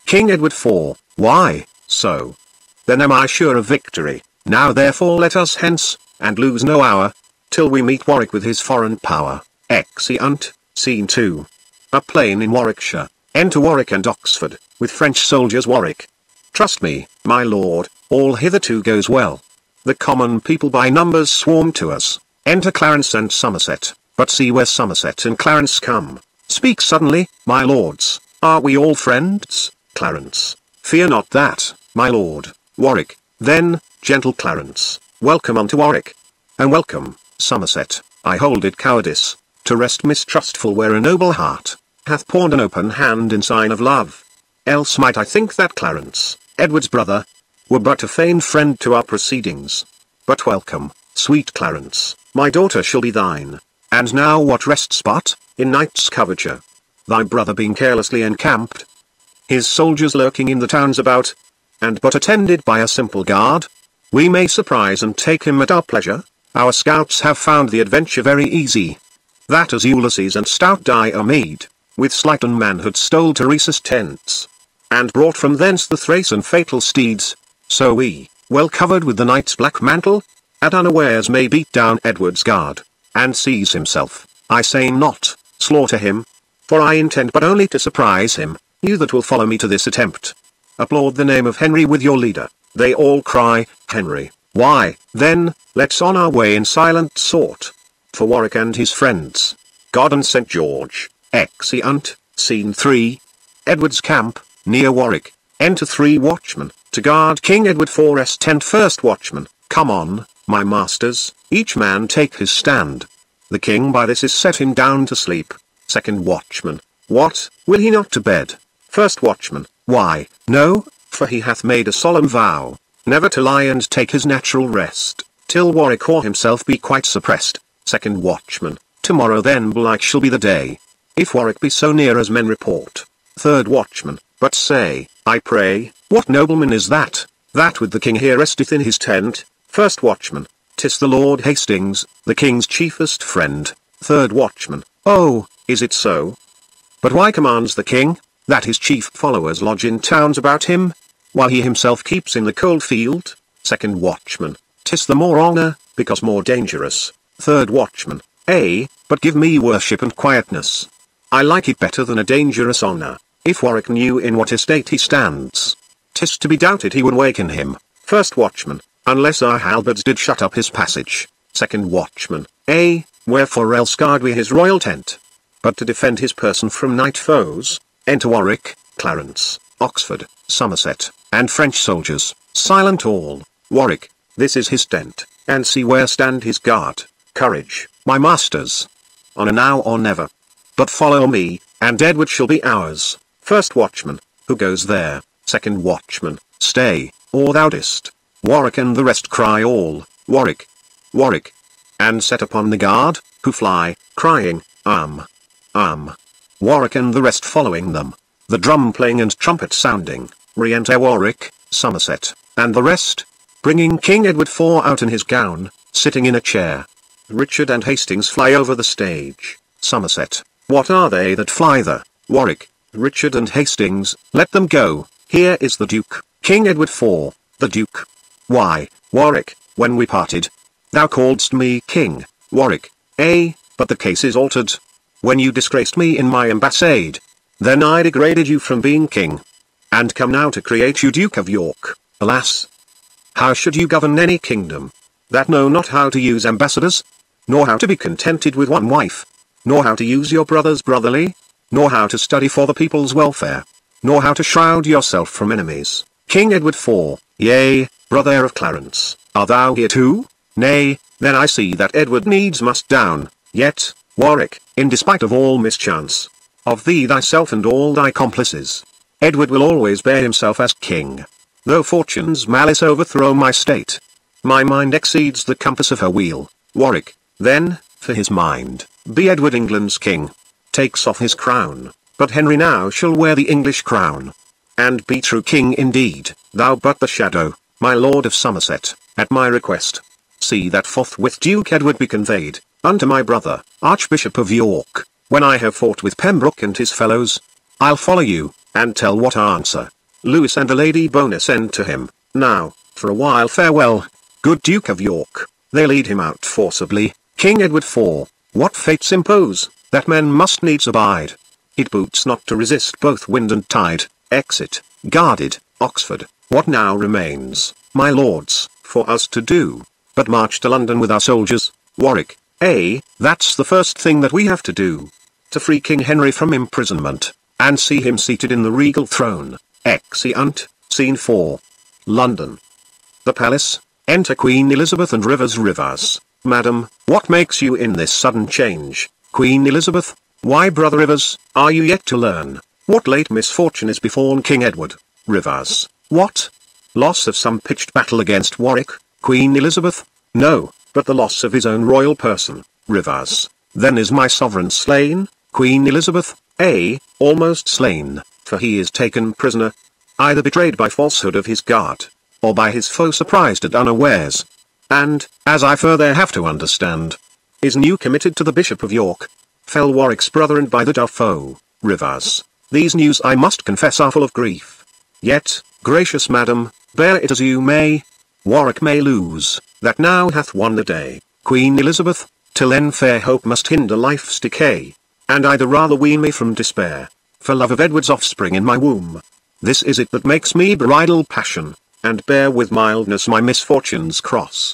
King Edward IV. Why, so? Then am I sure of victory. Now therefore let us hence, and lose no hour, till we meet Warwick with his foreign power. Exeunt. Scene 2. A plain in Warwickshire. Enter Warwick and Oxford, with French soldiers. Warwick. Trust me, my lord, all hitherto goes well. The common people by numbers swarm to us. Enter Clarence and Somerset, but see where Somerset and Clarence come. Speak suddenly, my lords, are we all friends? Clarence. Fear not that, my lord. Warwick. Then, gentle Clarence, welcome unto Warwick. And welcome, Somerset. I hold it cowardice, to rest mistrustful where a noble heart hath pawned an open hand in sign of love. Else might I think that Clarence, Edward's brother, were but a feigned friend to our proceedings. But welcome, sweet Clarence, my daughter shall be thine. And now what rests but, in night's coverture, thy brother being carelessly encamped, his soldiers lurking in the towns about, and but attended by a simple guard, we may surprise and take him at our pleasure. Our scouts have found the adventure very easy. That as Ulysses and stout Diomede, with sleighten manhood stole Teresa's tents, and brought from thence the Thracian fatal steeds, so we, well covered with the knight's black mantle, at unawares may beat down Edward's guard, and seize himself. I say not, slaughter him, for I intend but only to surprise him. You that will follow me to this attempt, applaud the name of Henry with your leader. They all cry, Henry. Why, then, let's on our way in silent sort, for Warwick and his friends. God and St. George. Exeunt. Scene 3. Edward's camp, near Warwick. Enter 3 watchmen, to guard King Edward IV's tent. First watchman. Come on, my masters, each man take his stand. The king by this is set him down to sleep. Second watchman. What, will he not to bed? First watchman. Why, no, for he hath made a solemn vow, never to lie and take his natural rest, till Warwick or himself be quite suppressed. Second watchman. Tomorrow then belike shall be the day, if Warwick be so near as men report. Third watchman. But say, I pray, what nobleman is that with the king here resteth in his tent? First watchman. 'Tis the Lord Hastings, the king's chiefest friend. Third watchman. Oh, is it so? But why commands the king that his chief followers lodge in towns about him, while he himself keeps in the cold field? Second watchman. 'Tis the more honor, because more dangerous. Third watchman. But give me worship and quietness. I like it better than a dangerous honor. If Warwick knew in what estate he stands, 'tis to be doubted he would waken him. First watchman. Unless our halberds did shut up his passage. Second watchman. Wherefore else guard we his royal tent? But to defend his person from night foes. Enter Warwick, Clarence, Oxford, Somerset, and French soldiers, silent all. Warwick, this is his tent, and see where stand his guard. Courage, my masters. Honor now or never. But follow me, and Edward shall be ours. First watchman. Who goes there? Second watchman. Stay, or thou didst. Warwick and the rest cry all, Warwick, Warwick, and set upon the guard, who fly, crying, Warwick and the rest following them, the drum playing and trumpet sounding, re-enter Warwick, Somerset, and the rest, bringing King Edward IV out in his gown, sitting in a chair. Richard and Hastings fly over the stage. Somerset. What are they that fly there? Warwick. Richard and Hastings, let them go. Here is the Duke, King Edward IV, the Duke. Why, Warwick, when we parted, thou calledst me king. Warwick. But the case is altered. When you disgraced me in my embassade, then I degraded you from being king, and come now to create you Duke of York. Alas! How should you govern any kingdom that know not how to use ambassadors, nor how to be contented with one wife, nor how to use your brothers brotherly, nor how to study for the people's welfare, nor how to shroud yourself from enemies? King Edward IV, yea, brother of Clarence, art thou here too? Nay, then I see that Edward needs must down. Yet, Warwick, in despite of all mischance, of thee thyself and all thy complices, Edward will always bear himself as king. Though fortune's malice overthrow my state, my mind exceeds the compass of her wheel. Warwick, then, for his mind, be Edward England's king. Takes off his crown, but Henry now shall wear the English crown, and be true king indeed, thou but the shadow, my lord of Somerset, at my request. See that forthwith Duke Edward be conveyed, unto my brother, Archbishop of York. When I have fought with Pembroke and his fellows, I'll follow you, and tell what answer Lewis and the Lady Bona send to him, now, for a while farewell, good Duke of York. They lead him out forcibly, King Edward IV, what fates impose, that men must needs abide. It boots not to resist both wind and tide, exit, guarded, Oxford, what now remains, my lords, for us to do, but march to London with our soldiers, Warwick, that's the first thing that we have to do. To free King Henry from imprisonment, and see him seated in the regal throne, exeunt, scene 4. London. The palace, enter Queen Elizabeth and Rivers. Madam, what makes you in this sudden change, Queen Elizabeth? Why, brother Rivers, are you yet to learn, what late misfortune is befallen King Edward? Rivers, what? Loss of some pitched battle against Warwick, Queen Elizabeth? No, but the loss of his own royal person, Rivers. Then is my sovereign slain, Queen Elizabeth? Almost slain, for he is taken prisoner, either betrayed by falsehood of his guard, or by his foe surprised at unawares. And, as I further have to understand, is new committed to the Bishop of York, fell Warwick's brother and by the foe, Rivers. These news I must confess are full of grief. Yet, gracious madam, bear it as you may. Warwick may lose, that now hath won the day, Queen Elizabeth, till then fair hope must hinder life's decay, and I the rather wean me from despair, for love of Edward's offspring in my womb. This is it that makes me bridle passion, and bear with mildness my misfortune's cross.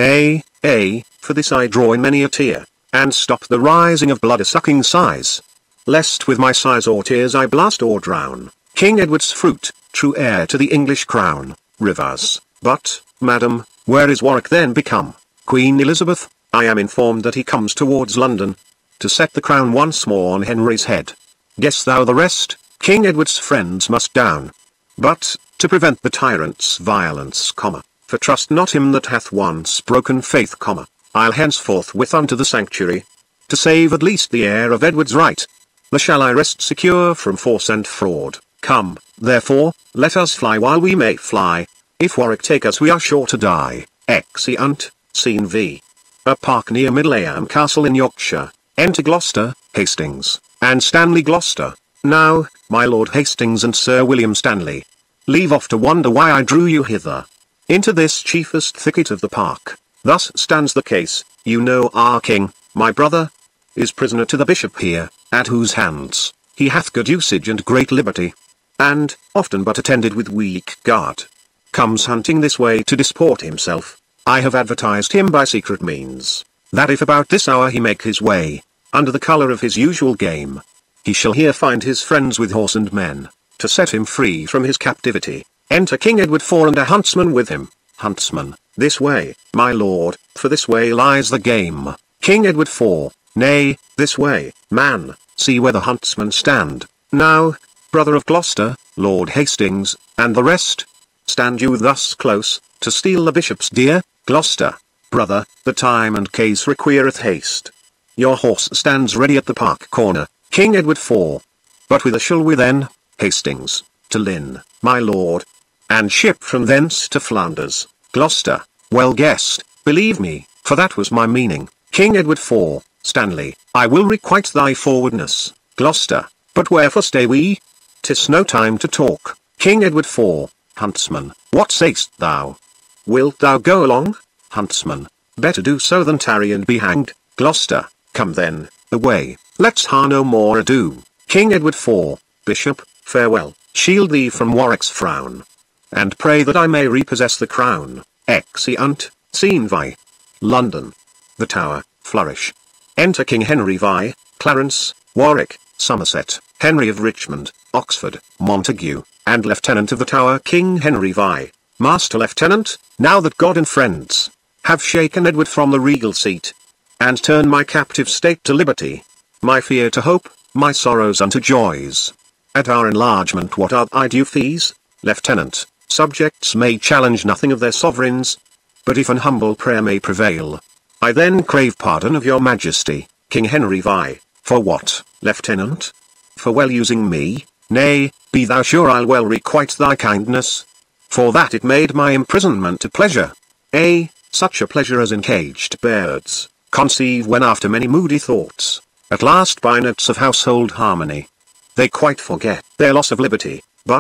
For this I draw in many a tear, and stop the rising of blood-sucking sighs, lest with my sighs or tears I blast or drown King Edward's fruit, true heir to the English crown, Rivers. But, madam, where is Warwick then become? Queen Elizabeth, I am informed that he comes towards London, to set the crown once more on Henry's head. Guess thou the rest, King Edward's friends must down. But, to prevent the tyrant's violence, for trust not him that hath once broken faith, I'll henceforth with unto the sanctuary, to save at least the heir of Edward's right. There shall I rest secure from force and fraud. Come, therefore, let us fly while we may fly. If Warwick take us we are sure to die. Exeunt, scene V. A park near Middleham Castle in Yorkshire. Enter Gloucester, Hastings, and Stanley Gloucester. Now, my Lord Hastings and Sir William Stanley, leave off to wonder why I drew you hither, into this chiefest thicket of the park. Thus stands the case, you know our king, my brother, is prisoner to the bishop here, at whose hands, he hath good usage and great liberty, and, often but attended with weak guard, comes hunting this way to disport himself. I have advertised him by secret means, that if about this hour he make his way, under the colour of his usual game, he shall here find his friends with horse and men, to set him free from his captivity. Enter King Edward IV and a huntsman with him. Huntsman, this way, my lord, for this way lies the game. King Edward IV, nay, this way, man, see where the huntsmen stand. Now, brother of Gloucester, Lord Hastings, and the rest, stand you thus close, to steal the bishop's dear, Gloucester, brother, the time and case requireth haste. Your horse stands ready at the park corner, King Edward IV. But whither shall we then, Hastings? To Lynn, my lord, and ship from thence to Flanders. Gloucester, well guessed, believe me, for that was my meaning. King Edward IV, Stanley, I will requite thy forwardness. Gloucester, but wherefore stay we? 'Tis no time to talk. King Edward IV, Huntsman, what say'st thou? Wilt thou go along? Huntsman, better do so than tarry and be hanged. Gloucester, come then, away, let's ha no more ado. King Edward IV, Bishop, farewell, shield thee from Warwick's frown, and pray that I may repossess the crown. Exeunt, scene Vi. London. The Tower, flourish. Enter King Henry Vi, Clarence, Warwick, Somerset, Henry of Richmond, Oxford, Montague, and Lieutenant of the Tower King Henry Vi. Master Lieutenant, now that God and friends have shaken Edward from the regal seat, and turned my captive state to liberty, my fear to hope, my sorrows unto joys, at our enlargement what are thy due fees? Lieutenant, subjects may challenge nothing of their sovereigns, but if an humble prayer may prevail, I then crave pardon of your majesty, King Henry Vi. For what, Lieutenant? For well using me? Nay, be thou sure I'll well requite thy kindness, for that it made my imprisonment a pleasure. Such a pleasure as encaged birds conceive when after many moody thoughts, at last by notes of household harmony, they quite forget their loss of liberty. But,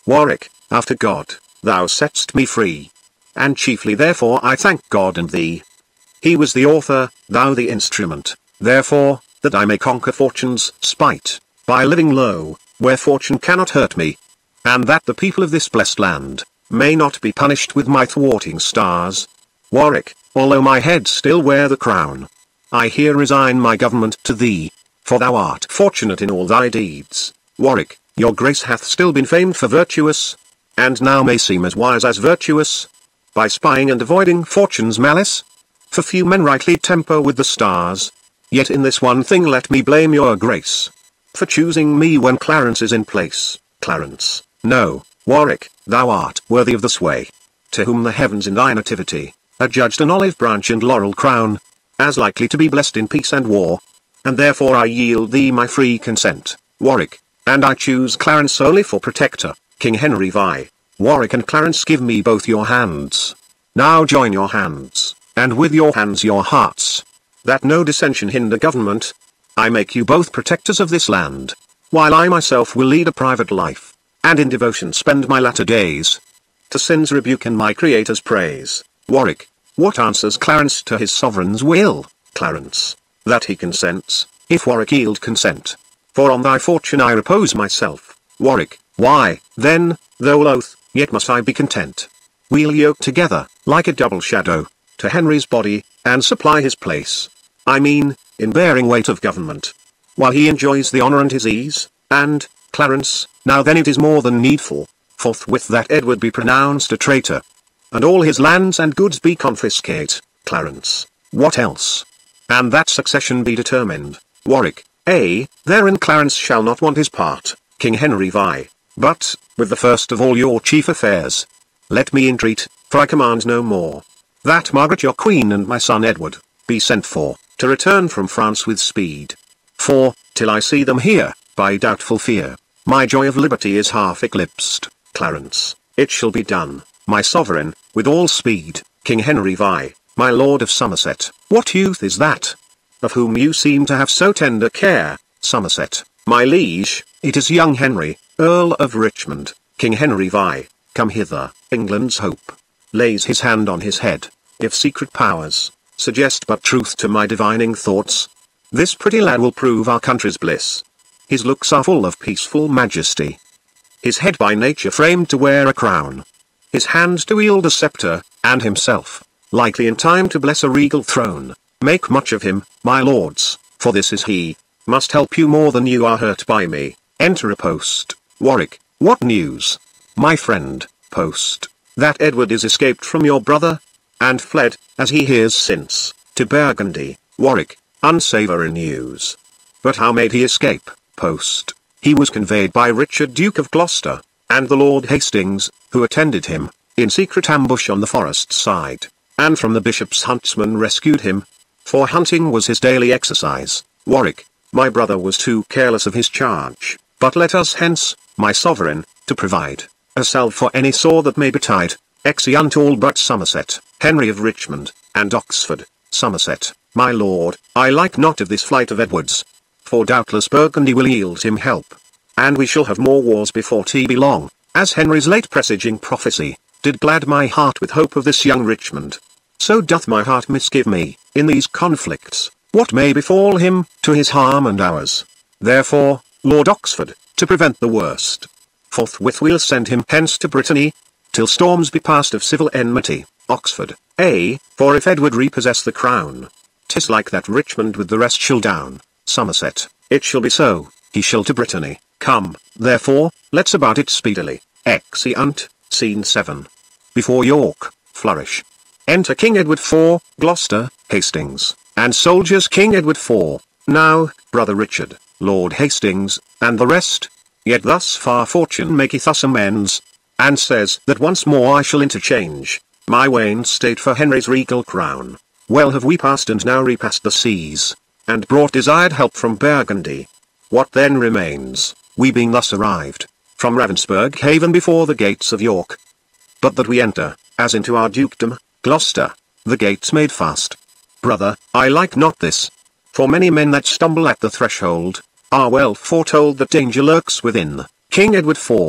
Warwick, after God, thou sett'st me free. And chiefly therefore I thank God and thee. He was the author, thou the instrument, therefore, that I may conquer fortune's spite, by living low, where fortune cannot hurt me. And that the people of this blessed land, may not be punished with my thwarting stars. Warwick, although my head still wear the crown, I here resign my government to thee, for thou art fortunate in all thy deeds. Warwick, your grace hath still been famed for virtuous, and now may seem as wise as virtuous, by spying and avoiding fortune's malice. For few men rightly temper with the stars, yet in this one thing let me blame your grace, for choosing me when Clarence is in place. Clarence, no, Warwick, thou art worthy of the sway, to whom the heavens in thy nativity adjudged an olive branch and laurel crown, as likely to be blessed in peace and war, and therefore I yield thee my free consent, Warwick, and I choose Clarence solely for protector. King Henry vi. Warwick and Clarence, give me both your hands. Now join your hands, and with your hands your hearts, that no dissension hinder government. I make you both protectors of this land, while I myself will lead a private life, and in devotion spend my latter days, to sin's rebuke and my Creator's praise. Warwick, what answers Clarence to his sovereign's will? Clarence, that he consents, if Warwick yield consent. For on thy fortune I repose myself. Warwick, why, then, though loath, yet must I be content. We'll yoke together, like a double shadow, to Henry's body, and supply his place. I mean, in bearing weight of government, while he enjoys the honour and his ease. And, Clarence, now then it is more than needful, forthwith that Edward be pronounced a traitor, and all his lands and goods be confiscate. Clarence, what else? And that succession be determined. Warwick, therein Clarence shall not want his part, King Henry vi. But, with the first of all your chief affairs, let me entreat, for I command no more, that Margaret your queen and my son Edward, be sent for, to return from France with speed. For, till I see them here, by doubtful fear, my joy of liberty is half eclipsed. Clarence, it shall be done, my sovereign, with all speed. King Henry vi, my lord of Somerset, what youth is that, of whom you seem to have so tender care? Somerset, my liege, it is young Henry, Earl of Richmond. King Henry vi, come hither. England's hope lays his hand on his head. If secret powers suggest but truth to my divining thoughts, this pretty lad will prove our country's bliss. His looks are full of peaceful majesty, his head by nature framed to wear a crown, his hand to wield a sceptre, and himself likely in time to bless a regal throne. Make much of him, my lords, for this is he, must help you more than you are hurt by me. Enter a post. Warwick, what news? My friend, post, that Edward is escaped from your brother, and fled, as he hears since, to Burgundy. Warwick, unsavoury news. But how made he escape? Post, he was conveyed by Richard Duke of Gloucester, and the Lord Hastings, who attended him, in secret ambush on the forest side, and from the bishop's huntsmen rescued him, for hunting was his daily exercise. Warwick, my brother was too careless of his charge, but let us hence, my sovereign, to provide a salve for any sore that may betide. Exeunt all but Somerset, Henry of Richmond, and Oxford. Somerset, my lord, I like not of this flight of Edward's, for doubtless Burgundy will yield him help, and we shall have more wars before be long, as Henry's late presaging prophecy did glad my heart with hope of this young Richmond. So doth my heart misgive me, in these conflicts, what may befall him, to his harm and ours. Therefore, Lord Oxford, to prevent the worst, forthwith we'll send him hence to Brittany, till storms be past of civil enmity. Oxford, for if Edward repossess the crown, 'tis like that Richmond with the rest shall down. Somerset, it shall be so, he shall to Brittany. Come, therefore, let's about it speedily. Exeunt, scene 7. Before York, flourish. Enter King Edward IV, Gloucester, Hastings, and soldiers. King Edward IV, now, brother Richard, Lord Hastings, and the rest. Yet thus far fortune maketh us amends, and says that once more I shall interchange my wane state for Henry's regal crown. Well have we passed and now repassed the seas, and brought desired help from Burgundy. What then remains, we being thus arrived, from Ravensburg haven before the gates of York, but that we enter, as into our dukedom, Gloucester, the gates made fast. Brother, I like not this, for many men that stumble at the threshold, are well foretold that danger lurks within. King Edward IV,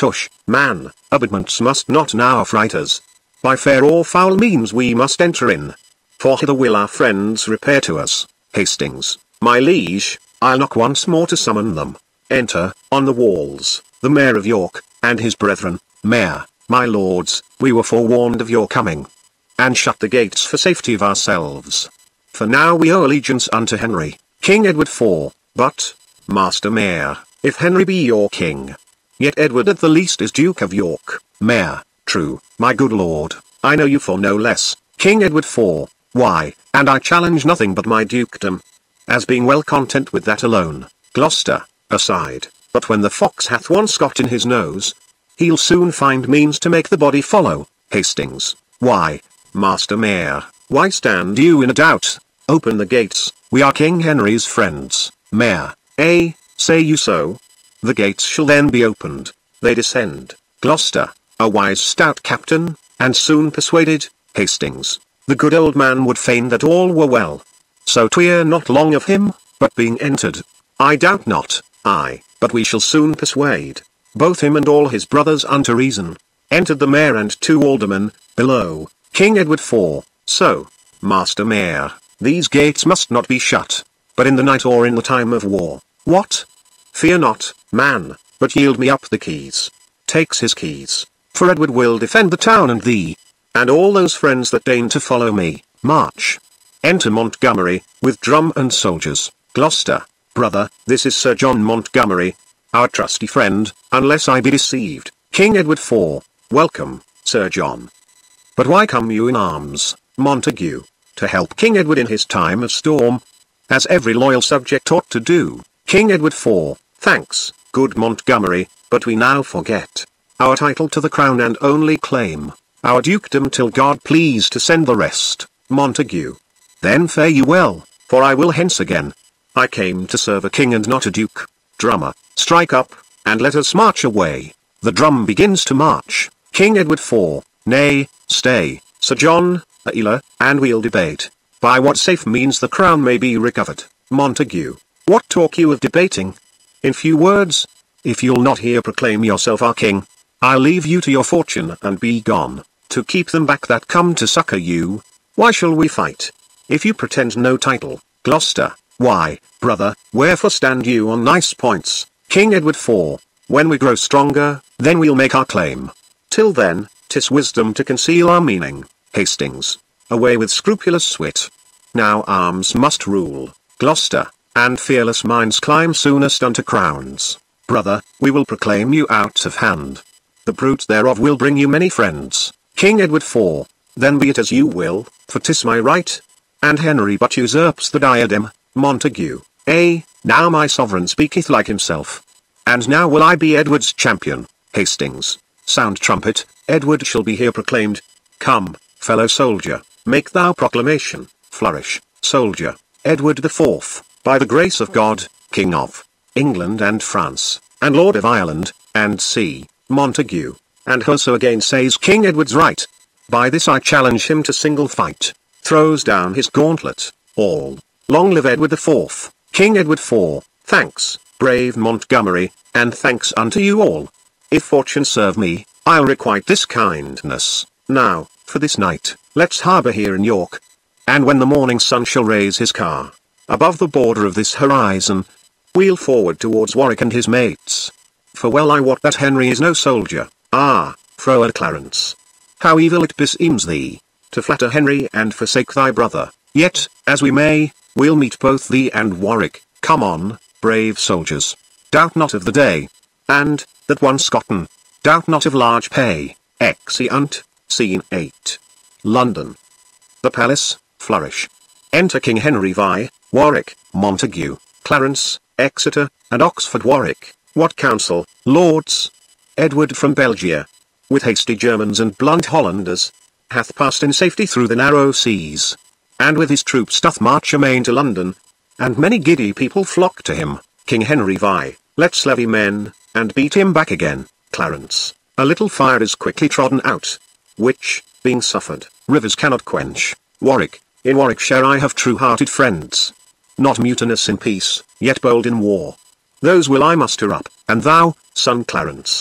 Tush, man, abidments must not now affright us. By fair or foul means we must enter in. For hither will our friends repair to us. Hastings, my liege, I'll knock once more to summon them. Enter, on the walls, the Mayor of York, and his brethren. Mayor, my lords, we were forewarned of your coming. And shut the gates for safety of ourselves. For now we owe allegiance unto Henry, King Edward IV, but, Master Mayor, if Henry be your king, yet Edward at the least is Duke of York. Mayor, true, my good lord, I know you for no less, King Edward IV, why, and I challenge nothing but my dukedom. As being well content with that alone, Gloucester, aside, but when the fox hath once got in his nose, he'll soon find means to make the body follow. Hastings, why, Master Mayor, why stand you in a doubt? Open the gates, we are King Henry's friends. Mayor, say you so? The gates shall then be opened, they descend. Gloucester, a wise stout captain, and soon persuaded. Hastings, the good old man would fain that all were well. So tweer not long of him, but being entered, I doubt not, but we shall soon persuade, both him and all his brothers unto reason. Entered the mayor and 2 aldermen, below, King Edward IV, so, Master Mayor, these gates must not be shut, but in the night or in the time of war. What? Fear not, man, but yield me up the keys. Takes his keys, for Edward will defend the town and thee, and all those friends that deign to follow me. March. Enter Montgomery, with drum and soldiers. Gloucester, brother, this is Sir John Montgomery, our trusty friend, unless I be deceived, King Edward IV. Welcome, Sir John. But why come you in arms, Montague? To help King Edward in his time of storm, as every loyal subject ought to do. King Edward IV, thanks, good Montgomery, but we now forget our title to the crown and only claim our dukedom till God please to send the rest. Montague. Then fare you well, for I will hence again. I came to serve a king and not a duke. Drummer, strike up, and let us march away. The drum begins to march. King Edward IV, nay, stay, Sir John, and we'll debate by what safe means the crown may be recovered. Montague, what talk you of debating? In few words, if you'll not here proclaim yourself our king, I'll leave you to your fortune and be gone, to keep them back that come to succor you. Why shall we fight, if you pretend no title? Gloucester, why, brother, wherefore stand you on nice points? King Edward IV, when we grow stronger, then we'll make our claim. Till then, 'tis wisdom to conceal our meaning. Hastings, away with scrupulous wit. Now arms must rule, Gloucester, and fearless minds climb soonest unto crowns. Brother, we will proclaim you out of hand. The bruit thereof will bring you many friends. King Edward IV, then be it as you will, for 'tis my right. And Henry but usurps the diadem. Montague, now my sovereign speaketh like himself. And now will I be Edward's champion. Hastings, sound trumpet, Edward shall be here proclaimed. Come, fellow soldier, make thou proclamation. Flourish, soldier, Edward IV, by the grace of God, King of England and France, and Lord of Ireland, and see, Montague, and whoso again says King Edward's right, by this I challenge him to single fight, throws down his gauntlet, all. Long live Edward IV, King Edward IV, thanks, brave Montgomery, and thanks unto you all. If fortune serve me, I'll requite this kindness. Now, for this night, let's harbour here in York, and when the morning sun shall raise his car above the border of this horizon, we'll forward towards Warwick and his mates. For well I wot that Henry is no soldier. Froward Clarence, how evil it beseems thee to flatter Henry and forsake thy brother. Yet, as we may, we'll meet both thee and Warwick. Come on, brave soldiers, doubt not of the day, and, that once gotten, doubt not of large pay. Exeunt. Scene 8. London. The Palace, flourish. Enter King Henry vi, Warwick, Montague, Clarence, Exeter, and Oxford. Warwick, what counsel, lords? Edward from Belgia, with hasty Germans and blunt Hollanders, hath passed in safety through the narrow seas, and with his troops doth march amain to London, and many giddy people flock to him. King Henry vi, let's levy men, and beat him back again. Clarence, a little fire is quickly trodden out, which, being suffered, rivers cannot quench. Warwick, in Warwickshire I have true-hearted friends, not mutinous in peace, yet bold in war. Those will I muster up, and thou, son Clarence,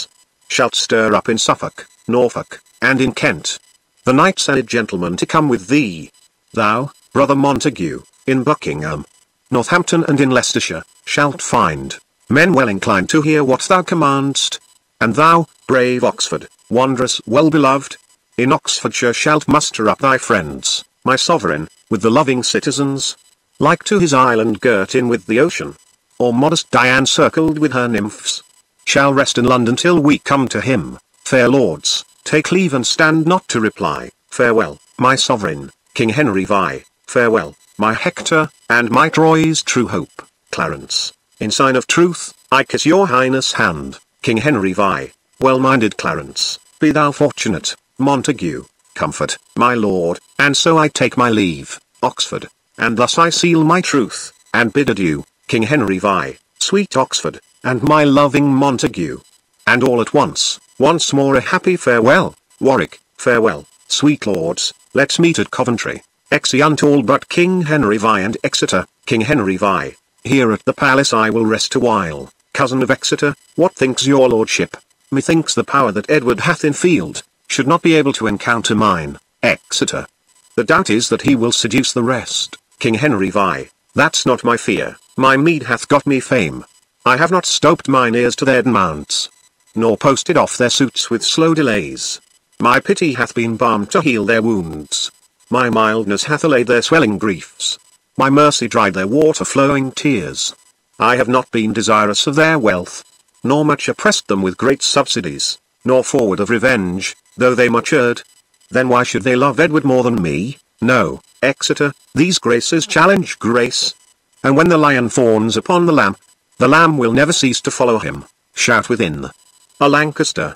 shalt stir up in Suffolk, Norfolk, and in Kent the knights and gentlemen to come with thee. Thou, brother Montague, in Buckingham, Northampton and in Leicestershire, shalt find men well inclined to hear what thou commandst. And thou, brave Oxford, wondrous well beloved, in Oxfordshire shalt muster up thy friends, my sovereign, with the loving citizens, like to his island girt in with the ocean, or modest Diane circled with her nymphs, shall rest in London till we come to him. Fair lords, take leave and stand not to reply. Farewell, my sovereign, King Henry Vi, farewell, my Hector, and my Troy's true hope, Clarence. In sign of truth, I kiss your highness' hand, King Henry Vi. Well-minded Clarence, be thou fortunate, Montague, comfort, my lord, and so I take my leave, Oxford, and thus I seal my truth, and bid adieu, King Henry Vi, sweet Oxford, and my loving Montague. And all at once more a happy farewell, Warwick, farewell, sweet lords, let's meet at Coventry, exeunt all but King Henry Vi and Exeter. King Henry Vi, here at the palace I will rest a while, cousin of Exeter, what thinks your lordship? Methinks the power that Edward hath in field, should not be able to encounter mine, Exeter. The doubt is that he will seduce the rest, King Henry Vi, that's not my fear, my meed hath got me fame. I have not stopped mine ears to their mounts, nor posted off their suits with slow delays. My pity hath been balm to heal their wounds. My mildness hath allayed their swelling griefs. My mercy dried their water-flowing tears. I have not been desirous of their wealth, nor much oppressed them with great subsidies, nor forward of revenge, though they much erred. Then why should they love Edward more than me? No, Exeter, these graces challenge grace. And when the lion fawns upon the lamb will never cease to follow him. Shout within. A Lancaster,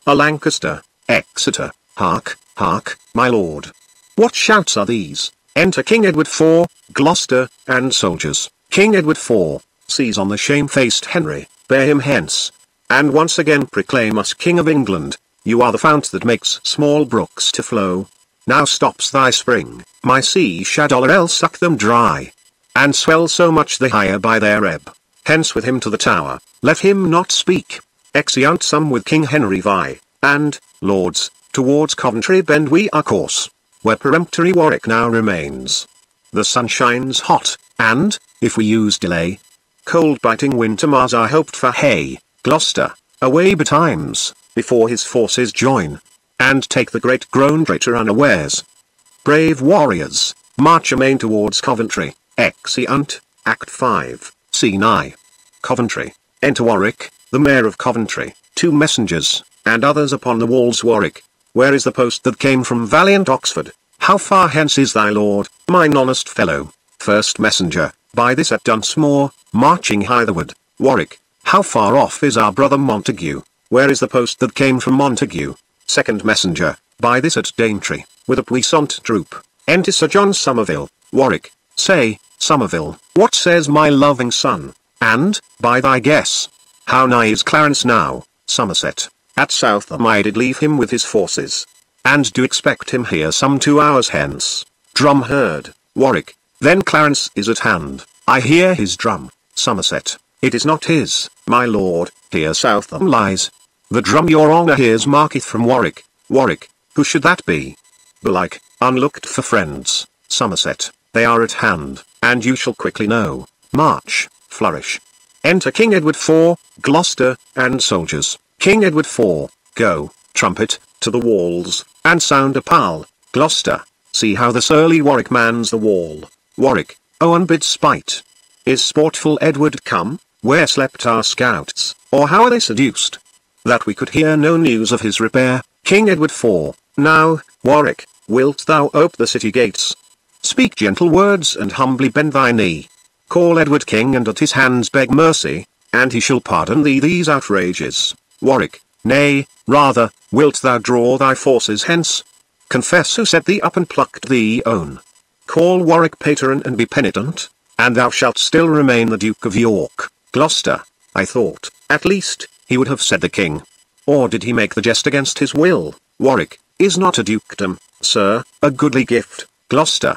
Exeter, hark, hark, my lord. What shouts are these? Enter King Edward IV, Gloucester, and soldiers. King Edward IV, seize on the shamefaced Henry, bear him hence, and once again proclaim us King of England. You are the fount that makes small brooks to flow. Now stops thy spring, my sea shall or else suck them dry, and swell so much the higher by their ebb. Hence with him to the Tower, let him not speak. Exeunt some with King Henry Vi, and, lords, towards Coventry bend we our course, where peremptory Warwick now remains. The sun shines hot, and, if we use delay, cold biting winter mars our hoped for hay. Gloucester, away betimes, before his forces join, and take the great grown traitor unawares. Brave warriors, march amain towards Coventry. Exeunt, Act 5, Scene I. Coventry, enter Warwick, the mayor of Coventry, 2 messengers, and others upon the walls. Warwick, where is the post that came from valiant Oxford? How far hence is thy lord, mine honest fellow? First messenger, by this at Dunsmore, marching hitherward. Warwick, how far off is our brother Montague? Where is the post that came from Montague? Second messenger, by this at Daintree, with a puissant troop. Enter Sir John Somerville. Warwick, say, Somerville, what says my loving son? And, by thy guess, how nigh is Clarence now? Somerset, at Southam I did leave him with his forces, and do expect him here some 2 hours hence. Drum heard. Warwick, then Clarence is at hand, I hear his drum. Somerset, it is not his, my lord, here Southam lies. The drum your honour hears marketh from Warwick. Warwick, who should that be? Belike, unlooked for friends. Somerset, they are at hand, and you shall quickly know. March, flourish. Enter King Edward IV, Gloucester, and soldiers. King Edward IV, go, trumpet, to the walls, and sound a pall. Gloucester, see how the surly Warwick mans the wall. Warwick, oh unbid spite. Is sportful Edward come? Where slept our scouts, or how are they seduced? That we could hear no news of his repair. King Edward IV, now, Warwick, wilt thou ope the city gates? Speak gentle words and humbly bend thy knee. Call Edward king and at his hands beg mercy, and he shall pardon thee these outrages. Warwick, nay, rather, wilt thou draw thy forces hence? Confess who set thee up and plucked thee own. Call Warwick patron and be penitent, and thou shalt still remain the Duke of York. Gloucester, I thought, at least, he would have said the king. Or did he make the jest against his will? Warwick, is not a dukedom, sir, a goodly gift? Gloucester,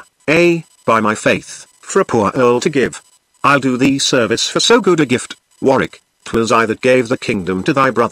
by my faith, for a poor earl to give. I'll do thee service for so good a gift. Warwick, 'twas I that gave the kingdom to thy brother,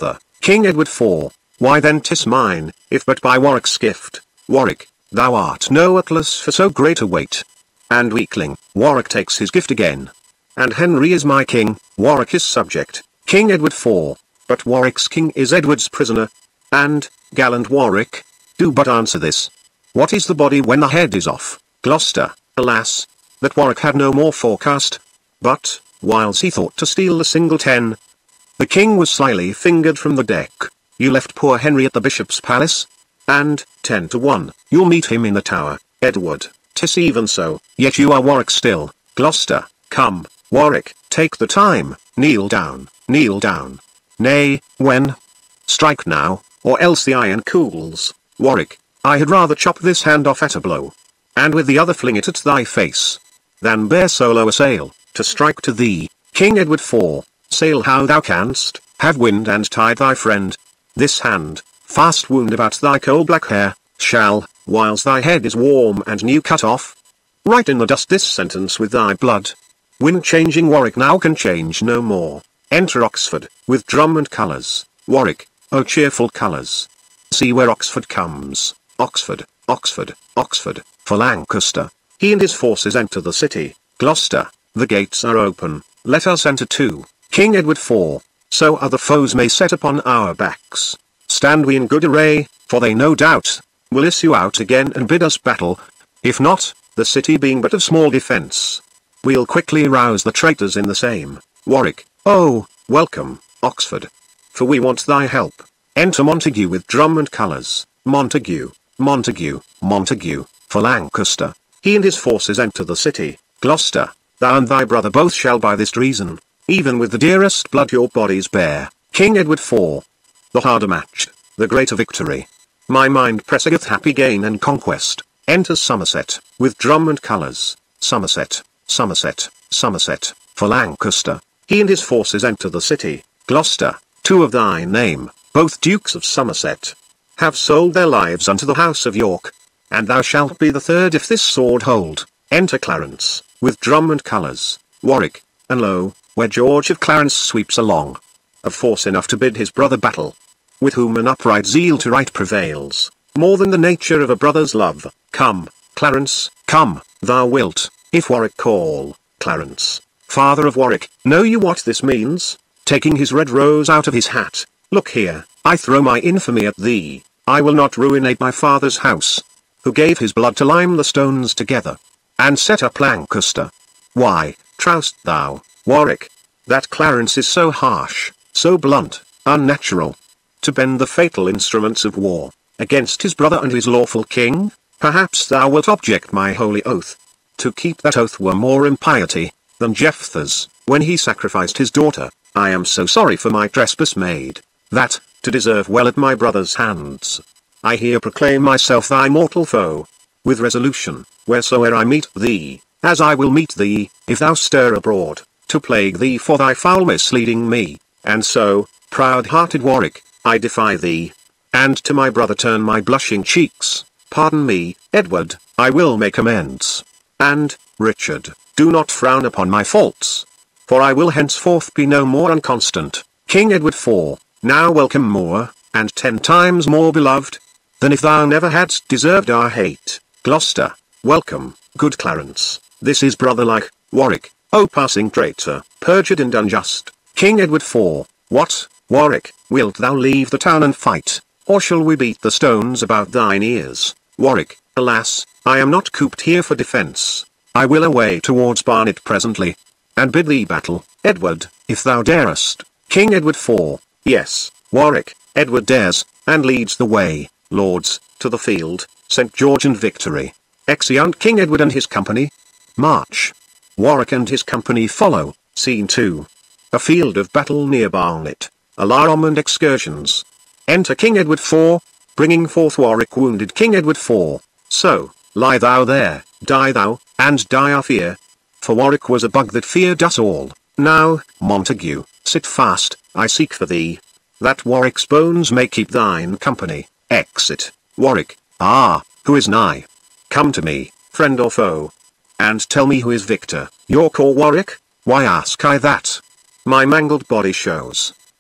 King Edward IV. Why then 'tis mine, if but by Warwick's gift. Warwick, thou art no Atlas for so great a weight. And weakling, Warwick takes his gift again. And Henry is my king, Warwick his subject, King Edward IV. But Warwick's king is Edward's prisoner. And, gallant Warwick, do but answer this. What is the body when the head is off? Gloucester, alas, that Warwick had no more forecast. But, whiles he thought to steal the single 10, the king was slyly fingered from the deck. You left poor Henry at the bishop's palace? And, 10 to 1, you'll meet him in the Tower, Edward. 'Tis even so, yet you are Warwick still. Gloucester, come, Warwick, take the time, kneel down, kneel down. Nay, when? Strike now, or else the iron cools. Warwick, I had rather chop this hand off at a blow, and with the other fling it at thy face, than bear so low a sail, to strike to thee, King Edward IV. Sail how thou canst, have wind and tide thy friend. This hand, fast wound about thy coal-black hair, shall, whiles thy head is warm and new cut off, write in the dust this sentence with thy blood. Wind-changing Warwick now can change no more. Enter Oxford, with drum and colours. Warwick, O cheerful colours. See where Oxford comes. Oxford, Oxford, Oxford, for Lancaster. He and his forces enter the city. Gloucester, the gates are open, let us enter too. King Edward IV. So other foes may set upon our backs. Stand we in good array, for they no doubt will issue out again and bid us battle. If not, the city being but of small defence, we'll quickly rouse the traitors in the same. Warwick, oh, welcome, Oxford, for we want thy help. Enter Montague with drum and colours. Montague, Montague, Montague, for Lancaster. He and his forces enter the city. Gloucester, thou and thy brother both shall by this treason, even with the dearest blood your bodies bear. King Edward IV. The harder matched, the greater victory. My mind presseth happy gain and conquest. Enters Somerset, with drum and colours. Somerset, Somerset, Somerset, for Lancaster. He and his forces enter the city. Gloucester, two of thy name, both Dukes of Somerset, have sold their lives unto the house of York, and thou shalt be the third if this sword hold. Enter Clarence, with drum and colours. Warwick, and lo, where George of Clarence sweeps along, of force enough to bid his brother battle, with whom an upright zeal to right prevails, more than the nature of a brother's love. Come, Clarence, come, thou wilt, if Warwick call. Clarence, father of Warwick, know you what this means? Taking his red rose out of his hat, look here, I throw my infamy at thee. I will not ruinate my father's house, who gave his blood to lime the stones together, and set up Lancaster. Why, trowest thou, Warwick, that Clarence is so harsh, so blunt, unnatural, to bend the fatal instruments of war against his brother and his lawful king? Perhaps thou wilt object my holy oath. To keep that oath were more impiety than Jephthah's, when he sacrificed his daughter. I am so sorry for my trespass made, that, to deserve well at my brother's hands, I here proclaim myself thy mortal foe, with resolution, wheresoe'er I meet thee, as I will meet thee, if thou stir abroad, to plague thee for thy foul misleading me. And so, proud-hearted Warwick, I defy thee, and to my brother turn my blushing cheeks. Pardon me, Edward, I will make amends. And, Richard, do not frown upon my faults, for I will henceforth be no more unconstant. King Edward IV, now welcome more, and 10 times more beloved, than if thou never hadst deserved our hate. Gloucester, welcome, good Clarence, this is brother-like. Warwick, O passing traitor, perjured and unjust. King Edward IV, what, Warwick, wilt thou leave the town and fight, or shall we beat the stones about thine ears? Warwick, alas, I am not cooped here for defence. I will away towards Barnet presently, and bid thee battle, Edward, if thou darest. King Edward IV, yes, Warwick, Edward dares, and leads the way. Lords, to the field, St. George and victory. Exeunt King Edward and his company. March. Warwick and his company follow. Scene 2. A field of battle near Barnet. Alarum and excursions. Enter King Edward IV, bringing forth Warwick wounded. King Edward IV, so, lie thou there, die thou, and die our fear. For Warwick was a bug that feared us all. Now, Montague, sit fast, I seek for thee, that Warwick's bones may keep thine company. Exit. Warwick, ah, who is nigh? Come to me, friend or foe, and tell me who is victor, York or Warwick? Why ask I that? My mangled body shows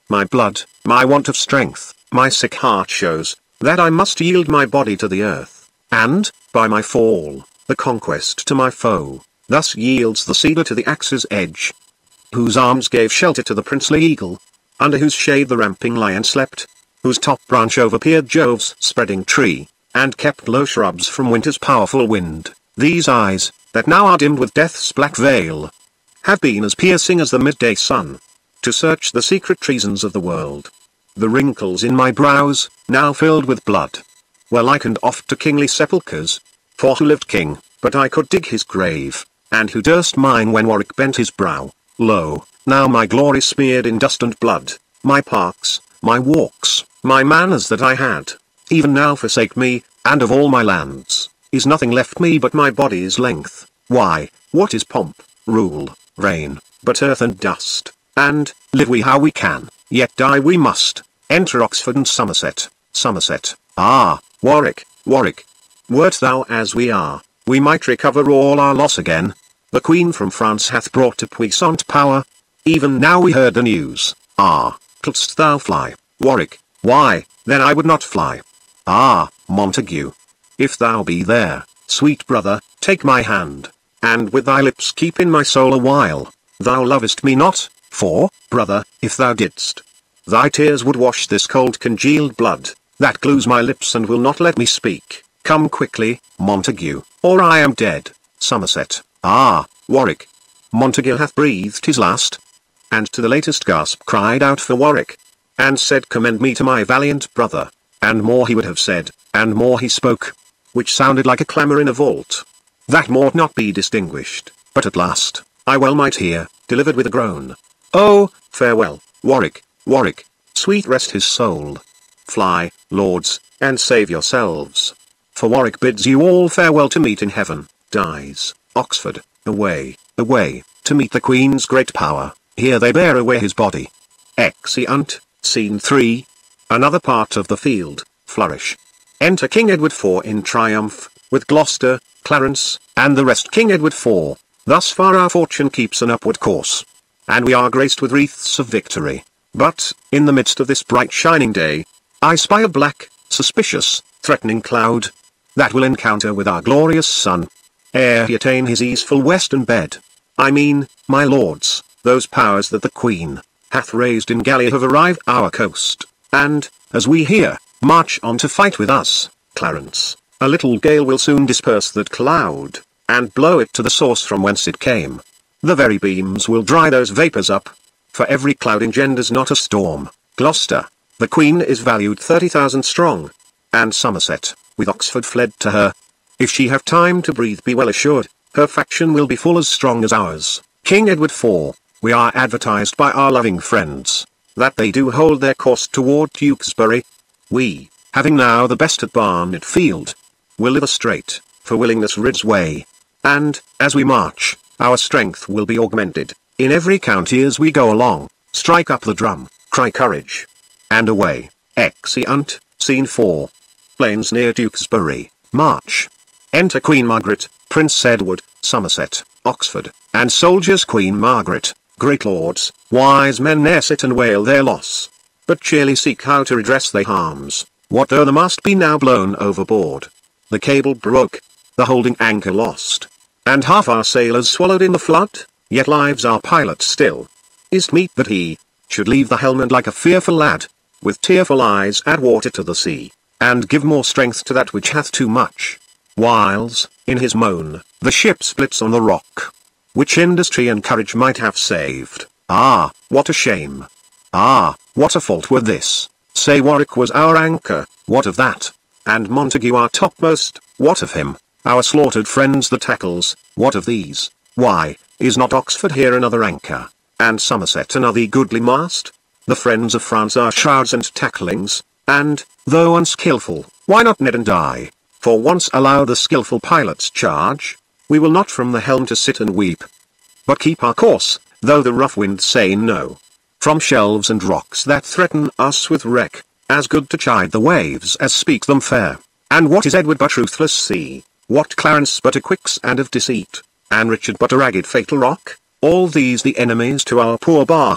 my blood, my want of strength, my sick heart shows, that I must yield my body to the earth, and, by my fall, the conquest to my foe, thus yields the cedar to the axe's edge. Whose arms gave shelter to the princely eagle, under whose shade the ramping lion slept, whose top branch overpeered Jove's spreading tree, and kept low shrubs from winter's powerful wind. These eyes, that now are dimmed with death's black veil, have been as piercing as the midday sun, to search the secret treasons of the world. The wrinkles in my brows, now filled with blood, were likened oft to kingly sepulchres, for who lived king, but I could dig his grave, and who durst mine when Warwick bent his brow? Lo, now my glory smeared in dust and blood, my parks, my walks, my manners that I had, even now forsake me, and of all my lands, is nothing left me but my body's length. Why, what is pomp, rule, reign, but earth and dust? And, live we how we can, yet die we must. Enter Oxford and Somerset, Somerset. Ah, Warwick, Warwick, wert thou as we are, we might recover all our loss again. The Queen from France hath brought a puissant power. Even now we heard the news. Ah, couldst thou fly, Warwick? Why, then I would not fly. Ah, Montague, if thou be there, sweet brother, take my hand, and with thy lips keep in my soul a while. Thou lovest me not, for, brother, if thou didst, thy tears would wash this cold congealed blood, that glues my lips and will not let me speak. Come quickly, Montague, or I am dead. Somerset. Ah, Warwick. Montague hath breathed his last, and to the latest gasp cried out for Warwick, and said, commend me to my valiant brother. And more he would have said, and more he spoke, which sounded like a clamour in a vault, that mote not be distinguished, but at last, I well might hear, delivered with a groan. Oh, farewell, Warwick, Warwick, sweet rest his soul. Fly, lords, and save yourselves. For Warwick bids you all farewell to meet in heaven, dies. Oxford, away, away, to meet the Queen's great power, here they bear away his body. Exeunt, Scene 3. Another part of the field, flourish. Enter King Edward IV in triumph, with Gloucester, Clarence, and the rest. King Edward IV, thus far our fortune keeps an upward course, and we are graced with wreaths of victory. But, in the midst of this bright shining day, I spy a black, suspicious, threatening cloud, that will encounter with our glorious sun, ere he attain his easeful western bed. I mean, my lords, those powers that the Queen hath raised in Gallia have arrived our coast, and, as we hear, march on to fight with us. Clarence, a little gale will soon disperse that cloud, and blow it to the source from whence it came. The very beams will dry those vapours up, for every cloud engenders not a storm. Gloucester, the Queen is valued 30,000 strong, and Somerset, with Oxford fled to her. If she have time to breathe, be well assured, her faction will be full as strong as ours. King Edward IV, we are advertised by our loving friends, that they do hold their course toward Tewkesbury. We, having now the best at Barnet Field, will live a straight, for willingness rids way, and, as we march, our strength will be augmented. In every county as we go along, strike up the drum, cry courage, and away. Exeunt, Scene 4. Plains near Tewkesbury, march. Enter Queen Margaret, Prince Edward, Somerset, Oxford, and soldiers. Queen Margaret, great lords, wise men ne'er sit and wail their loss, but cheerly seek how to redress their harms. What though the mast be now blown overboard, the cable broke, the holding anchor lost, and half our sailors swallowed in the flood? Yet lives our pilot still. Is't meet that he should leave the helm and like a fearful lad, with tearful eyes add water to the sea, and give more strength to that which hath too much? Whiles, in his moan, the ship splits on the rock, which industry and courage might have saved. Ah, what a shame! Ah, what a fault were this! Say Warwick was our anchor, what of that? And Montague our topmost, what of him? Our slaughtered friends the tackles, what of these? Why, is not Oxford here another anchor, and Somerset another goodly mast? The friends of France are shrouds and tacklings, and, though unskilful, why not Ned and I? For once allow the skilful pilots charge, we will not from the helm to sit and weep, but keep our course, though the rough wind say no. From shelves and rocks that threaten us with wreck, as good to chide the waves as speak them fair. And what is Edward but ruthless sea? What Clarence but a quicksand of deceit? And Richard but a ragged fatal rock? All these the enemies to our poor bark,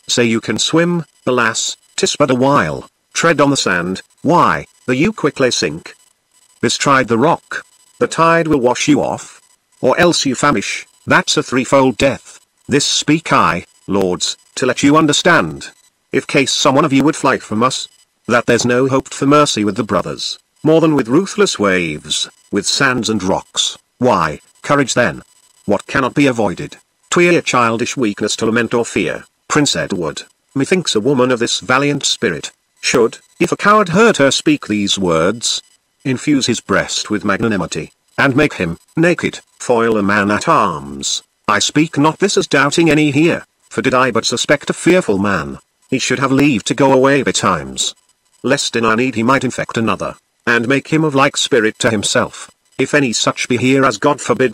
Say you can swim, alas, 'tis but a while. Tread on the sand, why, the you quickly sink. Bestride the rock, the tide will wash you off. Or else you famish, that's a threefold death. This speak I, lords, to let you understand. If case some one of you would fly from us, that there's no hope for mercy with the brothers, more than with ruthless waves, with sands and rocks. Why, courage then. What cannot be avoided? 'Twere childish weakness to lament or fear, Prince Edward. Methinks a woman of this valiant spirit, should, if a coward heard her speak these words, infuse his breast with magnanimity, and make him, naked, foil a man at arms. I speak not this as doubting any here, for did I but suspect a fearful man, he should have leave to go away betimes, lest in our need he might infect another, and make him of like spirit to himself. If any such be here as God forbid!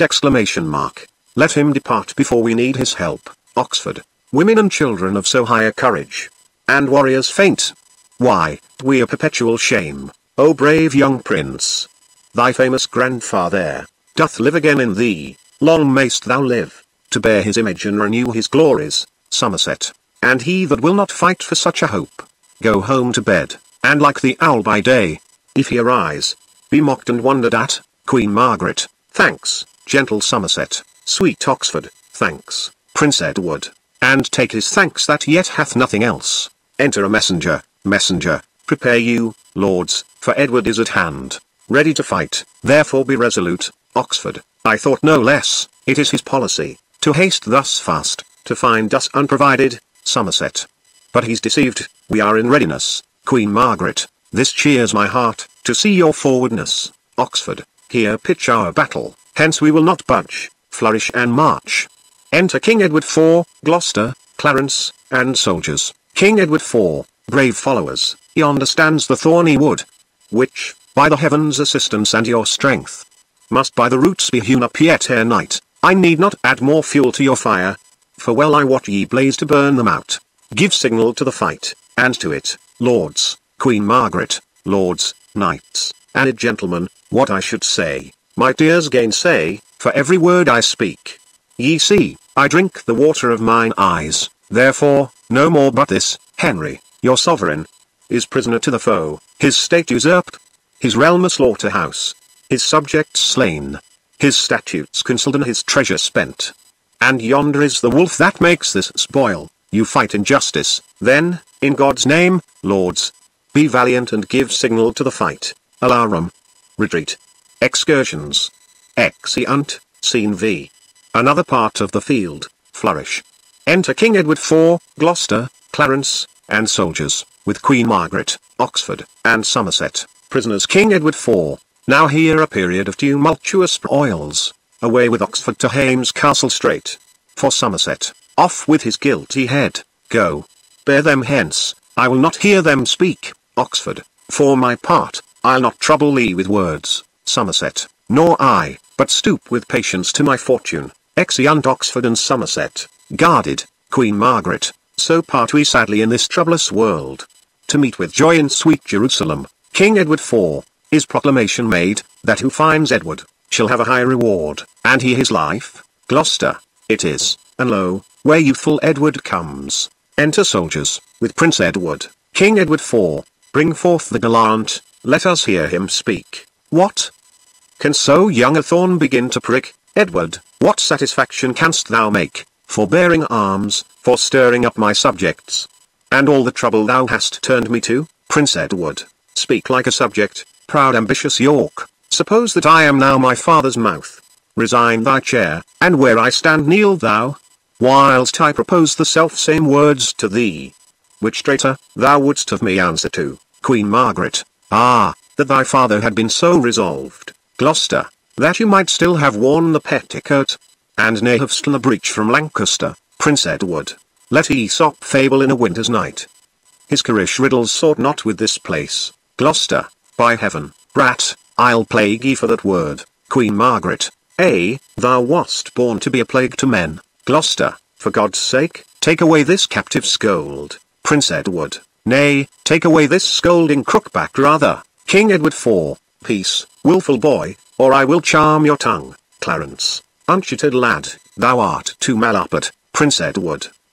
Let him depart before we need his help. Oxford. Women and children of so high a courage, and warriors faint. Why, we a perpetual shame, O brave young prince. Thy famous grandfather doth live again in thee. Long mayst thou live, to bear his image and renew his glories. Somerset. And he that will not fight for such a hope, go home to bed, and like the owl by day, if he arise, be mocked and wondered at. Queen Margaret. Thanks, gentle Somerset. Sweet Oxford. Thanks, Prince Edward. And take his thanks that yet hath nothing else. Enter a messenger. Messenger, prepare you, lords, for Edward is at hand, ready to fight. Therefore be resolute. Oxford. I thought no less, it is his policy, to haste thus fast, to find us unprovided. Somerset. But he's deceived, we are in readiness. Queen Margaret. This cheers my heart, to see your forwardness. Oxford. Here pitch our battle, hence we will not budge, flourish and march. Enter King Edward IV, Gloucester, Clarence, and soldiers. King Edward IV, brave followers, yonder stands the thorny wood, which, by the heavens' assistance and your strength, must by the roots be hewn up yet ere night. I need not add more fuel to your fire, for well I wot ye blaze to burn them out. Give signal to the fight, and to it, lords, Queen Margaret, lords, knights, and gentlemen, what I should say, my dears gainsay, for every word I speak. Ye see, I drink the water of mine eyes, therefore, no more but this. Henry, your sovereign, is prisoner to the foe, his state usurped, his realm a slaughterhouse, his subjects slain, his statutes cancelled and his treasure spent. And yonder is the wolf that makes this spoil. You fight injustice, then, in God's name, lords, be valiant and give signal to the fight. Alarum. Retreat. Excursions. Exeunt, Scene V. Another part of the field, flourish. Enter King Edward IV, Gloucester, Clarence, and soldiers, with Queen Margaret, Oxford, and Somerset, prisoners. King Edward IV. Now here a period of tumultuous spoils. Away with Oxford to Hames Castle straight. For Somerset, off with his guilty head, go. Bear them hence, I will not hear them speak. Oxford. For my part, I'll not trouble thee with words. Somerset. Nor I, but stoop with patience to my fortune. Exeunt Oxford and Somerset, guarded. Queen Margaret. So part we sadly in this troublous world, to meet with joy in sweet Jerusalem. King Edward IV. Is proclamation made, that who finds Edward, shall have a high reward, and he his life. Gloucester. It is, and lo, where youthful Edward comes. Enter soldiers, with Prince Edward. King Edward IV. Bring forth the gallant, let us hear him speak. What? Can so young a thorn begin to prick? Edward, what satisfaction canst thou make, for bearing arms, for stirring up my subjects, and all the trouble thou hast turned me to? Prince Edward. Speak like a subject, proud ambitious York. Suppose that I am now my father's mouth. Resign thy chair, and where I stand kneel thou, whilst I propose the self-same words to thee. Which traitor, thou wouldst have me answer to. Queen Margaret. Ah, that thy father had been so resolved, Gloucester, that you might still have worn the petticoat, and nay have stolen the breech from Lancaster. Prince Edward. Let Aesop fable in a winter's night. His currish riddles sort not with this place. Gloucester. By heaven, brat, I'll plague ye for that word. Queen Margaret. Thou wast born to be a plague to men. Gloucester. For God's sake, take away this captive scold. Prince Edward. Nay, take away this scolding crookback rather. King Edward IV. Peace, wilful boy, or I will charm your tongue. Clarence. Untutored lad, thou art too malapert. Prince Edward.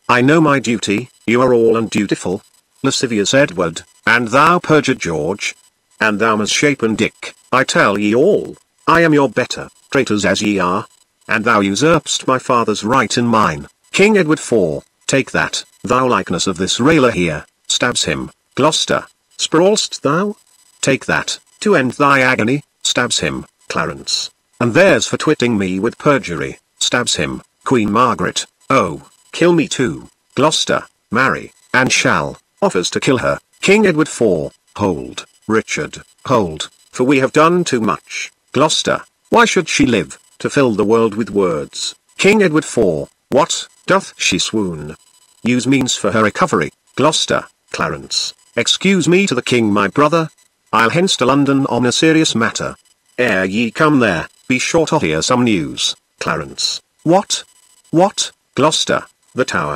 I know my duty, you are all undutiful. Lascivious Edward, and thou perjured George, and thou misshapen Dick, I tell ye all, I am your better, traitors as ye are, and thou usurpst my father's right in mine. King Edward IV, take that, thou likeness of this railer here, stabs him. Gloucester, sprawlst thou? Take that, to end thy agony, stabs him. Clarence, and there's for twitting me with perjury, stabs him. Queen Margaret, oh, kill me too. Gloucester, marry, and shall, offers to kill her. King Edward IV, hold, Richard, hold, for we have done too much. Gloucester, why should she live, to fill the world with words? King Edward IV, what, doth she swoon? Use means for her recovery. Gloucester, Clarence, excuse me to the king my brother. I'll hence to London on a serious matter. Ere ye come there, be sure to hear some news. Clarence, what? What? Gloucester, the Tower,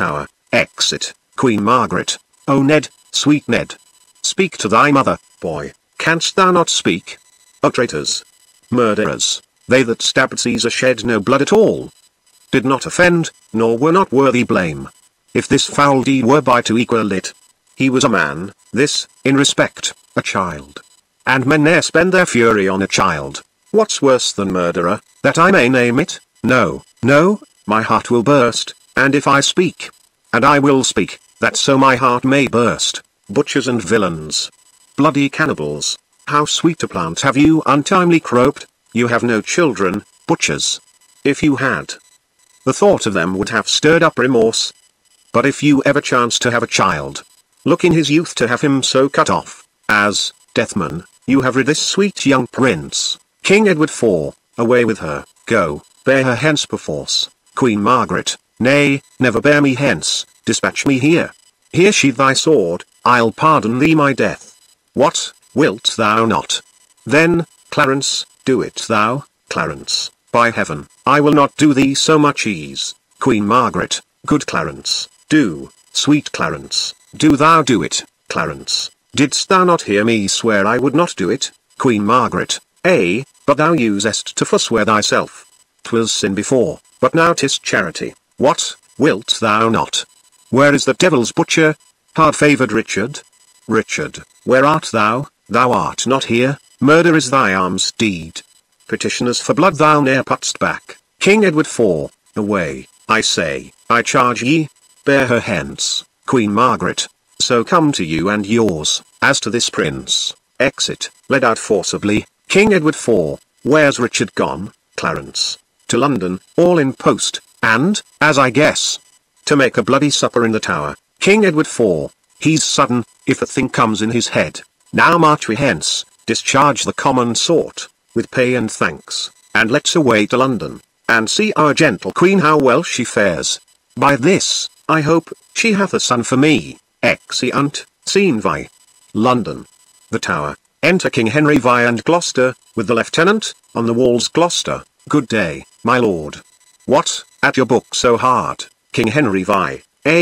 exit. Queen Margaret, oh Ned, sweet Ned. Speak to thy mother, boy, canst thou not speak? O traitors! Murderers, they that stabbed Caesar shed no blood at all. Did not offend, nor were not worthy blame. If this foul deed were by to equal it, he was a man, this, in respect, a child. And men ne'er spend their fury on a child. What's worse than murderer, that I may name it? No, no, my heart will burst, and if I speak, and I will speak, that so my heart may burst. Butchers and villains, bloody cannibals, how sweet a plant have you untimely cropped. You have no children, butchers. If you had, the thought of them would have stirred up remorse. But if you ever chance to have a child, look in his youth to have him so cut off, as, deathman, you have rid this sweet young prince. King Edward IV, away with her, go, bear her hence perforce. Queen Margaret, nay, never bear me hence, dispatch me here. Here sheathe thy sword, I'll pardon thee my death. What, wilt thou not? Then, Clarence, do it thou, Clarence, by heaven, I will not do thee so much ease. Queen Margaret, good Clarence, do, sweet Clarence, do thou do it. Clarence, didst thou not hear me swear I would not do it? Queen Margaret, but thou usest to forswear thyself. 'Twas sin before, but now 'tis charity. What, wilt thou not? Where is the devil's butcher? Hard-favoured Richard? Richard, where art thou? Thou art not here, murder is thy arm's deed. Petitioners for blood thou ne'er put'st back. King Edward IV, away, I say, I charge ye, bear her hence. Queen Margaret, so come to you and yours. As to this prince, exit, led out forcibly. King Edward IV, where's Richard gone? Clarence, to London, all in post, and, as I guess, to make a bloody supper in the Tower. King Edward IV, he's sudden, if a thing comes in his head. Now march we hence, discharge the common sort, with pay and thanks, and let's away to London, and see our gentle queen how well she fares. By this, I hope, she hath a son for me. Exeunt, scene vi. London. The Tower. Enter King Henry Vi and Gloucester, with the lieutenant, on the walls. Gloucester, good day, my lord. What, at your book so hard? King Henry Vi,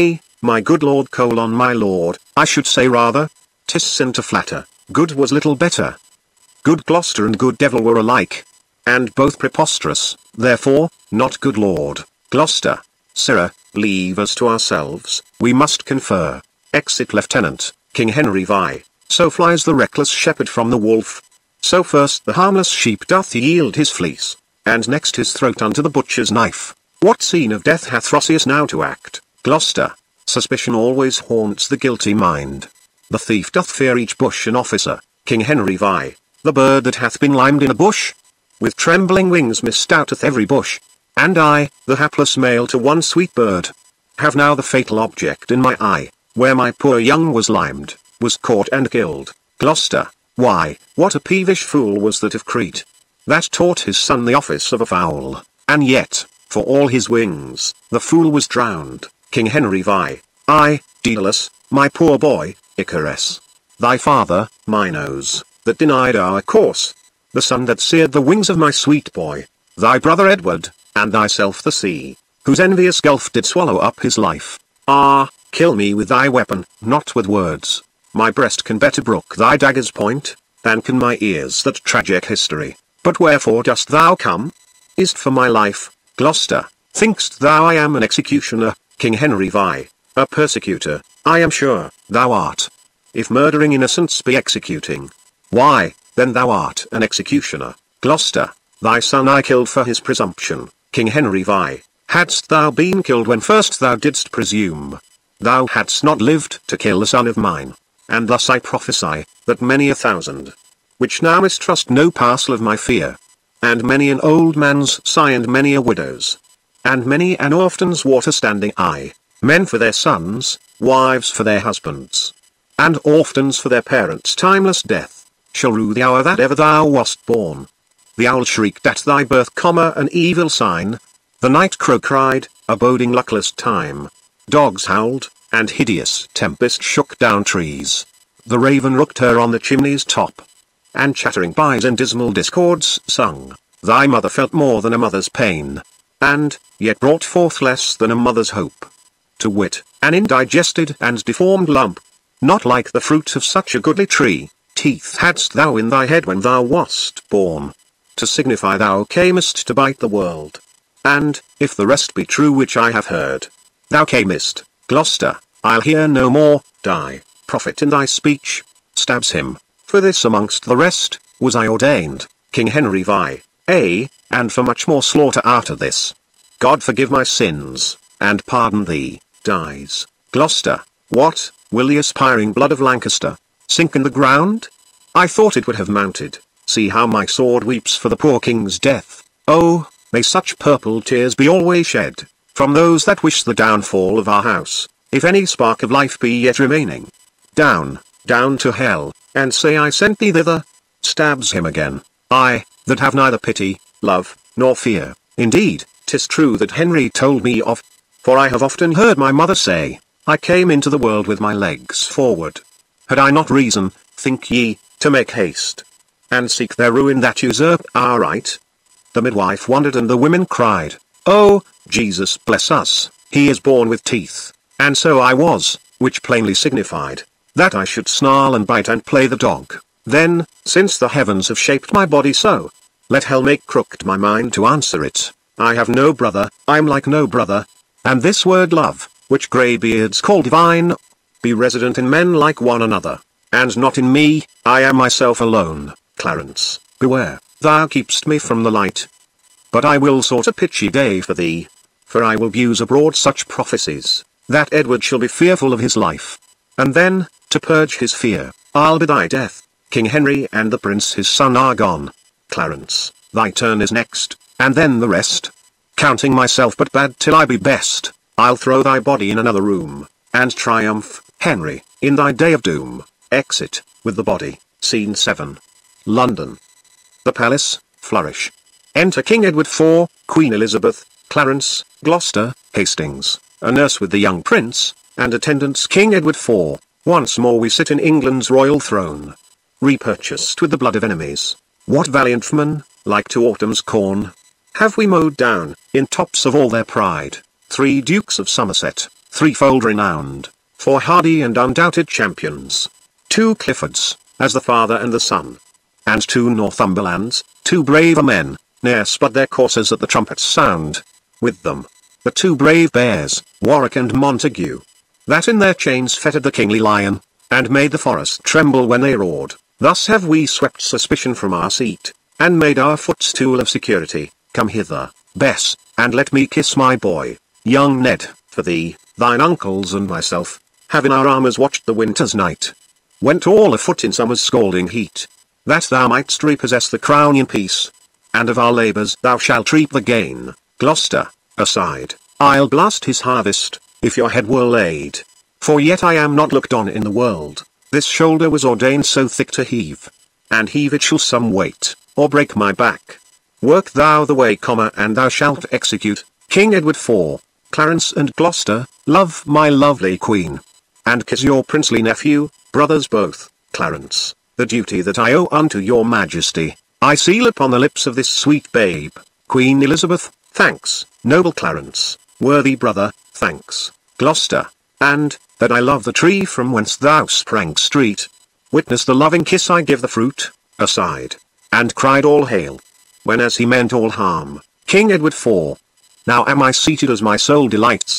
my good lord my lord, I should say rather. 'Tis sin to flatter, good was little better. Good Gloucester and good devil were alike, and both preposterous, therefore, not good lord. Gloucester, sirrah, leave us to ourselves, we must confer. Exit lieutenant. King Henry Vi, so flies the reckless shepherd from the wolf. So first the harmless sheep doth yield his fleece, and next his throat unto the butcher's knife. What scene of death hath Roscius now to act? Gloucester, suspicion always haunts the guilty mind. The thief doth fear each bush an officer. King Henry Vi, the bird that hath been limed in a bush, with trembling wings misdoubteth every bush. And I, the hapless male to one sweet bird, have now the fatal object in my eye, where my poor young was limed, was caught and killed. Gloucester, why, what a peevish fool was that of Crete, that taught his son the office of a fowl, and yet, for all his wings, the fool was drowned. King Henry Vi, Daedalus, my poor boy, Icarus, thy father, Minos, that denied our course, the sun that seared the wings of my sweet boy, thy brother Edward, and thyself the sea, whose envious gulf did swallow up his life. Ah, kill me with thy weapon, not with words. My breast can better brook thy dagger's point, than can my ears that tragic history. But wherefore dost thou come? Is't for my life, Gloucester? Think'st thou I am an executioner? King Henry Vi, a persecutor, I am sure, thou art. If murdering innocents be executing, why, then thou art an executioner. Gloucester, thy son I killed for his presumption. King Henry Vi, hadst thou been killed when first thou didst presume, thou hadst not lived to kill a son of mine. And thus I prophesy, that many a thousand, which now mistrust no parcel of my fear, and many an old man's sigh and many a widow's, and many an orphan's water-standing eye, men for their sons, wives for their husbands, and orphans for their parents' timeless death, shall rue the hour that ever thou wast born. The owl shrieked at thy birth, an evil sign. The night crow cried, a boding luckless time. Dogs howled, and hideous tempest shook down trees. The raven rooked her on the chimney's top, and chattering pies and dismal discords sung. Thy mother felt more than a mother's pain, and yet brought forth less than a mother's hope. To wit, an indigested and deformed lump, not like the fruit of such a goodly tree. Teeth hadst thou in thy head when thou wast born, to signify thou camest to bite the world. And, if the rest be true which I have heard, thou camest, Gloucester, I'll hear no more, die, prophet in thy speech, stabs him, for this amongst the rest, was I ordained, King Henry Vi, and for much more slaughter after this. God forgive my sins, and pardon thee, dies, Gloucester, what, will the aspiring blood of Lancaster sink in the ground? I thought it would have mounted. See how my sword weeps for the poor king's death. Oh, may such purple tears be always shed, from those that wish the downfall of our house, if any spark of life be yet remaining. Down, down to hell, and say I sent thee thither. Stabs him again. I, that have neither pity, love, nor fear. Indeed, 'tis true that Henry told me of, for I have often heard my mother say, I came into the world with my legs forward. Had I not reason, think ye, to make haste, and seek their ruin that usurp our right? The midwife wondered and the women cried, Oh, Jesus bless us, he is born with teeth, and so I was, which plainly signified, that I should snarl and bite and play the dog. Then, since the heavens have shaped my body so, let hell make crooked my mind to answer it. I have no brother, I'm like no brother, and this word love, which greybeards call divine, be resident in men like one another, and not in me, I am myself alone. Clarence, beware, thou keep'st me from the light. But I will sort a pitchy day for thee, for I will buse abroad such prophecies, that Edward shall be fearful of his life. And then, to purge his fear, I'll be thy death. King Henry and the prince his son are gone. Clarence, thy turn is next, and then the rest. Counting myself but bad till I be best, I'll throw thy body in another room, and triumph, Henry, in thy day of doom. Exit, with the body. Scene 7. London. The palace, flourish. Enter King Edward IV, Queen Elizabeth, Clarence, Gloucester, Hastings, a nurse with the young prince, and attendants. King Edward IV, once more we sit in England's royal throne, repurchased with the blood of enemies. What valiant men, like to autumn's corn, have we mowed down, in tops of all their pride, 3 Dukes of Somerset, threefold renowned, 4 hardy and undoubted champions, 2 Cliffords, as the father and the son, and 2 Northumberlands, 2 braver men, ne'er spud their coursers at the trumpet's sound. With them, the 2 brave bears, Warwick and Montague, that in their chains fettered the kingly lion, and made the forest tremble when they roared. Thus have we swept suspicion from our seat, and made our footstool of security. Come hither, Bess, and let me kiss my boy, young Ned, for thee, thine uncles and myself, have in our armours watched the winter's night. Went all afoot in summer's scalding heat, that thou mightst repossess the crown in peace, and of our labours thou shalt reap the gain. Gloucester, aside, I'll blast his harvest, if your head were laid. For yet I am not looked on in the world, this shoulder was ordained so thick to heave, and heave it shall some weight, or break my back. Work thou the way, and thou shalt execute. King Edward IV, Clarence and Gloucester, love my lovely queen, and kiss your princely nephew, brothers both. Clarence, the duty that I owe unto your majesty, I seal upon the lips of this sweet babe. Queen Elizabeth, thanks. Noble Clarence, worthy brother, thanks. Gloucester, and, that I love the tree from whence thou sprang street. Witness the loving kiss I give the fruit, aside, and cried all hail, when as he meant all harm. King Edward IV, now am I seated as my soul delights,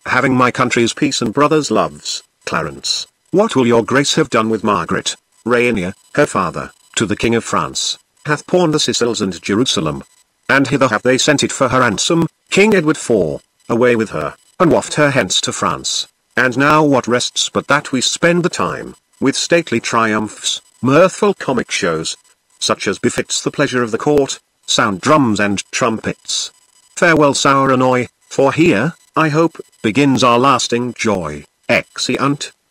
having my country's peace and brother's loves. Clarence, what will your grace have done with Margaret? Rainier, her father, to the king of France, hath pawned the Sicils and Jerusalem. And hither have they sent it for her ransom, King Edward IV, away with her, and waft her hence to France. And now what rests but that we spend the time, with stately triumphs, mirthful comic shows, such as befits the pleasure of the court, sound drums and trumpets. Farewell sour annoy, for here, I hope, begins our lasting joy. Exeunt.